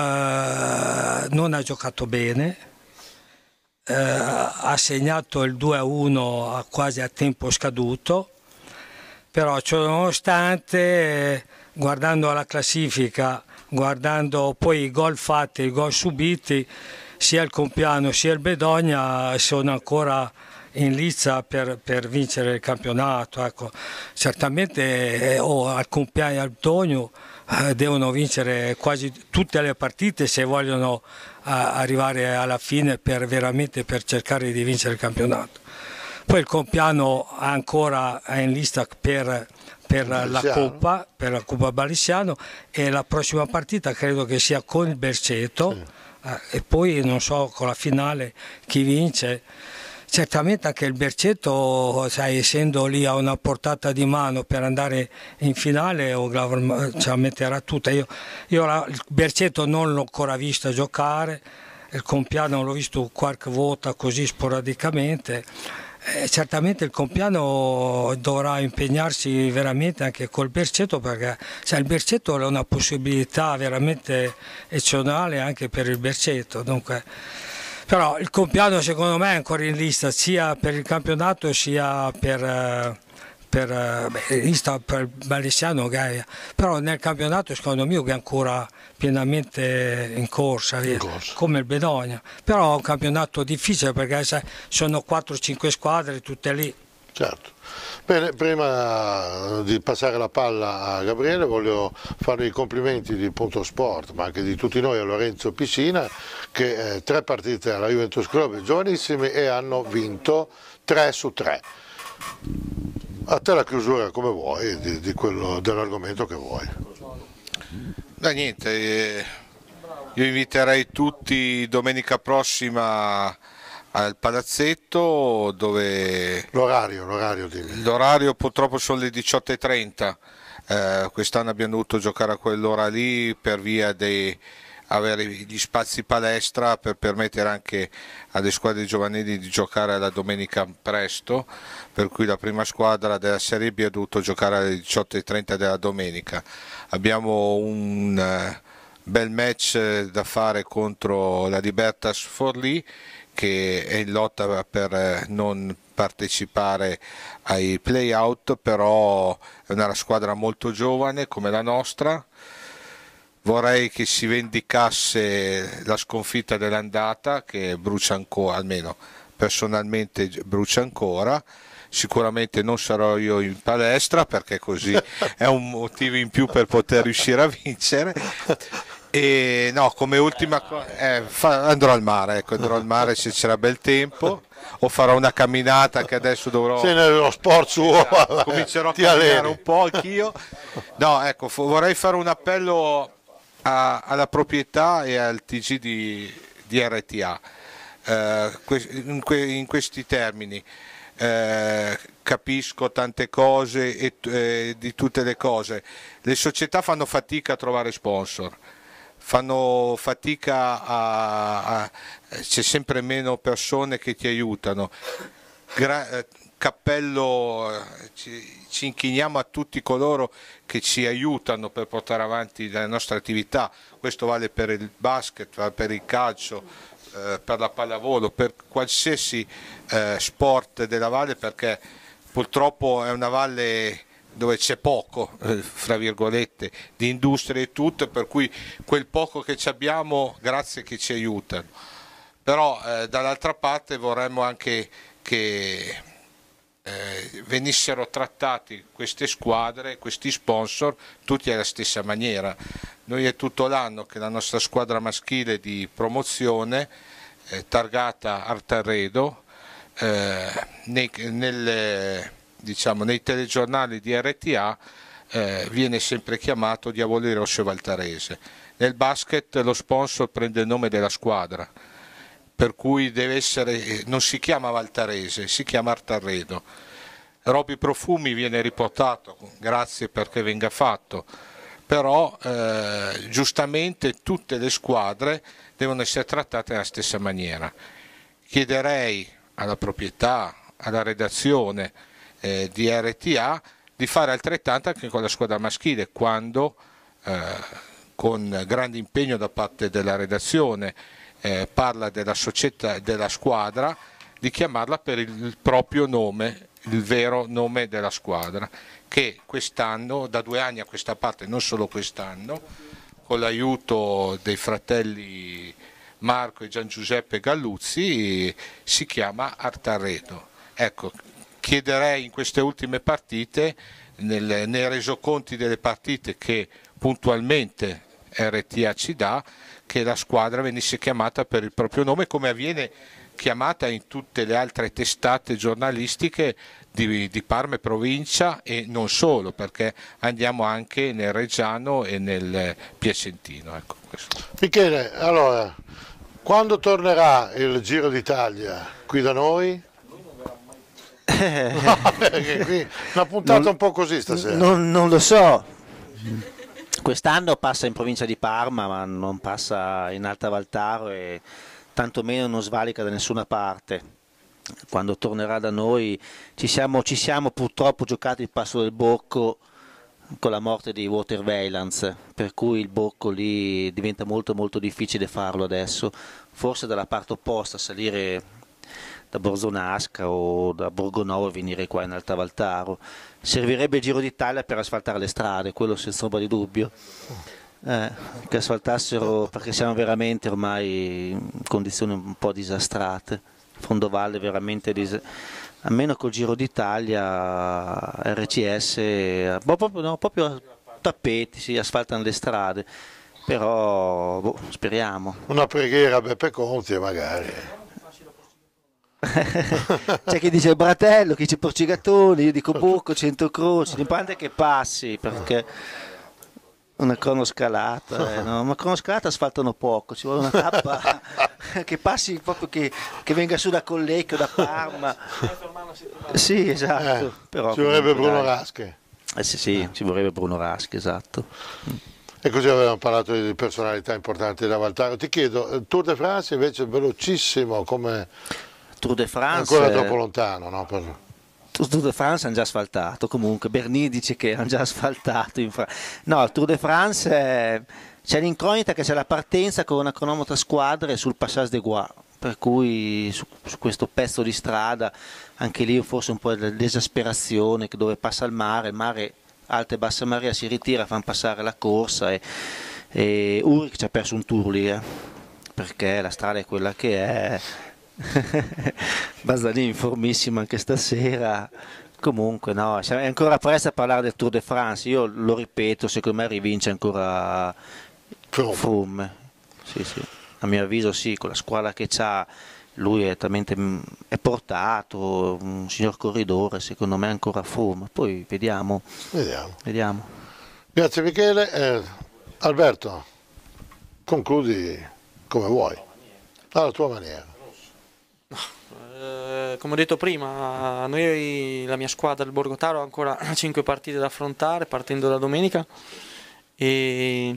non ha giocato bene. Uh, ha segnato il due a uno a quasi a tempo scaduto, però ciononostante, guardando la classifica, guardando poi i gol fatti, i gol subiti, sia il Compiano sia il Bedogna sono ancora in lizza per, per vincere il campionato. Ecco. Certamente eh, oh, al Compiano e al Bedogno eh, devono vincere quasi tutte le partite se vogliono a arrivare alla fine per veramente per cercare di vincere il campionato. Poi il Compiano ancora è in lista per, per la Coppa, per la Coppa Balissiano, e la prossima partita credo che sia con il Berceto, sì. eh, e poi non so con la finale chi vince. Certamente anche il Berceto, sai, essendo lì a una portata di mano per andare in finale, ce la metterà tutta. Io, io la, il Berceto non l'ho ancora visto giocare, il Compiano l'ho visto qualche volta così sporadicamente, Eh, certamente il Compiano dovrà impegnarsi veramente anche col Berceto, perché cioè, il Berceto è una possibilità veramente eccezionale anche per il Berceto. Dunque, però il Compiano secondo me è ancora in lista sia per il campionato sia per, per, beh, in lista per Bresciano Gaia, però nel campionato secondo me è ancora pienamente in corsa, in corsa, come il Bedonia, però è un campionato difficile perché sai, sono quattro cinque squadre tutte lì. Certo. Bene, prima di passare la palla a Gabriele voglio fare i complimenti di Punto Sport, ma anche di tutti noi a Lorenzo Piscina, che eh, tre partite alla Juventus Club giovanissimi e hanno vinto tre su tre. A te la chiusura come vuoi di, di dell'argomento che vuoi. Beh, niente, eh, io inviterei tutti domenica prossima al palazzetto dove... L'orario, l'orario L'orario purtroppo sono le diciotto e trenta, eh, quest'anno abbiamo dovuto giocare a quell'ora lì per via di avere gli spazi palestra per permettere anche alle squadre giovanili di giocare la domenica presto, per cui la prima squadra della Serie B ha dovuto giocare alle diciotto e trenta della domenica. Abbiamo un uh, bel match da fare contro la Libertas Forlì, che è in lotta per eh, non partecipare ai play-out, però è una squadra molto giovane come la nostra. Vorrei che si vendicasse la sconfitta dell'andata, che brucia ancora, almeno personalmente brucia ancora. Sicuramente non sarò io in palestra perché così è un motivo in più per poter riuscire a vincere. E no, come ultima cosa eh, andrò al mare, ecco, andrò al mare se c'era bel tempo, o farò una camminata che adesso dovrò... Se nello sport suo esatto, comincerò a camminare alleni. un po' anch'io. No, ecco, vorrei fare un appello a, alla proprietà e al T G di, di R T A eh, in, que, in questi termini. Eh, capisco tante cose e eh, di tutte le cose, le società fanno fatica a trovare sponsor, fanno fatica a, a c'è sempre meno persone che ti aiutano. Gra, eh, cappello, eh, ci, ci inchiniamo a tutti coloro che ci aiutano per portare avanti la nostra attività. Questo vale per il basket, vale per il calcio, Eh, per la pallavolo, per qualsiasi eh, sport della valle, perché purtroppo è una valle dove c'è poco, eh, fra virgolette, di industrie e tutto, per cui quel poco che ci abbiamo, grazie che ci aiutano. Però eh, dall'altra parte vorremmo anche che eh, venissero trattati queste squadre, questi sponsor, tutti alla stessa maniera. Noi è tutto l'anno che la nostra squadra maschile di promozione, eh, targata Artarredo, eh, nei, nelle, diciamo, nei telegiornali di R T A eh, viene sempre chiamato Diavolo Rosso Valtarese. Nel basket lo sponsor prende il nome della squadra, per cui deve essere, non si chiama Valtarese, si chiama Artarredo. Roby Profumi viene riportato, grazie perché venga fatto. Però eh, giustamente tutte le squadre devono essere trattate nella stessa maniera. Chiederei alla proprietà, alla redazione eh, di R T A di fare altrettanto anche con la squadra maschile, quando eh, con grande impegno da parte della redazione eh, parla della società, della squadra, di chiamarla per il proprio nome, il vero nome della squadra, che quest'anno, da due anni a questa parte, non solo quest'anno, con l'aiuto dei fratelli Marco e Gian Giuseppe Galluzzi, si chiama Artarredo. Ecco, chiederei in queste ultime partite, nel, nei resoconti delle partite che puntualmente R T A ci dà, che la squadra venisse chiamata per il proprio nome, come avviene chiamata in tutte le altre testate giornalistiche di, di Parma e provincia, e non solo, perché andiamo anche nel Reggiano e nel Piacentino. Ecco, questo. Michele, allora, quando tornerà il Giro d'Italia qui da noi? No, perché qui una puntata non, un po' così stasera. Non, non lo so. Quest'anno passa in provincia di Parma, ma non passa in Alta Valtaro e tantomeno non svalica da nessuna parte. quando tornerà da noi. Ci siamo, ci siamo purtroppo giocati il passo del Borco con la morte di Walter Weilands, per cui il Borco lì diventa molto molto difficile farlo adesso, forse dalla parte opposta, salire da Borzonasca o da Borgonovo e venire qua in Alta Valtaro. Servirebbe il Giro d'Italia per asfaltare le strade, quello senza ombra di dubbio, eh, che asfaltassero, perché siamo veramente ormai in condizioni un po' disastrate, fondovalle veramente disastrate. Almeno col Giro d'Italia, R C S, proprio, no, proprio tappeti, si asfaltano le strade, però boh, speriamo. Una preghiera a Beppe Conti magari. C'è chi dice Bratello, chi dice Porcigatoni, io dico Bocco, Centocroce, l'importante è che passi, perché una cronoscalata, eh, no? Ma cronoscalata asfaltano poco, ci vuole una tappa che passi proprio, che, che venga su da Collecchio, da Parma. Sì, esatto. Eh, però, ci vorrebbe comunque, Bruno dai. Rasche. Eh sì, sì, ci vorrebbe Bruno Rasche, esatto. E così avevamo parlato di personalità importanti da Valtaro. Ti chiedo, Tour de France invece velocissimo, come Tour de France ancora troppo lontano, no? Per... Tour de France hanno già asfaltato, comunque Berni dice che hanno già asfaltato in Fra... no, il Tour de France è... c'è l'incognita che c'è la partenza con una cronometra squadre sul Passage des Gois, per cui su, su questo pezzo di strada anche lì forse un po' l'esasperazione, che dove passa il mare, il mare alta e bassa marea si ritira, fanno passare la corsa e, e Ulrich ci ha perso un tour lì, eh, perché la strada è quella che è. Bazzani informissimo anche stasera. Comunque no, è ancora presto a parlare del Tour de France. Io lo ripeto, secondo me rivince ancora Froome. Sì, sì. A mio avviso sì, con la squadra che c'ha lui è talmente è portato, un signor corridore, secondo me ancora Froome. Poi vediamo. Vediamo. vediamo. Grazie Michele. Eh, Alberto, concludi come vuoi, alla tua maniera. Eh, come ho detto prima, noi, la mia squadra del Borgotaro, ha ancora cinque partite da affrontare partendo da domenica e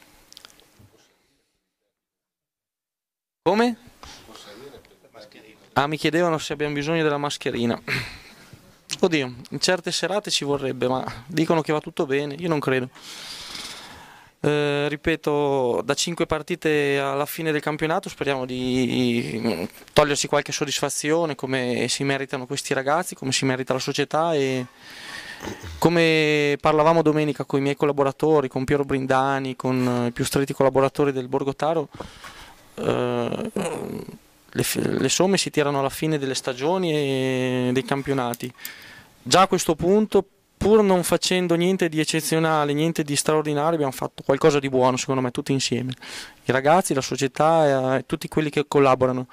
come? Ah, mi chiedevano se abbiamo bisogno della mascherina. Oddio, in certe serate ci vorrebbe, ma dicono che va tutto bene, io non credo. Eh, ripeto, da cinque partite alla fine del campionato speriamo di togliersi qualche soddisfazione, come si meritano questi ragazzi, come si merita la società, e come parlavamo domenica con i miei collaboratori, con Piero Brindani, con i più stretti collaboratori del Borgotaro, eh, le, le somme si tirano alla fine delle stagioni e dei campionati. Già a questo punto, pur non facendo niente di eccezionale, niente di straordinario, abbiamo fatto qualcosa di buono, secondo me, tutti insieme. I ragazzi, la società e tutti quelli che collaborano.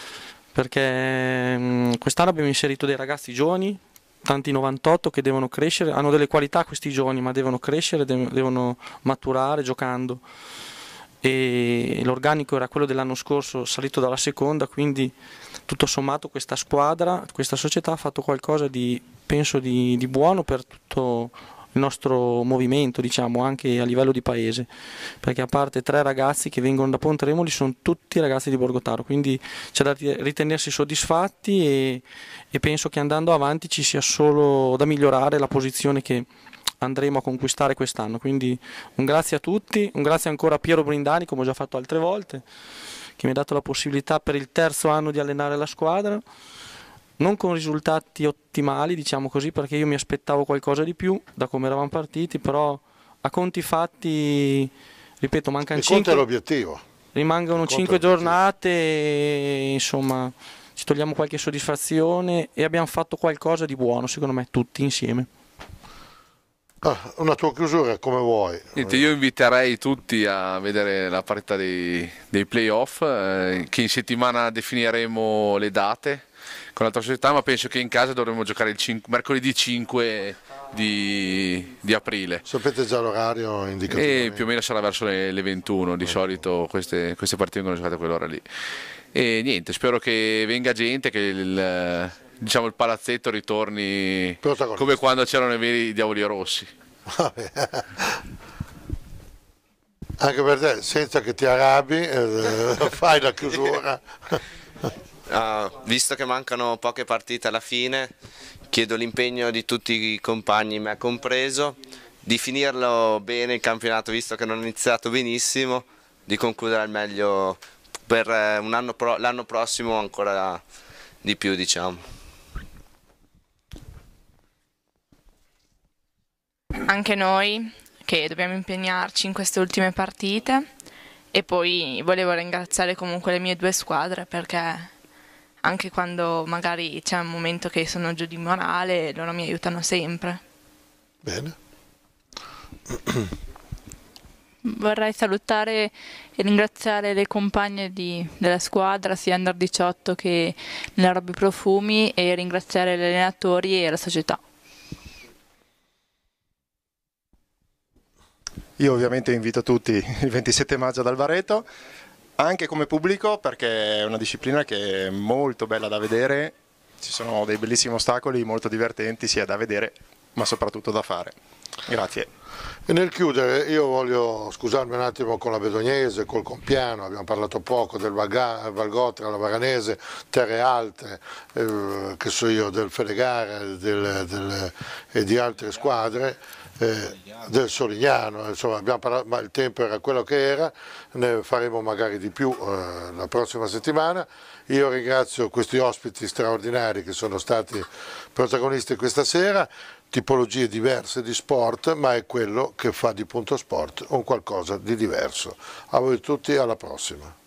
Perché quest'anno abbiamo inserito dei ragazzi giovani, tanti novantotto, che devono crescere, hanno delle qualità questi giovani, ma devono crescere, devono maturare giocando. E l'organico era quello dell'anno scorso, salito dalla seconda, quindi tutto sommato questa squadra, questa società ha fatto qualcosa di, penso, di, di buono per tutto il nostro movimento, diciamo, anche a livello di paese, perché a parte tre ragazzi che vengono da Pontremoli sono tutti ragazzi di Borgotaro, quindi c'è da ritenersi soddisfatti e, e penso che andando avanti ci sia solo da migliorare la posizione che andremo a conquistare quest'anno. Quindi un grazie a tutti, un grazie ancora a Piero Brindani, come ho già fatto altre volte, che mi ha dato la possibilità per il terzo anno di allenare la squadra, non con risultati ottimali, diciamo così, perché io mi aspettavo qualcosa di più da come eravamo partiti, però a conti fatti, ripeto, mancano cinque, l'obiettivo. Rimangono cinque giornate e, insomma, ci togliamo qualche soddisfazione e abbiamo fatto qualcosa di buono, secondo me, tutti insieme. Ah, una tua chiusura come vuoi. Niente, io inviterei tutti a vedere la partita dei, dei playoff, eh, che in settimana definiremo le date con l'altra società, ma penso che in casa dovremo giocare il cinque, mercoledì cinque di, di aprile. Sapete già l'orario indicato? E più o meno sarà verso le, le ventuno, di solito queste, queste partite vengono giocate a quell'ora lì. E niente, spero che venga gente, che il, diciamo, il palazzetto ritorni come quando c'erano i veri diavoli rossi. Anche per te, senza che ti arrabbi, eh, fai la chiusura. Uh, visto che mancano poche partite alla fine, chiedo l'impegno di tutti i compagni, me compreso, di finirlo bene il campionato, visto che non è iniziato benissimo, di concludere al meglio per un anno pro- l'anno prossimo ancora di più, diciamo. Anche noi che dobbiamo impegnarci in queste ultime partite, e poi volevo ringraziare comunque le mie due squadre, perché anche quando magari c'è un momento che sono giù di morale, loro mi aiutano sempre. Bene. Vorrei salutare e ringraziare le compagne di, della squadra, sia under diciotto che nella Robby Profumi, e ringraziare gli allenatori e la società. Io ovviamente invito tutti il ventisette maggio ad Alvareto, anche come pubblico, perché è una disciplina che è molto bella da vedere, ci sono dei bellissimi ostacoli molto divertenti sia da vedere ma soprattutto da fare. Grazie. E nel chiudere io voglio scusarmi un attimo con la Bedognese, col Compiano, abbiamo parlato poco del Valgotra, la Varanese, Terre Alte, eh, che so io, del Felegare del, del, e di altre squadre. Eh, del Solignano, insomma abbiamo parlato, ma il tempo era quello che era, ne faremo magari di più eh, la prossima settimana. Io ringrazio questi ospiti straordinari che sono stati protagonisti questa sera, tipologie diverse di sport, ma è quello che fa di Punto Sport un qualcosa di diverso. A voi tutti, alla prossima.